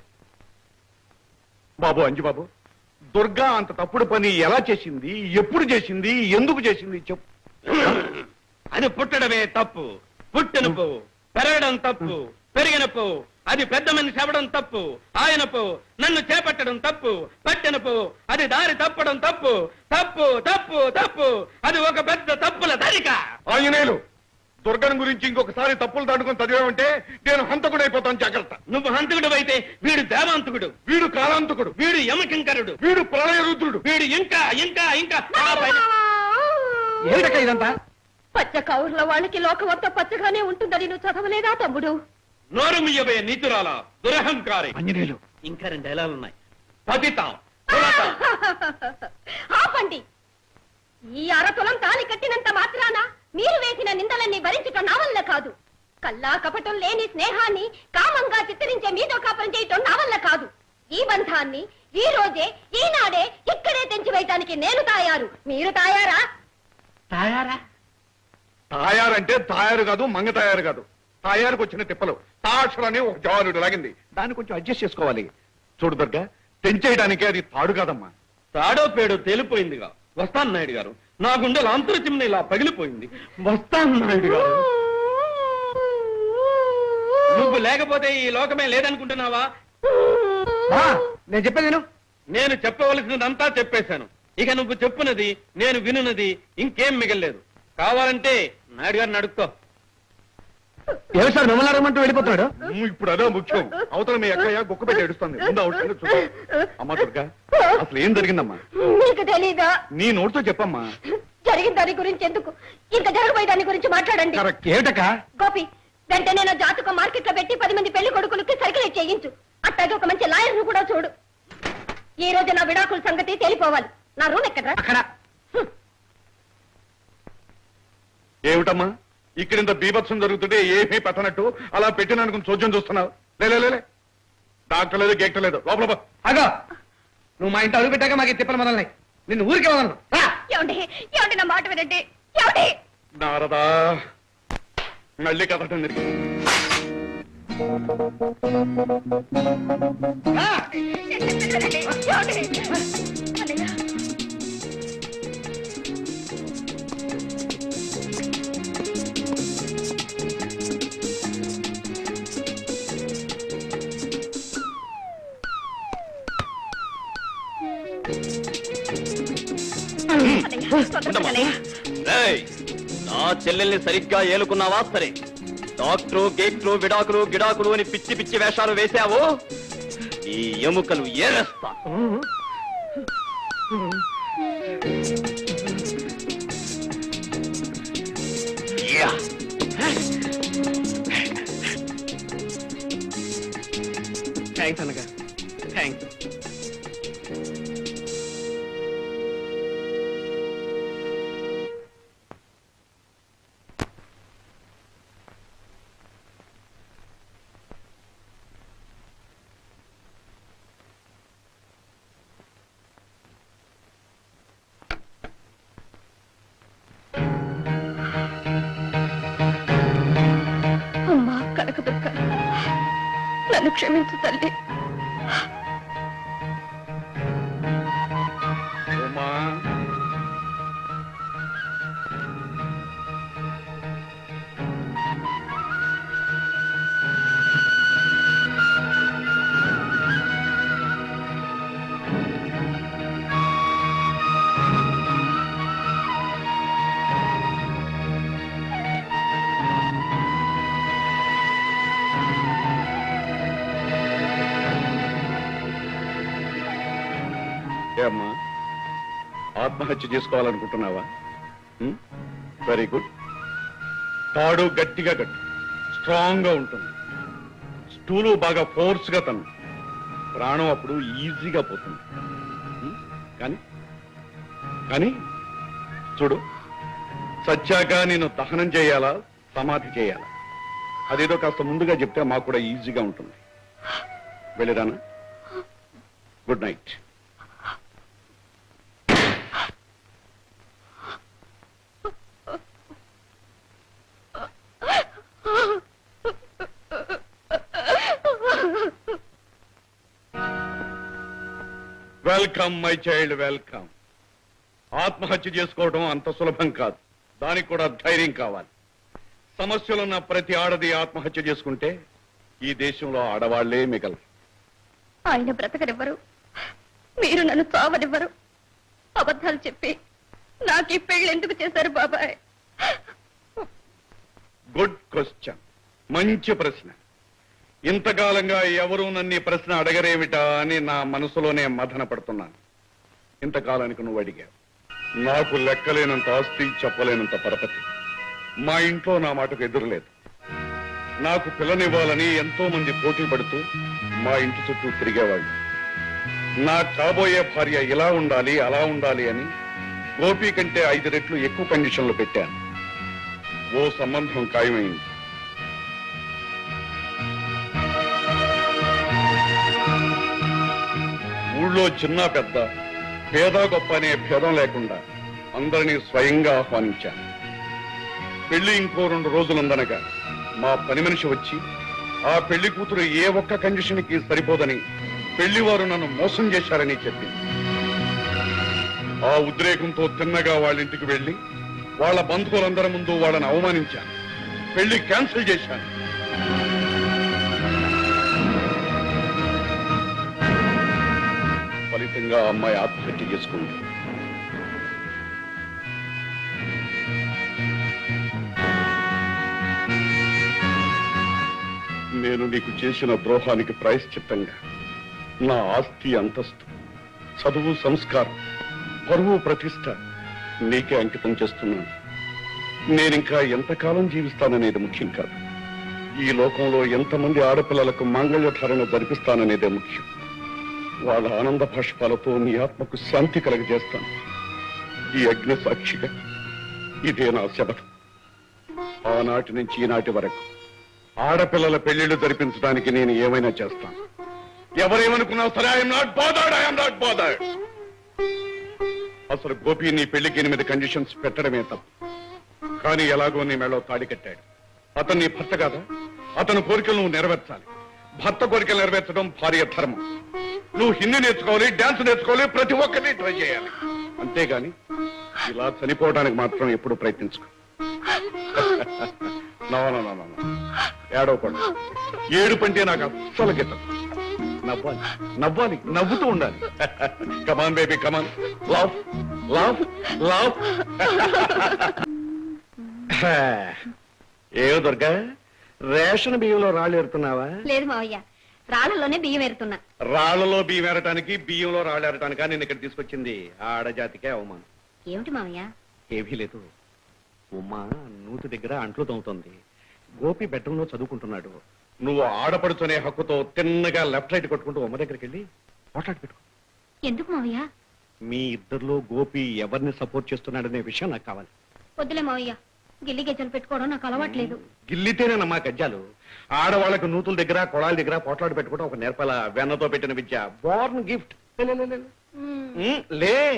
బాబు అంజుబాబు, దుర్గా అంత తప్పుడు పని ఎలా చేసింది, ఎప్పుడు చేసింది, ఎందుకు చేసింది చెప్పు. అది పుట్టడమే తప్పు, పుట్టిన పువ్వు పెరగడం తప్పు, పెరిగిన పువ్వు అది పెద్ద మనిషి అవ్వడం తప్పు, ఆయన పువ్వు నన్ను చేపట్టడం తప్పు, పట్టిన పువ్వు అది దారి తప్పడం తప్పు, తప్పు తప్పు తప్పు, అది ఒక పెద్ద తప్పుల తరిక. ఆంజనేయులు, దుర్గను గురించి ఇంకొకసారి తప్పులు దాటుకొని చదివామంటే నేను హంతకుడు అయిపోతాను, జాగ్రత్త. నువ్వు హంతకుడు అయితే వీడు దేవాంతకుడు, వీడు కాలాంతకుడు, వీడు యమకింకరుడు, వీడు ప్రళయ రుద్రుడు, వీడు ఇంకా ఇంకా ఇంకా ఆ పైన. ఏమిటక్క ఇదంతా? పచ్చ కౌర్ల వాళ్ళకి లోకమంతా పచ్చగానే ఉంటుందని నువ్వు చదవలేదా తమ్ముడు? నోరు మియ్యబోయే నీతురాల దురహంకారి. ఆంజనేయులు, ఇంకా రెండు డైలాగులు ఉన్నాయి. పతిత, కులత. ఆపండి. ఈ అరతులం తాలి కట్టినంత మాత్రాన మీరు వేసిన నిందలన్నీ భరించటం నా వల్ల కాదు. కల్లా కపటం లేని స్నేహాన్ని కామంగా చిత్తరించే మీతో కాపం చేయటం నా వల్ల కాదు. ఈ బంధాన్ని ఈ రోజే ఈనాడే ఇక్కడే తెంచివేయటానికి నేను తాయారు. మీరు తాయారా? తాయారా? తాయారంటే తాయారు కాదు, మంగ తయారు కాదు. తాయారుకు వచ్చిన తిప్పలు తాక్షరాన్ని ఒక జవానుడు లాగింది. దాన్ని కొంచెం అడ్జస్ట్ చేసుకోవాలి. చూడు దుర్గా, తెంచేయడానికి అది తాడు కాదమ్మా. తాడో పేడో తేలిపోయిందిగా. వస్తాను నాయుడు గారు, నా గుండె లాంతరచిమ్న ఇలా పగిలిపోయింది. వస్తాను నాయుడు గారు. నువ్వు లేకపోతే ఈ లోకమే లేదనుకుంటున్నావా? నేను చెప్పేది విను. నేను చెప్పవలసినదంతా చెప్పేశాను. ఇక నువ్వు చెప్పునది నేను వినున్నది ఇంకేం మిగల్లేదు. కావాలంటే నాయుడు గారిని అడుక్కో. ఏమి సార్ మిమ్మల్ని అడగమంటూ వెళ్ళిపోతున్నాడు? ఉమ్, ఇప్పుడు అదే ముఖ్యం. అవతల మీ అక్కయ్య గుక్క పెట్టి ఏడుస్తుంది. ముందు అవసరం చూడు. అమ్మా దుర్గా, అసలు ఏం జరిగిందమ్మా? నీకు తెలీదా? నీ నోటితో చెప్పమ్మా. జరిగిన దాని గురించి ఎందుకు, ఇంకా జరగబోయే దాని గురించి మాట్లాడండి. కరెక్ట్. ఏమిటక్క? గోపి, వెంటనే నా జాతకం మార్కెట్ లో పెట్టి పది మంది పెళ్లి కొడుకులకి సర్క్యులేట్ చేయించు. అట్లాగే ఒక మంచి లాయర్ ను కూడా చూడు. ఈ రోజు నా విడాకుల సంగతి తేలిపోవాలి. నా రూమ్ ఎక్కడ? అక్కడ. ఏమిటమ్మా ఇక్కడ ఇంత బీభత్సం జరుగుతుంటే ఏమీ పెట్టనట్టు అలా పెట్టిననుకుని చోద్యం చూస్తున్నావు? లేలే డాక్టర్ లేదు గేక్టర్ లేదు లోపల పో. అగో నువ్వు మా ఇంటి అడుగు పెట్టాక మాకు తిప్పలు మొదలన్నాయి. నిన్ను ఊరికే వదలను. ఏమండి ఏమండి నా మాట వినండి. ఏమండి నారదా మళ్ళీ కదటం జరిగింది. నా చెల్లెల్ని సరిగ్గా ఏలుకున్నావా? సరే, డాక్టరు గేక్లు విడాకులు గిడాకులు అని పిచ్చి పిచ్చి వేషాలు వేశావు, ఈ ఎముకలు ఏరేస్తా. థ్యాంక్స్ అనగా థ్యాంక్స్. అమ్మా కనకదుర్గ, నన్ను క్షమించు తల్లి. ఉమా అమ్మా ఆత్మహత్య చేసుకోవాలనుకుంటున్నావా? Very good. తాడు గట్టిగా కట్టు, స్ట్రాంగ్ గా ఉంటుంది. స్టూలు బాగా ఫోర్స్ గా తను, ప్రాణం అప్పుడు ఈజీగా పోతుంది. కానీ కానీ చూడు, సచ్చాక నేను దహనం చేయాలా సమాధి చేయాలా అదేదో కాస్త ముందుగా చెప్తే మాకు కూడా ఈజీగా ఉంటుంది. వెళ్ళిరానా? Good night. Welcome my child, welcome. ఆత్మహత్య చేసుకోవడం అంత సులభం కాదు, దానికి కూడా ధైర్యం కావాలి. సమస్యలున్న ప్రతి ఆడది ఆత్మహత్య చేసుకుంటే ఈ దేశంలో ఆడవాళ్లే మిగలరు. ఆయన బ్రతకనివ్వరు, మీరు నన్ను చావనివ్వరు. అబద్ధాలు చెప్పి నాకు ఈ పెళ్లి ఎందుకు చేశారు బాబాయ్? గుడ్ క్వశ్చన్, మంచి ప్రశ్న. ఇంతకాలంగా ఎవరూ నన్ను ఈ ప్రశ్న అడగరేమిటా అని నా మనసులోనే మదన పడుతున్నాను. ఇంతకాలానికి నువ్వు అడిగావు. నాకు లెక్కలేనంత ఆస్తి, చెప్పలేనంత పరపతి. మా ఇంట్లో నా మాటకు ఎదురులేదు. నాకు పిల్లనివ్వాలని ఎంతో మంది పోటీ పడుతూ మా ఇంటి చుట్టూ తిరిగేవాళ్ళు. నా కాబోయే భార్య ఇలా ఉండాలి అలా ఉండాలి అని గోపి కంటే ఐదు రెట్లు ఎక్కువ కండిషన్లు పెట్టాను. ఓ సంబంధం ఖాయమైంది. ఊళ్ళో చిన్న పెద్ద, పేద గొప్ప అనే భేదం లేకుండా అందరినీ స్వయంగా ఆహ్వానించాను. పెళ్లి ఇంకో రెండు రోజులుందనగా మా పని మనిషి వచ్చి ఆ పెళ్లి కూతురు ఏ ఒక్క కండిషన్ కి సరిపోదని పెళ్లివారు నన్ను మోసం చేశారని చెప్పింది. ఆ ఉద్రేకంతో తిన్నగా వాళ్ళ ఇంటికి వెళ్లి వాళ్ళ బంధువులందరి ముందు వాళ్ళని అవమానించాను. పెళ్లి క్యాన్సిల్ చేశాను. ఫలితంగా అమ్మాయి ఆత్మహత్య చేసుకుంది. నేను నీకు చేసిన ద్రోహానికి ప్రాయశ్చిత్తంగా నా ఆస్తి, అంతస్తు, చదువు, సంస్కారం, పరువు, ప్రతిష్ట నీకే అంకితం చేస్తున్నాను. నేనింకా ఎంతకాలం జీవిస్తాననేది ముఖ్యం కాదు. ఈ లోకంలో ఎంతమంది ఆడపిల్లలకు మాంగళ్య ధారణ జరిపిస్తాననేదే ముఖ్యం. వాళ్ళ ఆనంద భాష్పాలతో మీ ఆత్మకు శాంతి కలగజేస్తాను. ఈ అగ్ని సాక్షిగా ఇదే నా శపథం. ఆనాటి నుంచి ఈనాటి వరకు ఆడపిల్లల పెళ్లిళ్లు జరిపించడానికి నేను ఏమైనా చేస్తాను. ఎవరేమనుకున్నా సరే I am not bothered, I am not bothered. అసలు గోపి నీ పెళ్లికి ఎనిమిది కండిషన్స్ పెట్టడమే తప్పు. కానీ ఎలాగో నీ మెళ్ళో తాడి కట్టాడు. అతను నీ భర్త కాదా? అతని కోరికలు నువ్వు నెరవేర్చాలి. భర్త కోరికలు నెరవేర్చడం భార్య ధర్మం. నువ్వు హిందీ నేర్చుకోవాలి, డాన్స్ నేర్చుకోవాలి, ప్రతి ఒక్కరిని ట్రై చేయాలి. అంతేగాని ఇలా చనిపోవడానికి మాత్రం ఎప్పుడు ప్రయత్నించుకో. నవ్వన ఏడవకుండా. ఏడుపంటే నాకు అస్సలు గిట్టదు. నవ్వాలి, నవ్వాలి, నవ్వుతూ ఉండాలి. Come on baby come on, love love love. ఏవో దుర్గా, రేషన్ బియ్యంలో రాళ్ళు ఎరుతున్నావా? లేదు మావయ్య, రాళ్ళలోనే బియ్యం ఎరుతున్నా. రాళ్లలో బియ్యం ఏరటానికి, బియ్యంలో రాళ్ళు ఏరటానికి నేను ఇక్కడ తీసుకొచ్చింది ఆడజాతికే అవమానం. ఏమిటి మావయ్య? ఏమీ లేదు. ఉమ్మా నూతి దగ్గర అంట్లు తోముతోంది. గోపి బెడ్రూమ్ లో చదువుకుంటున్నాడు. నువ్వు ఆడపడుతునే హక్కుతో తిన్నగా లెఫ్ట్ రైట్ కొట్టుకుంటూ ఉమ్మ దగ్గరికి వెళ్ళి పోట్లాడి పెట్టుకో. ఎందుకు మావయ్య? మీ ఇద్దరిలో గోపి ఎవరిని సపోర్ట్ చేస్తున్నాడనే విషయం నాకు కావాలి. వద్దులే మావయ్య, గిల్లి గెజ్జలు పెట్టుకోవడం నాకు అలవాట్లేదు. గిల్లితేనేనమ్మా గజ్జాలు. ఆడవాళ్లకు నూతుల దగ్గర కొళాల దగ్గర పోట్లాడి పెట్టుకోవడం ఒక నేర్పాల వెన్నతో పెట్టిన విద్య. Born gift. లే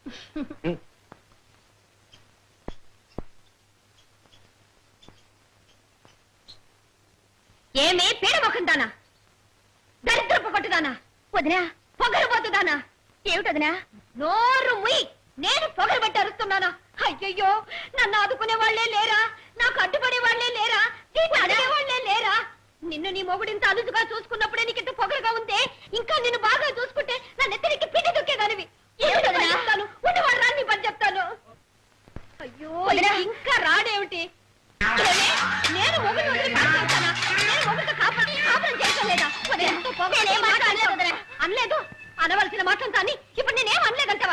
ఏమే పీడమొఖం దానా, దరిద్రపు కొట్టుదానా, వదినా పొగరబోతుదానా? ఏమిటదినా? నోరు ముయ్. నేను పొగరు పెట్టి అరుస్తున్నానా? అయ్యయ్యో, నన్ను ఆదుకునే వాళ్లే లేరా? నాకు అడ్డుపడే వాళ్లే లేరా? దీన్ని అడిగే వాళ్లే లేరా? నిన్ను నీ మొగుడింత అలుసుగా చూసుకున్నప్పుడే నీకు ఇంత పొగరుగా ఉంటే, ఇంకా నిన్ను బాగా చూసుకుంటే నా నెత్తిరికి పిడి దొక్కేదానివి. ఏమిటను ఉన్నవాడు రాని పని చెప్తాను. అయ్యో, ఇంకా రాడేమిటి? నేను మొగుడు వదిలి కాపాడుతానా? నేను మొగుడితో కాపాడి కాపురం చేయలేదా? అనలేదు. అనవలసిన మాటలు కానీ ఇప్పుడు నేనేం అనలేదంటావా?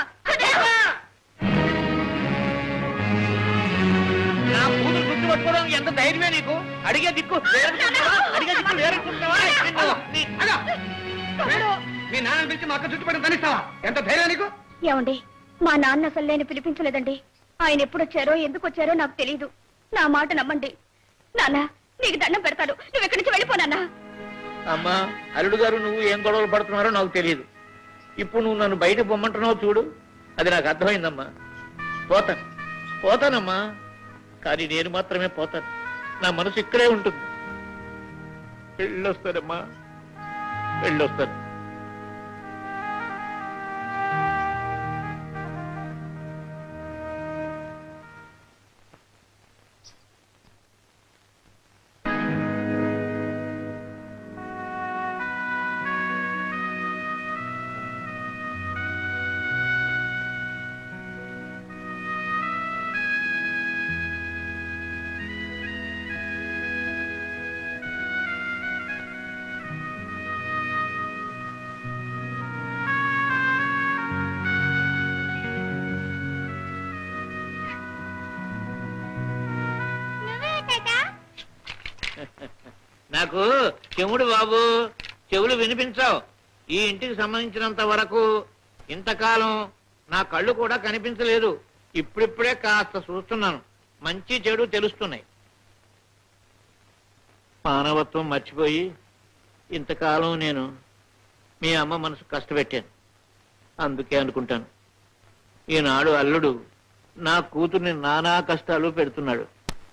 నా కూతురు గుర్తుపట్టుకోవడం ఎంత ధైర్యమే నీకు? అడిగే దిక్కు అడిగే దిక్కు వేరుకుంటావా? మీ నాన్న పిలిచి మా అక్క చుట్టుపడి తనిస్తావా? ఎంత ధైర్యం నీకు? ఏమండి, మా నాన్న అసలు నేను పిలిపించలేదండి. ఆయన ఎప్పుడు వచ్చారో ఎందుకు వచ్చారో నాకు తెలియదు. నా మాట నమ్మండి. నాన్న, నీకు దండం పెడతాడు. నువ్వు ఎక్కడి నుంచి వెళ్ళిపోనా? అమ్మా, అల్లుడు గారు నువ్వు ఏం గొడవలు పడుతున్నారో నాకు తెలియదు. ఇప్పుడు నువ్వు నన్ను బయట పొమ్మంటున్నావు చూడు, అది నాకు అర్థమైందమ్మా. పోతాను పోతానమ్మా, కానీ నేను మాత్రమే పోతాను. నా మనసు ఇక్కడే ఉంటుంది. వెళ్ళొస్తానమ్మా, వెళ్ళొస్తాను. నాకు చెవుడు బాబు, చెవులు వినిపించావు. ఈ ఇంటికి సంబంధించినంత వరకు ఇంతకాలం నా కళ్ళు కూడా కనిపించలేదు. ఇప్పుడిప్పుడే కాస్త చూస్తున్నాను. మంచి చెడు తెలుస్తున్నాయి. మానవత్వం మర్చిపోయి ఇంతకాలం నేను మీ అమ్మ మనసు కష్టపెట్టాను. అందుకే అనుకుంటాను, ఈనాడు అల్లుడు నా కూతుర్ని నానా కష్టాలు పెడుతున్నాడు.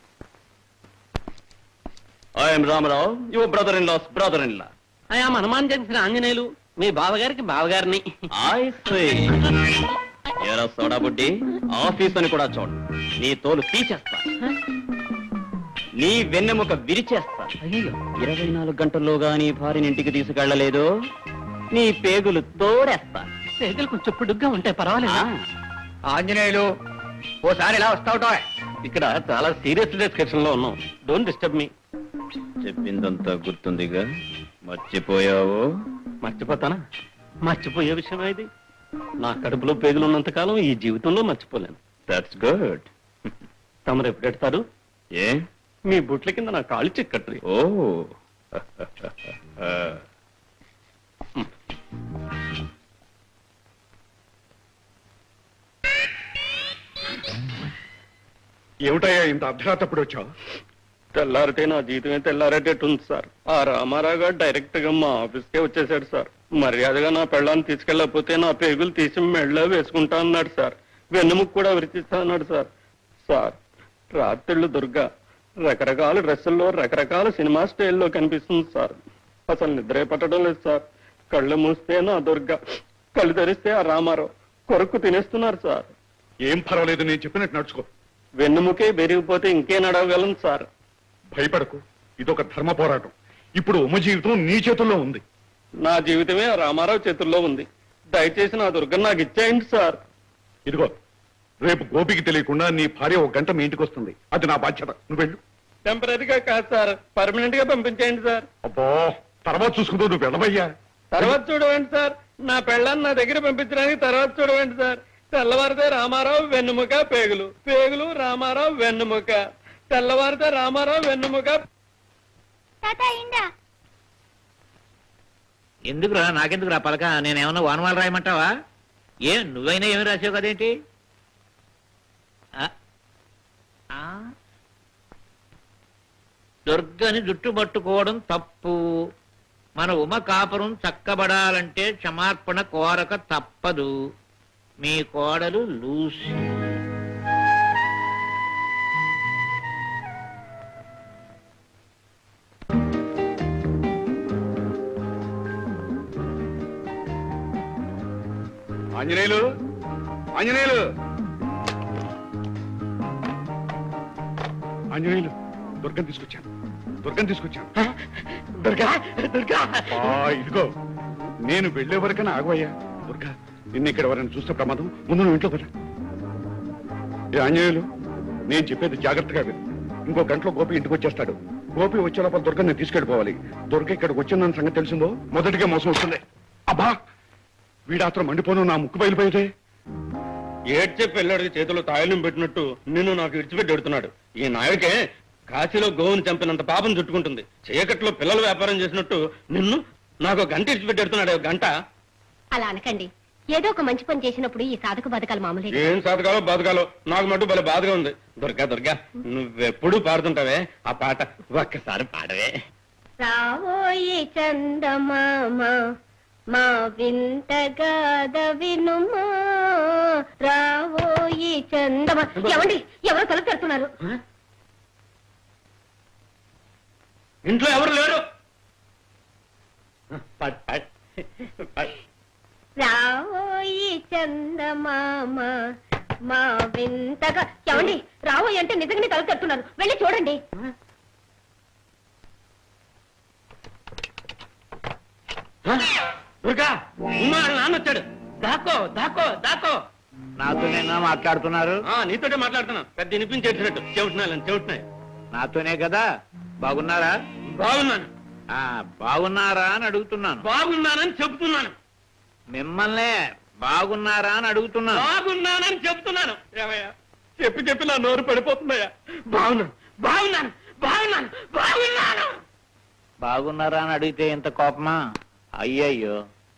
I am Ramarao, your brother in laws brother in law. I am Hanuman junction Anjaneyulu, మీ బావగారికి బావగారిని. I see. ఏరా సోడా బుడ్డి, ఆఫీస్ అని కూడా చూడు. నీ తోలు తీసేస్తా, నీ వెన్నెముక విరిచేస్తా. ఇరవై నాలుగు గంటల్లోగా నీ భార్యని ఇంటికి తీసుకెళ్లలేదు, నీ పేగులు తోడేస్తా. పేగులు కొంచెం పొడుగ్గా ఉంటాయి, పర్వాలేదు. ఆంజనేయులు, ఓసారి ఇలా వస్తావుటా? ఇక్కడ చాలా సీరియస్ డిస్కషన్ లో ఉన్నాం. Don't disturb me. చెప్పిందంతా గుర్తుందిగా, మర్చిపోయావు? మర్చిపోతానా? మర్చిపోయే విషయం ఇది. నా కడుపులో పేగులు ఉన్నంత కాలం ఈ జీవితంలో మర్చిపోలేను. That's good. తమరు ఎప్పుడు ఎడతారు? ఏ, మీ బుట్ల కింద నా కాళ్ళు చిక్కట్రి. ఓ ఏమిటయ్యా ఇంత అర్ధరాత్రప్పుడు వచ్చావు? తెల్లారితే నా జీతమే తెల్లారేటట్టు ఉంది సార్. ఆ రామారావు గారు డైరెక్ట్ గా మా ఆఫీస్కే వచ్చేసాడు సార్. మర్యాదగా నా పెళ్ళాన్ని తీసుకెళ్ళకపోతే నా పేగులు తీసి మెళ్ళ వేసుకుంటా అన్నాడు సార్. వెన్నెముక కూడా విరిచిస్తా అన్నాడు సార్. సార్ రాత్రిళ్ళు దుర్గా రకరకాల డ్రెస్సుల్లో రకరకాల సినిమా స్టైల్లో కనిపిస్తుంది సార్. అసలు నిద్రే పట్టడం లేదు సార్. కళ్ళు మూస్తే నా దుర్గా, కళ్ళు తెరిస్తే ఆ రామారావు కొరకు తినేస్తున్నారు సార్. ఏం పర్వాలేదు, నేను చెప్పినట్టు నడుచుకో. వెన్నెముకే పెరిగిపోతే ఇంకే నడవగలను సార్. భయపడకు, ఇదొక ధర్మ పోరాటం. ఇప్పుడు ఉమ్మ జీవితం నీ చేతుల్లో ఉంది. నా జీవితమే ఆ రామారావు చేతుల్లో ఉంది. దయచేసి నా దుర్గం నాకు ఇచ్చేయండి సార్. ఇదిగో, రేపు గోపికి తెలియకుండా నీ భార్య ఒక గంట మీ ఇంటికి వస్తుంది. అది నా బాధ్యత. నువ్వు వెళ్ళు. టెంపరీగా కాదు సార్, పర్మనెంట్ గా పంపించేయండి సార్. అబ్బో, తర్వాత చూసుకుంటూ నువ్వు వెళ్ళవయ్యా. తర్వాత చూడవండి సార్. నా పెళ్ళాన్ని నా దగ్గర పంపించడానికి తర్వాత చూడవండి సార్. తెల్లవారితే రామారావు వెన్నుముక పేగులు, పేగులు రామారావు వెన్నుముక, తెల్లవారితే రామారావు వెన్నుముక. ఎందుకురా నాకెందుకురా పలక? నేనేమన్నా వానమాలు రాయమంటావా? ఏ నువ్వైనా ఏమి రాసావు కదేంటి? దుర్గని జుట్టు పట్టుకోవడం తప్పు. మన ఉమ కాపురం చక్కబడాలంటే క్షమార్పణ కోరక తప్పదు. మీ కోడలు లూసి. ఆంజనేయులు, ఆంజనేయులు, ఆంజనేయులు, దుర్గం తీసుకొచ్చాను, దుర్గం తీసుకొచ్చాను. దుర్గా, దుర్గా. ఇదిగో, నేను వెళ్లే వరకైనా ఆగవయ్యా. దుర్గా, నిన్న ఇక్కడ ఎవరైనా చూస్తే ప్రమాదం. ముందు నువ్వు ఇంట్లో పద. ఏ ఆంజనేయులు, నేను చెప్పేది జాగ్రత్తగా విను. ఇంకో గంటలో గోపి ఇంటికి వచ్చేస్తాడు. గోపి వచ్చే లోపల దుర్గ నేను తీసుకెళ్ళిపోవాలి. దుర్గ ఇక్కడికి వచ్చిందని సంగతి తెలిసిందో మొదటిగా మోసం వస్తుంది. అబ్బా, వీడాత్రం మండిపోను, నా ముక్కు బయలుపోయేదే. ఏడ్చే పిల్లడికి చేతిలో తాయిలం పెట్టినట్టు నిన్ను నాకు విడిచిపెట్టి ఎడుతున్నాడు. ఈ నాయుడికే కాశీలో గోవుని చంపినంత పాపం చుట్టుకుంటుంది. చీకట్లో పిల్లల వ్యాపారం చేసినట్టు నిన్ను నాకు గంట విడిచిపెట్టి ఎడుతున్నాడు. గంట అలా అనకండి. ఏదో ఒక మంచి పని చేసినప్పుడు ఈ సాధక బతకాలు మామూలే. ఏం సాధకాలో బాధకాలో నాకు మటు భలే బాధగా ఉంది. దుర్గా, దుర్గా, నువ్వెప్పుడు పాడుతుంటావే ఆ పాట, ఒక్కసారి పాడవే. రావోయి చందమామ మా వింత గాథ వినుమా, రావోయి చందమా. ఏమండి, ఎవరో తలుపు తడుతున్నారు. ఇంట్లో ఎవరు లేరు. రావోయి చందమామ మా వింతగా. ఏమండి, రావోయి అంటే నిజంగానే తలుపు తడుతున్నారు. వెళ్ళి చూడండి. దుర్గా, నాన్న వచ్చాడు. దాకో, దాకో, దాకో. నాతోనేనా మాట్లాడుతున్నారు? నీతోటే మాట్లాడుతున్నా. పెద్ద వినిపించేసినట్టు. చెవిటినాలని చెవిటినాయి. నాతోనే కదా. బాగున్నారా? బాగున్నాను. ఆ బాగున్నారా అని అడుగుతున్నాను. బాగున్నానని చెబుతున్నాను. మిమ్మల్నే బాగున్నారా అని అడుగుతున్నాను. బాగున్నానని చెబుతున్నాను. ఏమయ్యా, చెప్పి చెప్పి నా నోరు పడిపోతుందయ్యా. బాగున్నాను, బాగున్నాను, బాగున్నాను, బాగున్నాను. బాగున్నారా అని అడిగితే ఇంత కోపమా? అయ్యయ్యో,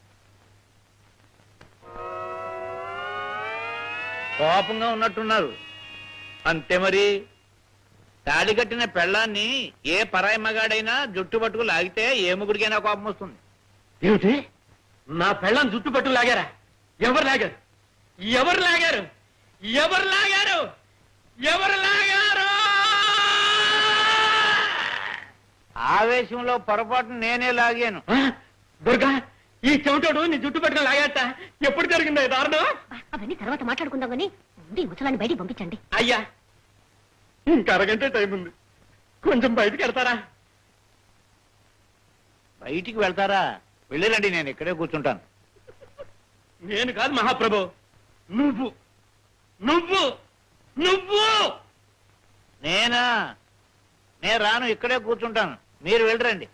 కోపంగా ఉన్నట్టున్నారు. అంతే మరి. తాళి కట్టిన పెళ్ళాన్ని ఏ పరాయి మగాడైనా జుట్టు పట్టుకు లాగితే ఏ ముగుడికైనా కోపం వస్తుంది. ఏమిటి, నా పెళ్ళాన్ని జుట్టు పట్టుకు లాగారా? ఎవరు లాగారు? ఎవరు లాగారు? ఎవరు లాగారు? ఎవరు లాగారు? ఆవేశంలో పొరపాటు నేనే లాగాను. దుర్గా, ఈ చెవిటోడు నీ జుట్టు పట్టుకుని లాగాట. ఎప్పుడు జరిగింది దారుణం? అవన్నీ తర్వాత మాట్లాడుకుందాం కానీ ముందు ఈ ముసలాన్ని బయటికి పంపించండి. అయ్యా, ఇంకా అరగంటే టైం ఉంది. కొంచెం బయటికి వెళ్తారా? బయటికి వెళ్తారా? వెళ్ళిరండి, నేను ఇక్కడే కూర్చుంటాను. నేను కాదు మహాప్రభు, నువ్వు నువ్వు నువ్వు నేనా? నేను రాను, ఇక్కడే కూర్చుంటాను. మీరు వెళ్ళరండి.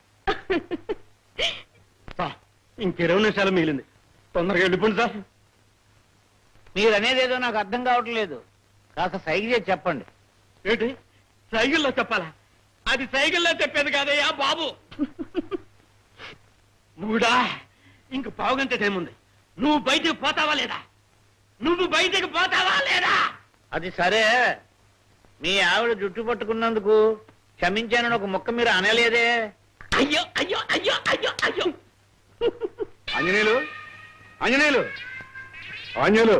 ఇంక ఇరవై నిమిషాలు మిగిలింది. తొందరగా వెళ్ళిపోండి సార్. మీరు అనేది ఏదో నాకు అర్థం కావట్లేదు. కాస్త సైగ చేసి చెప్పండి. ఏంటి, సైకిల్లో చెప్పాలా? అది సైకిల్లో చెప్పేది కాదయ్యా బాబు. మూడా, ఇంక పావుగంట టైం ఉంది. నువ్వు బయటికి పోతావా లేదా? నువ్వు బయటికి పోతావా లేదా? అది సరే, మీ ఆవిడ జుట్టు పట్టుకున్నందుకు క్షమించానని ఒక ముక్క మీరు అనలేదే. అయ్యో అయ్యో అయ్యో అయ్యో అయ్యో ఆంజనేయులు ఆంజనేయులు ఆంజనేయులు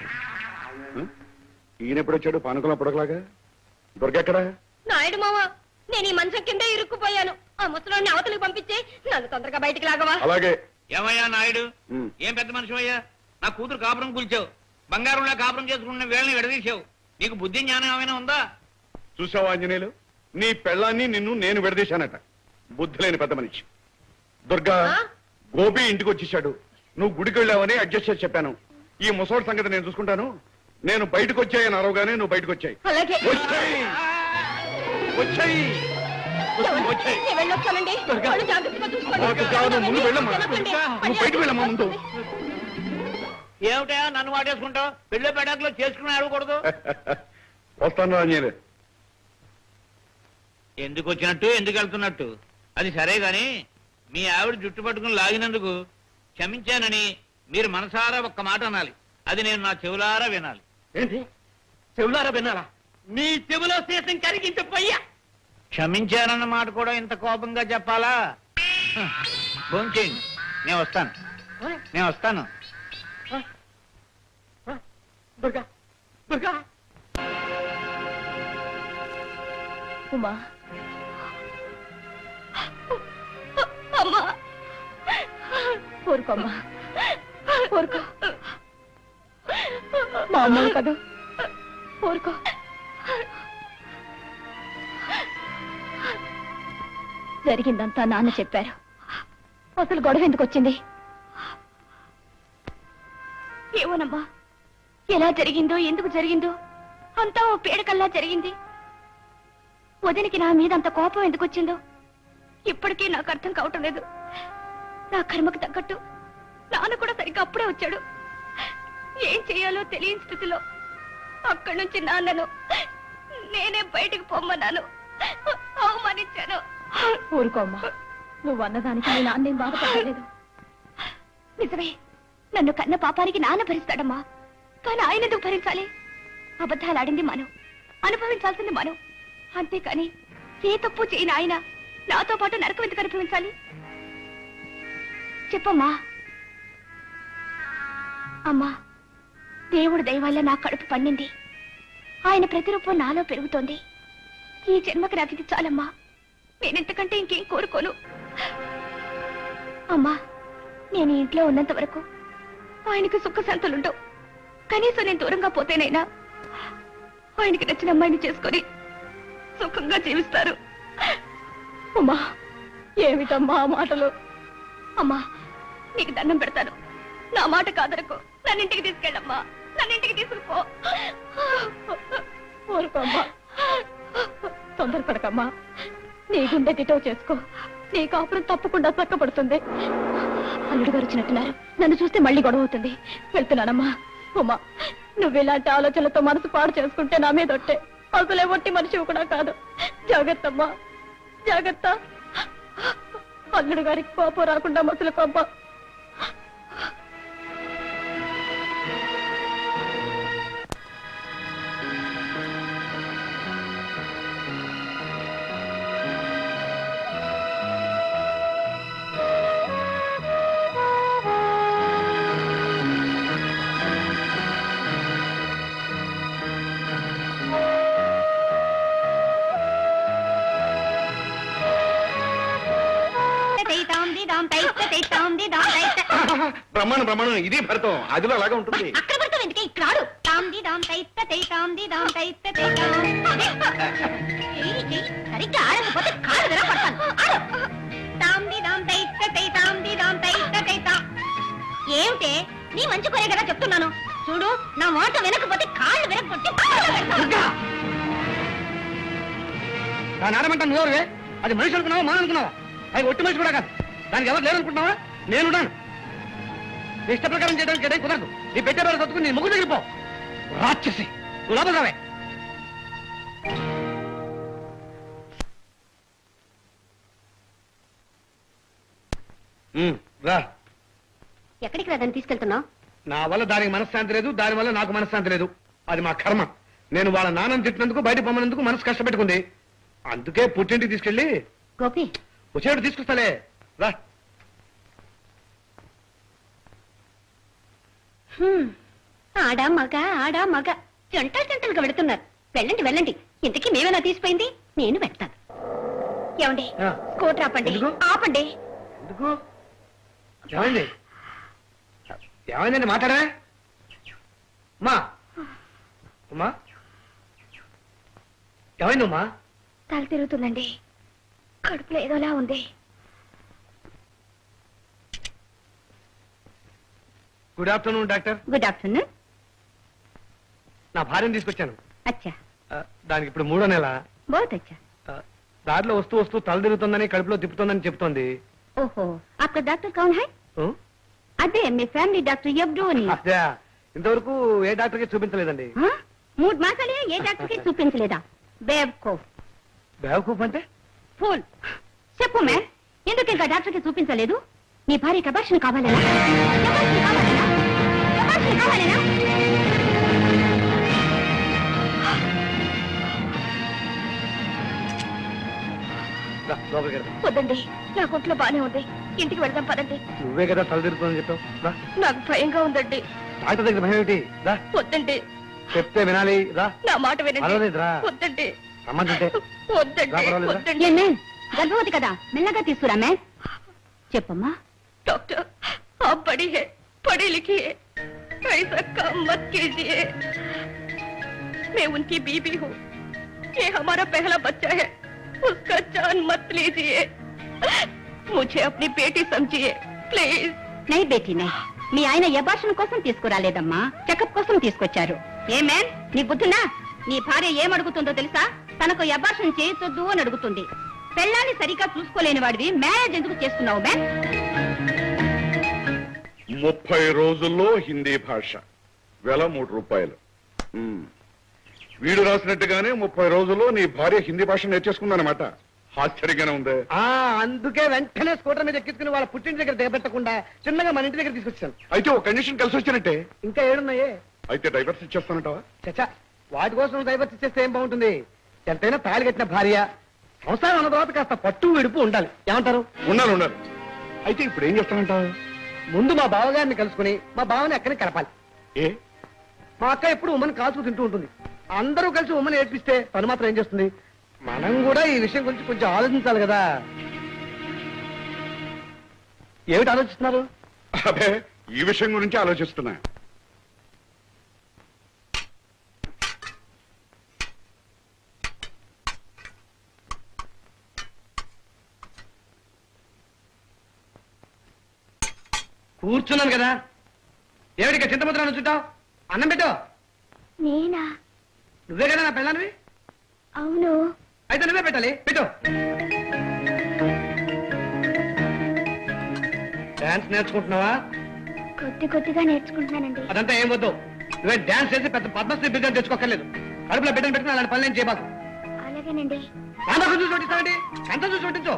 ఈయన ఎప్పుడు వచ్చాడు? పానకుల పొడకలాగా. దొరకెక్కడా? నాయుడు మామ, నేను ఈ మంచం కింద ఇరుక్కుపోయాను. ఆ ముసలాన్ని అవతలికి పంపించి నన్ను తొందరగా బయటికి లాగవా? అలాగే. ఏమయ్యా నాయుడు, ఉమ్. ఏం పెద్ద మనిషి అయ్యా? నా కూతురు కాపురం కూల్చావు, బంగారంలో కాపురం చేసుకున్న వేళ్ళని విడదీశావు. నీకు బుద్ధి జ్ఞానం ఏమైనా ఉందా? చూసావా ఆంజనేయులు, నీ పెళ్ళాన్ని నిన్ను నేను విడదీశానట. బుద్ధి లేని పెద్ద మనిషి. దుర్గా, ఆ? గోపి ఇంటికి వచ్చేసాడు. నువ్వు గుడికి వెళ్ళావని అడ్జస్ట్ చేసి చెప్పాను. ఈ ముసోడి సంగతి నేను చూసుకుంటాను. నేను బయటకు వచ్చాయని అరవగానే నువ్వు బయటకు వచ్చాయి. అలాగే. వచ్చాయి వచ్చాయి వచ్చాయి. నేను వెళ్ళొస్తానండి. వాళ్ళు జాగ్రత్తగా చూసుకోండి. నాకు కాదు, ముందు వెళ్ళమ్మా. వెళ్ళకండి. నువ్వు బయటకు వెళ్ళమ్మా ముందు. ఏమిటయా నన్ను వాటేసుకుంటావు? పెళ్ళి పెడాకులో చేసుకుని అడగకూడదు. వస్తాను ఆంజనేయులు. ఎందుకు వచ్చినట్టు, ఎందుకు వెళ్తున్నట్టు అది సరే గాని, మీ ఆవిడ జుట్టు పట్టుకుని లాగినందుకు క్షమించానని మీరు మనసారా ఒక్క మాట అనాలి. అది నేను నా చెవులారా వినాలి. ఏంటి? చెవులారా వినాలా? నీ చెవులో శేషం కరిగించపోయ్యా. క్షమించానన్న మాట కూడా ఇంత కోపంగా చెప్పాలా? ఫోన్ చేయండి, నేను వస్తాను. నేను వస్తాను. దుర్గా దుర్గా ఉమా, అమ్మా, ఊరుకోమ్మా, ఊరుకో. మా అమ్మ కదా, ఊరుకో. జరిగిందంతా నాన్న చెప్పారు. అసలు గొడవ ఎందుకు వచ్చింది? ఏమోనమ్మా, ఎలా జరిగిందో, ఎందుకు జరిగిందో అంతా ఓ పీడకల్లా జరిగింది. వదినికి నా మీద అంత కోపం ఎందుకు వచ్చిందో ఇప్పటికీ నాకు అర్థం కావటం లేదు. నా కర్మకు తగ్గట్టు నాన్న కూడా సరిగ్గా అప్పుడే వచ్చాడు. ఏం చేయాలో తెలియని స్థితిలో అక్కడి నుంచి నాన్నను నేనే బయటికి పొమ్మన్నాను, అవమానించాను. ఊరుకోమ్మా, నువ్వు అన్నదానికి మీ నాన్నేం బాధపడలేదు. నిజమే, నన్ను కన్న పాపానికి నాన్న భరిస్తాడమ్మా. కానీ ఆయన ఎందుకు భరించాలి? అబద్ధాలు ఆడింది మనం, అనుభవించాల్సింది మనం. అంతేకాని ఏ తప్పు చేయని ఆయన నాతో పాటు నరకం ఎందుకు అనుభవించాలి? చెప్పమ్మా. అమ్మా, దేవుడు దయ వల్ల నా కడుపు పండింది. ఆయన ప్రతిరూపం నాలో పెరుగుతోంది. ఈ జన్మకి నాకు ఇది చాలమ్మా. నేనెంతకంటే ఇంకేం కోరుకోను. అమ్మా, నేను ఇంట్లో ఉన్నంత వరకు ఆయనకి సుఖశాంతులుండవు. కనీసం నేను దూరంగా పోతేనైనా ఆయనకి నచ్చిన అమ్మాయిని చేసుకొని సుఖంగా జీవిస్తారు. ఉమా, ఏమిటమ్మా ఆ మాటలు? అమ్మా, నీకు దండం పెడతాను, నా మాట కాదరకు. నన్నింటికి తీసుకెళ్ళమ్మా, నన్నింటికి తీసుకుపో. ఊరుకోమ్మా, తొందరపడకమ్మా. నీ గుండె దిటో చేసుకో. నీ కాపురం తప్పకుండా చక్కబడుతుంది. అల్లుడు గారు వచ్చినట్టున్నారు, నన్ను చూస్తే మళ్ళీ గొడవ అవుతుంది. వెళ్తున్నానమ్మా. ఉమా, నువ్వు ఇలాంటి ఆలోచనలతో మనసు పాడు చేసుకుంటే నా మీద ఒట్టే. అసలే ఒట్టి మనిషి కూడా కాదు. జాగ్రత్త అమ్మా, జాగ్రత్త. అల్లుడు గారికి కోపం రాకుండా మసలు కోప. బ్రహ్మాండం బ్రహ్మాండం. ఇది భరతం, అదిలో అలాగా ఉంటుంది. అక్కడ పడతావు ఎందుకే? ఇక్కడ ఆడు. తాంది దాం తైత్త తై తాంది దాం తైత్త తై తాం. చెయ్యి, చెయ్యి. సరిగ్గా ఆడకపోతే కాళ్ళు విరగొడతాను. ఆడు. తాంది దాం తైత్త తై తాంది దాం తైత్త తై తాం. ఏమిటే, నీ మంచి కోరే కదా చెప్తున్నాను. చూడు, నా మాట వినకపోతే కాళ్ళు విరగొట్టి దాని ఆడమంటా నువ్వెవరువే? అది మనిషి అనుకున్నావా, మా అనుకున్నావా? అది ఒట్టి మనిషి కూడా కాదు. దానికి ఎవరు లేరనుకుంటున్నావా? నేనున్నాను. నీ ఇష్ట ప్రకారం చేయడానికి ఏదైనా కుదరదు. నీ పెట్టే పేరు సత్తుకుని నీ ముగ్గు దగ్గర పో. రాక్షసి, నువ్వు లోపల రావే. రా. ఎక్కడికి రాదని తీసుకెళ్తున్నావు? నా వల్ల దానికి మనశ్శాంతి లేదు, దాని వల్ల నాకు మనశ్శాంతి లేదు. అది మా కర్మ. నేను వాళ్ళ నాన్నని తిట్టినందుకు, బయట పొమ్మనందుకు మనసు కష్టపెట్టుకుంది. అందుకే పుట్టింటికి తీసుకెళ్ళి గోపి వచ్చేటప్పుడు తీసుకొస్తాలే. రా. హ్మ్. ఆడా మగ ఆడా మగ జంటలు జంటలుగా వెళుతున్నారు. వెళ్ళండి వెళ్ళండి. ఇంతకీ మేమేనా తీసిపోయింది? నేను పెడతాను. ఏమండి ఆ. స్కూటర్ ఆపండి. ఎందుకు? ఆపండి. ఎందుకు? ఏమైంది? ఏమైందండి? మాట్లాడరా అమ్మా. అమ్మా ఏమైందమ్మా? తల తిరుగుతుందండి, కడుపులో ఏదోలా ఉంది. Good afternoon doctor. Good afternoon. నా భార్యను తీసుకొచ్చాను. అచ్చా ఆ, దానికి ఇప్పుడు మూడో నెల. बहुत अच्छा. ఆ, దారిలో వస్తూ వస్తూ తల తిరుగుతుందని, కడుపులో తిప్పుతుందని చెప్తోంది. ओहो आपका डॉक्टर कौन है? ఆ? అదే మీ ఫ్యామిలీ డాక్టర్ ఎబ్రోని. అదే ఇంతవరకు ఏ డాక్టర్కి చూపించలేదండి. మూడు మాసాలే ఏ డాక్టర్ కి చూపించలేదా? బేవకూఫ్. బేవకూఫ్ అంటే? ఫూల్. చెప్పు మ్యామ్, ఎందుకు ఇంకా డాక్టర్ కి చూపించలేదు? నీ భార్యకి అబార్షన్ కావాలేనా? అబార్షన్ కావాలేనా? అబార్షన్ కావాలేనా? రా, లోపలికి వెళ్దాం. వద్దండి, నా కొట్లో బానే ఉంది. ఇంటికి వెళ్దాం పదండి. నువ్వే కదా తల తిరుగుతుందని చెప్పావు. రా. నాకు భయంగా ఉందండి. డాక్టర్ దగ్గర భయం ఏమిటి? రా. వద్దండి, చెప్తే వినాలి. రా. నా మాట వినండి. పర్వాలేదు, రా. వద్దండి రమ్మంటుంటే. వద్దండి రా, పర్వాలేదురా. వద్దండి. ఏ మ్యామ్, గర్భవతి కదా, మెల్లగా తీసుకురా మ్యామ్. చెప్పమ్మా. डॉक्टर आप बड़ी है, पढ़ी लिखी है, ऐसा काम मत कीजिए. मैं उनकी बीबी हूँ. ये हमारा पहला बच्चा है, उसका जान मत लीजिए. मुझे अपनी बेटी समझिए प्लीज. నై బేటీ నై, మీ ఆయన అబార్షన్ కోసం తీసుకురాలేదమ్మా, చెకప్ కోసం తీసుకొచ్చారు. ఏ మ్యామ్, నీ బుద్ధునా? నీ భార్య ఏమడుగుతుందో తెలుసా? తనకు అబార్షన్ చేయొద్దు అని అడుగుతుంది. పెళ్ళాన్ని సరిగ్గా చూసుకోలేని వాడివి మ్యారేజ్ ఎందుకు చేసుకున్నావు మ్యామ్? ముప్పై రోజుల్లో హిందీ భాష వేల మూడు రూపాయలు. ఉమ్. వీడు రాసినట్టుగానే ముప్పై రోజుల్లో నీ భార్య హిందీ భాష నేర్చేసుకుందనమాట. ఆశ్చర్యంగానే ఉందే. ఆ అందుకే వెంటనే స్కూటర్ మీద ఎక్కించుకుని వాళ్ళ పుట్టింటి దగ్గర దిగబెట్టకుండా చిన్నగా మన ఇంటి దగ్గర తీసుకొచ్చాను. అయితే ఒక కండిషన్ కలిసి వచ్చినట్టే. ఇంకా ఏడున్నాయే? అయితే డైవర్స్ ఇచ్చేస్తానంటావా? చచ్చా, వాటి కోసం డైవర్స్ ఇచ్చేస్తే ఏం బాగుంటుంది? ఎంతైనా తాళి కట్టిన భార్య, సంసారం అన్న తర్వాత కాస్త పట్టు విడుపు ఉండాలి. ఏమంటారు? ఉండాలి ఉండాలి. అయితే ఇప్పుడు ఏం చేస్తానంటావు? ముందు మా బావగారిని కలుసుకుని మా బావని అక్కని కలపాలి. ఏ మా అక్క ఎప్పుడు ఉమ్మని కాల్చుకు తింటూ ఉంటుంది. అందరూ కలిసి ఉమ్మని ఏడ్పిస్తే తను మాత్రం ఏం చేస్తుంది? మనం కూడా ఈ విషయం గురించి కొంచెం ఆలోచించాలి కదా. ఏమిటి ఆలోచిస్తున్నారు? అదే ఈ విషయం గురించి ఆలోచిస్తున్నా. కూర్చున్నాను కదా, ఏమిటి చింతముద్ర నుంచుంటావు? అన్నం పెట్టు. నేనా? నువ్వే కదా నా పిల్లనివి. అవును. అయితే నువ్వే పెట్టాలి. పెట్టు. డాన్స్ నేర్చుకుంటున్నావా? కొద్ది కొద్దిగా నేర్చుకుంటున్నానండి. అదంతా ఏం వద్దు. నువ్వే డాన్స్ చేసి పెద్ద పద్మశ్రీ బిడ్డను తెచ్చుకోక్కర్లేదు. కడుపులో బిడ్డను పెట్టుకుని అలాంటి పనులు ఏం చేయబాకు. అలాగేనండి. ఎంత చూసి వడ్డిస్తానండి? ఎంత చూసి వడ్డించు.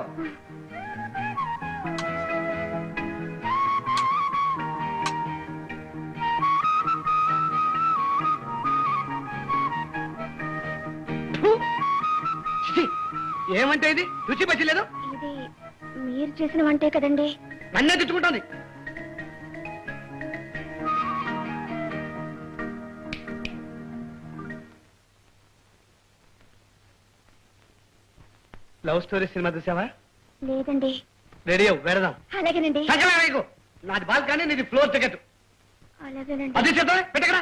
ఏమంటే ఇది రుచి పచ్చి లేదు. ఇది మీరు చేసిన వంటే కదండి. నన్నే తిట్టుకుంటోంది. లవ్ స్టోరీ సినిమా చూసావా? లేదండి. రెడీ అవ్వు, వెళదాం. అలాగేనండి. సకలేకు నాది బాల్ కానీ నీది ఫ్లోర్ టికెట్. అలాగేనండి. అది చేద్దాం. పెట్టకరా.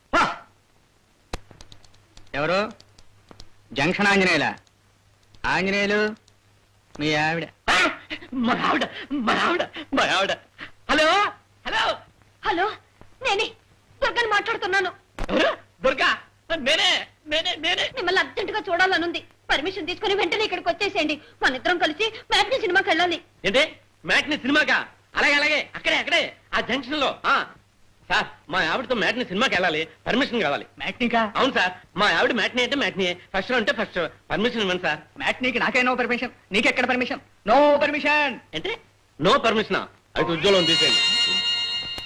ఎవరు? జంక్షన్ ఆంజనేయుల? ఆంజనేయులు మీ ఆవిడ? మా ఆవిడ మా ఆవిడ మా ఆవిడ. హలో హలో హలో, నేనే దుర్గని మాట్లాడుతున్నాను. ఎవరు? దుర్గా? నేనే నేనే నేనే మిమ్మల్ని అర్జెంట్ గా చూడాలనుంది. పర్మిషన్ తీసుకుని వెంటనే ఇక్కడికి వచ్చేసేయండి. మన ఇద్దరం కలిసి మ్యాట్నీ సినిమాకి వెళ్ళాలి. ఏంటి మ్యాట్ని సినిమాకా? అలాగే అలాగే, అక్కడే అక్కడే ఆ జంక్షన్ లో. ఆ సార్, మా ఆవిడతో మ్యాట్ని సినిమాకి వెళ్ళాలి, పర్మిషన్ కావాలి. మ్యాట్నీకా? అవును సార్, మా ఆవిడ మ్యాట్నీ అంటే మ్యాట్నీ, ఫస్ట్ షో అంటే ఫస్ట్ షో. పర్మిషన్ ఇవ్వండి సార్. మ్యాట్నీకి నాకే నో పర్మిషన్. నీకెక్కడ పర్మిషన్? No permission. అంటే నో పర్మిషనా? అయితే ఉద్యోగం తీసేయండి.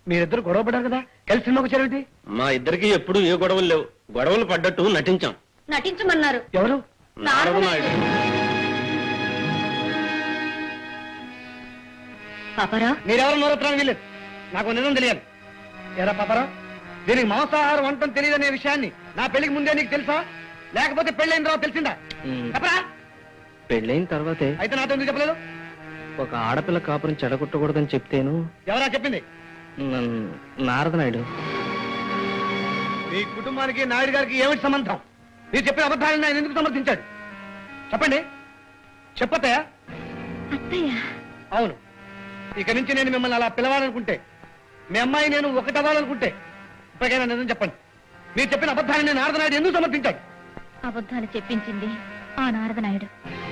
మీరిద్దరు గొడవ పడ్డారు కదా కలిసి సినిమాకి వచ్చారేంటి? మా ఇద్దరికి ఎప్పుడు ఏ గొడవలు లేవు. గొడవలు పడ్డట్టు నటించాం. నటించమన్నారు. ఎవరు? నారదనాయుడు. పాపారా, మీరెవరు నోరెత్తడానికి వీలేదు. నాకు నిజం తెలియాలి. ఎరా పాపారా, దీనికి మాంసాహారం వంటం తెలియదనే విషయాన్ని నా పెళ్లికి ముందే నీకు తెలుసా, లేకపోతే పెళ్ళైన తర్వాత తెలిసిందా? చెప్పరా. పెళ్ళైన తర్వాతే. అయితే నాతో ఎందుకు చెప్పలేదు? ఒక ఆడపిల్ల కాపురం చెడగొట్టకూడదని చెప్తేను. ఎవరా చెప్పింది? నారదనాయుడు. మీ కుటుంబానికి నాయుడు గారికి ఏమిటి సంబంధం? మీరు చెప్పిన అబద్ధాలను ఆయన ఎందుకు సమర్థించాడు? చెప్పండి. చెప్పతయా? అవును. ఇక నుంచి నేను మిమ్మల్ని అలా పిలవాలనుకుంటే, మీ అమ్మాయి నేను ఒకటవ్వాలనుకుంటే ఇప్పటికైనా నిజం చెప్పండి. మీరు చెప్పిన అబద్ధాన్ని నేను నారదనాయుడు ఎందుకు సమర్థించాడు? అబద్ధాలు చెప్పించింది ఆ నారదనాయుడు.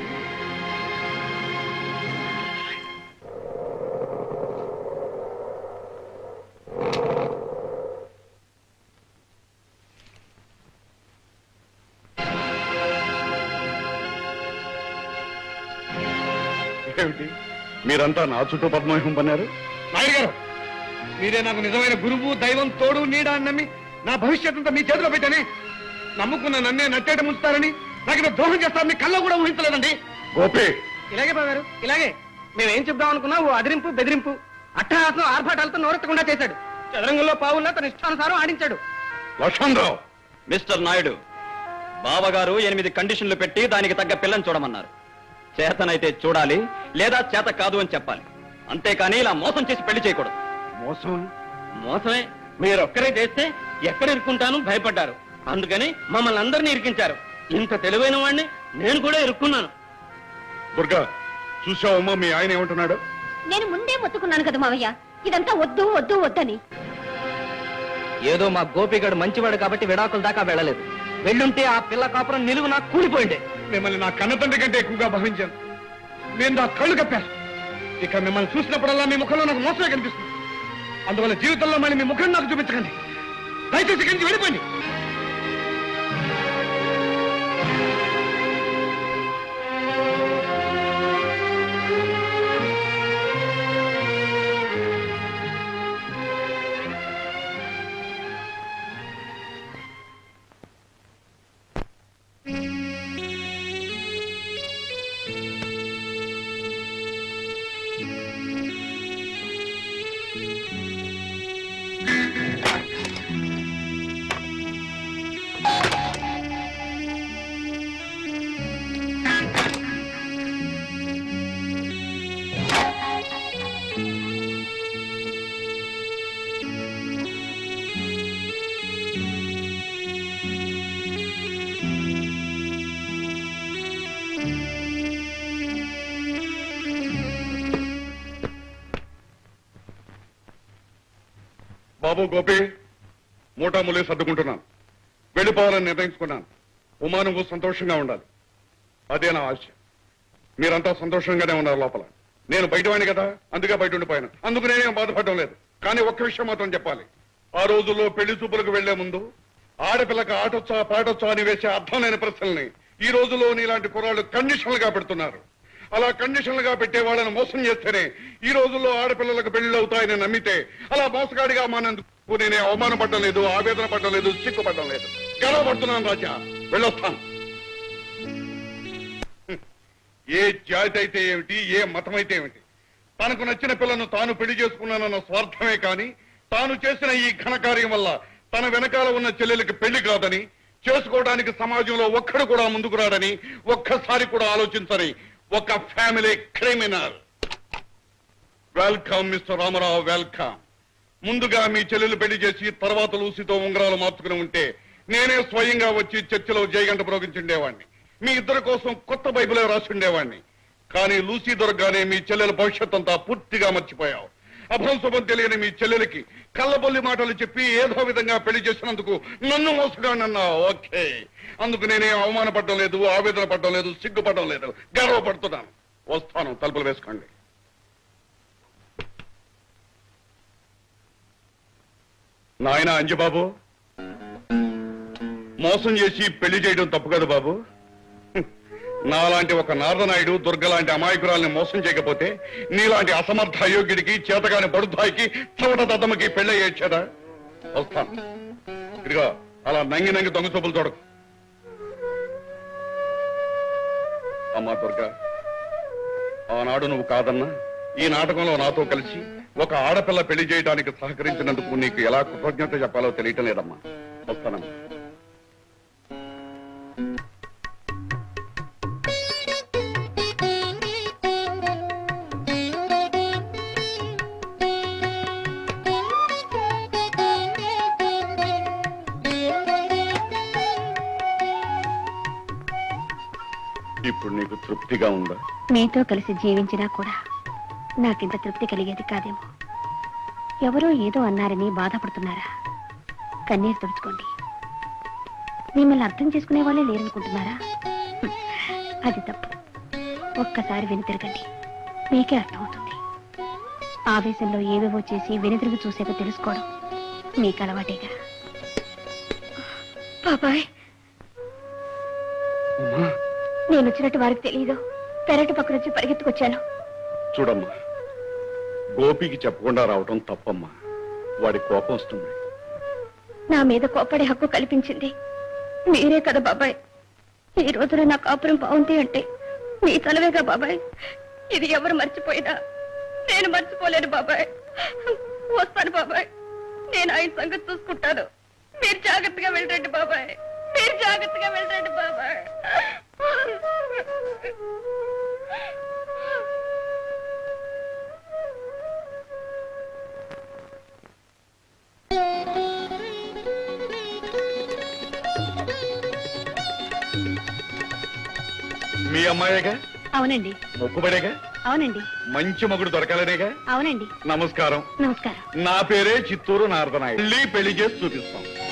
ఏమిటి మీరంతా నా చుట్టూ పద్మవ్యూహం పన్నారు? నాయుడు గారు, మీరే నాకు నిజమైన గురువు, దైవం, తోడు, నీడ అని నమ్మి నా భవిష్యత్తుతో మీ చేతిలో పెట్టానే. నమ్ముకున్న నన్నే నట్టేట ముంచుతారని, నాకు ఇలా ద్రోహం చేస్తారని కళ్ళ కూడా ఊహించలేదండి. గోపి, ఇలాగే బాగారు, ఇలాగే మేమేం చెప్దాం అనుకున్నా ఓ అదిరింపు బెదిరింపు అట్టహాసం ఆర్భాటాలతో నోరెత్తకుండా చేశాడు. చదరంగంలో పావుల్లో తన ఇష్టానుసారం ఆడించాడు. లక్ష్మణరావు. మిస్టర్ నాయుడు, బావగారు ఎనిమిది కండిషన్లు పెట్టి దానికి తగ్గ పిల్లని చూడమన్నారు. చేతనైతే చూడాలి, లేదా చేత కాదు అని చెప్పాలి. అంతేకాని ఇలా మోసం చేసి పెళ్లి చేయకూడదు. మోసం? మోసమే. మీరొక్కరే చేస్తే ఎక్కడ ఇరుక్కుంటాను భయపడ్డారు. అందుకని మమ్మల్ని అందరినీ ఇరికించారు. ఇంత తెలివైన వాడిని నేను కూడా ఇరుక్కున్నాను. దుర్గా, చూసావమ్మా మీ ఆయన ఏమంటున్నాడు? నేను ముందే మొత్తుకున్నాను కదా మావయ్య, ఇదంతా వద్దు వద్దు వద్దని. ఏదో మా గోపిగాడు మంచివాడు కాబట్టి విడాకుల దాకా వెళ్ళలేదు. వెళ్ళుంటే ఆ పిల్ల కాపురం నిలువు నాకు కూలిపోయిండే. మిమ్మల్ని నా కన్న తండ్రి కంటే ఎక్కువగా భావించాను. నేను నా కళ్ళు కప్పాను. ఇక మిమ్మల్ని చూసినప్పుడల్లా మీ ముఖంలో నాకు మోసమే కనిపిస్తుంది. అందువల్ల జీవితంలో మళ్ళీ మీ ముఖం నాకు చూపించకండి. దయచేసి ఇక్కడి నుంచి వెళ్ళిపోయింది. బాబు గోపి, మూటాములే సర్దుకుంటున్నాను. వెళ్ళిపోవాలని నిర్ణయించుకున్నాను. ఉమా నువ్వు సంతోషంగా ఉండాలి, అదే నా ఆశ. మీరంతా సంతోషంగానే ఉన్నారు లోపల. నేను బయటవాణి కదా, అందుకే బయట ఉండిపోయాను. అందుకు నేనేం బాధపడడం లేదు. కానీ ఒక్క విషయం మాత్రం చెప్పాలి. ఆ రోజుల్లో పెళ్లి చూపులకు వెళ్లే ముందు ఆడపిల్లకి ఆటొచ్చా పాటొచ్చా అని వేసే అర్థం లేని ప్రశ్నల్ని ఈ రోజుల్లో ఇలాంటి కుర్రాళ్ళు కండిషన్లుగా పెడుతున్నారు. అలా కండిషన్లుగా పెట్టే వాళ్ళని మోసం చేస్తేనే ఈ రోజుల్లో ఆడపిల్లలకు పెళ్లిళ్ళు అవుతాయని నమ్మితే అలా మోసగాడిగా మానందుకు నేనే అవమానపడడం లేదు, ఆవేదన పడడం లేదు, సిగ్గుపడడం లేదు. గర్వపడుతున్నాను రాజా. వెళ్ళొస్తాను. ఏ జాతి అయితే ఏమిటి, ఏ మతం అయితే ఏమిటి, తనకు నచ్చిన పిల్లను తాను పెళ్లి చేసుకున్నానన్న స్వార్థమే కాని తాను చేసిన ఈ ఘనకార్యం వల్ల తన వెనకాల ఉన్న చెల్లెలకి పెళ్లి కాదని, చేసుకోవడానికి సమాజంలో ఒక్కడు కూడా ముందుకు రాడని ఒక్కసారి కూడా ఆలోచించని ఒక family criminal. Welcome mister Ramarao, welcome. ముందుగా మీ చెల్లెలు పెళ్లి చేసి తర్వాత లూసితో ఉంగరాలు మార్చుకుని ఉంటే నేనే స్వయంగా వచ్చి చర్చిలో జయగంట ప్రోగించుండేవాడిని. మీ ఇద్దరి కోసం కొత్త బైబిలే రాసిండేవాడిని. కానీ లూసీ దొరకగానే మీ చెల్లెల భవిష్యత్ అంతా పూర్తిగా మర్చిపోయావు. అభంశుభం తెలియని మీ చెల్లెలకి కళ్ళబొల్లి మాటలు చెప్పి ఏదో విధంగా పెళ్లి చేసినందుకు నన్ను మోసగానన్నావు. ఓకే, అందుకు నేనే అవమానపడడం లేదు, ఆవేదన పడడం లేదు, సిగ్గుపడడం లేదు, గర్వపడుతున్నాను. వస్తాను, తలుపులు వేసుకోండి. నాయన అంజబాబు, మోసం చేసి పెళ్లి చేయడం తప్పు కదా బాబు. నాలాంటి ఒక నారదనాయుడు దుర్గ లాంటి అమాయకురాల్ని మోసం చేయకపోతే నీలాంటి అసమర్థ అయోగ్యుడికి చేతగాని బడుద్దాయికి చవట దద్దమ్మకి పెళ్ళి అయ్యేచ్చాడా? వస్తాను. ఇదిగో అలా నంగి నంగి దొంగ చూపులు చూడకు. అమ్మా దుర్గా, ఆనాడు నువ్వు కాదన్నా ఈ నాటకంలో నాతో కలిసి ఒక ఆడపిల్ల పెళ్లి చేయడానికి సహకరించినందుకు నీకు ఎలా కృతజ్ఞత చెప్పాలో తెలియటం లేదమ్మా. వస్తానమ్మా. ఇప్పుడు నీకు తృప్తిగా ఉందా? మీతో కలిసి జీవించినా కూడా నాకింత తృప్తి కలిగేది కాదేమో. ఎవరో ఏదో అన్నారని బాధపడుతున్నారా? కన్నీరు తుడుచుకోండి. మిమ్మల్ని అర్థం చేసుకునే వాళ్ళే లేరనుకుంటున్నారా? అది తప్పు. ఒక్కసారి వెనుతిరగండి, మీకే అర్థమవుతుంది. ఆవేశంలో ఏవేవో చేసి వెనుతిరిగి చూసాక తెలుసుకోవడం మీకు అలవాటేగా. బాబాయ్, నేను వచ్చినట్టు వారికి తెలియదు. పెరటి పక్కన వచ్చి పరిగెత్తుకొచ్చాను. చూడమ్మా, గోపికి చెప్పకుండా రావటం తప్పమ్మా. వాడి కోపం వస్తుంది. నా మీద కోపడే హక్కు కల్పించింది మీరే కదా బాబాయ్. ఈ రోజున నా కాపురం బాగుంది అంటే మీ తలవేగా బాబాయ్. ఇది ఎవరు మర్చిపోయినా నేను మర్చిపోలేను బాబాయ్. వస్తాను బాబాయ్. నేను ఆయన సంగతి చూసుకుంటాను. మీరు జాగ్రత్తగా వెళ్ళండి బాబాయ్. మీరు జాగ్రత్తగా వెళ్ళండి బాబాయ్. మీ అమ్మాయిగా? అవునండి. మొక్కుబడేగా? అవునండి. మంచి మొగుడు దొరకాలనేగా? అవునండి. నమస్కారం. నమస్కారం. నా పేరే చిత్తూరు నారదనాయుడు. పెళ్లి పెళ్లి చేసి చూపిస్తాం.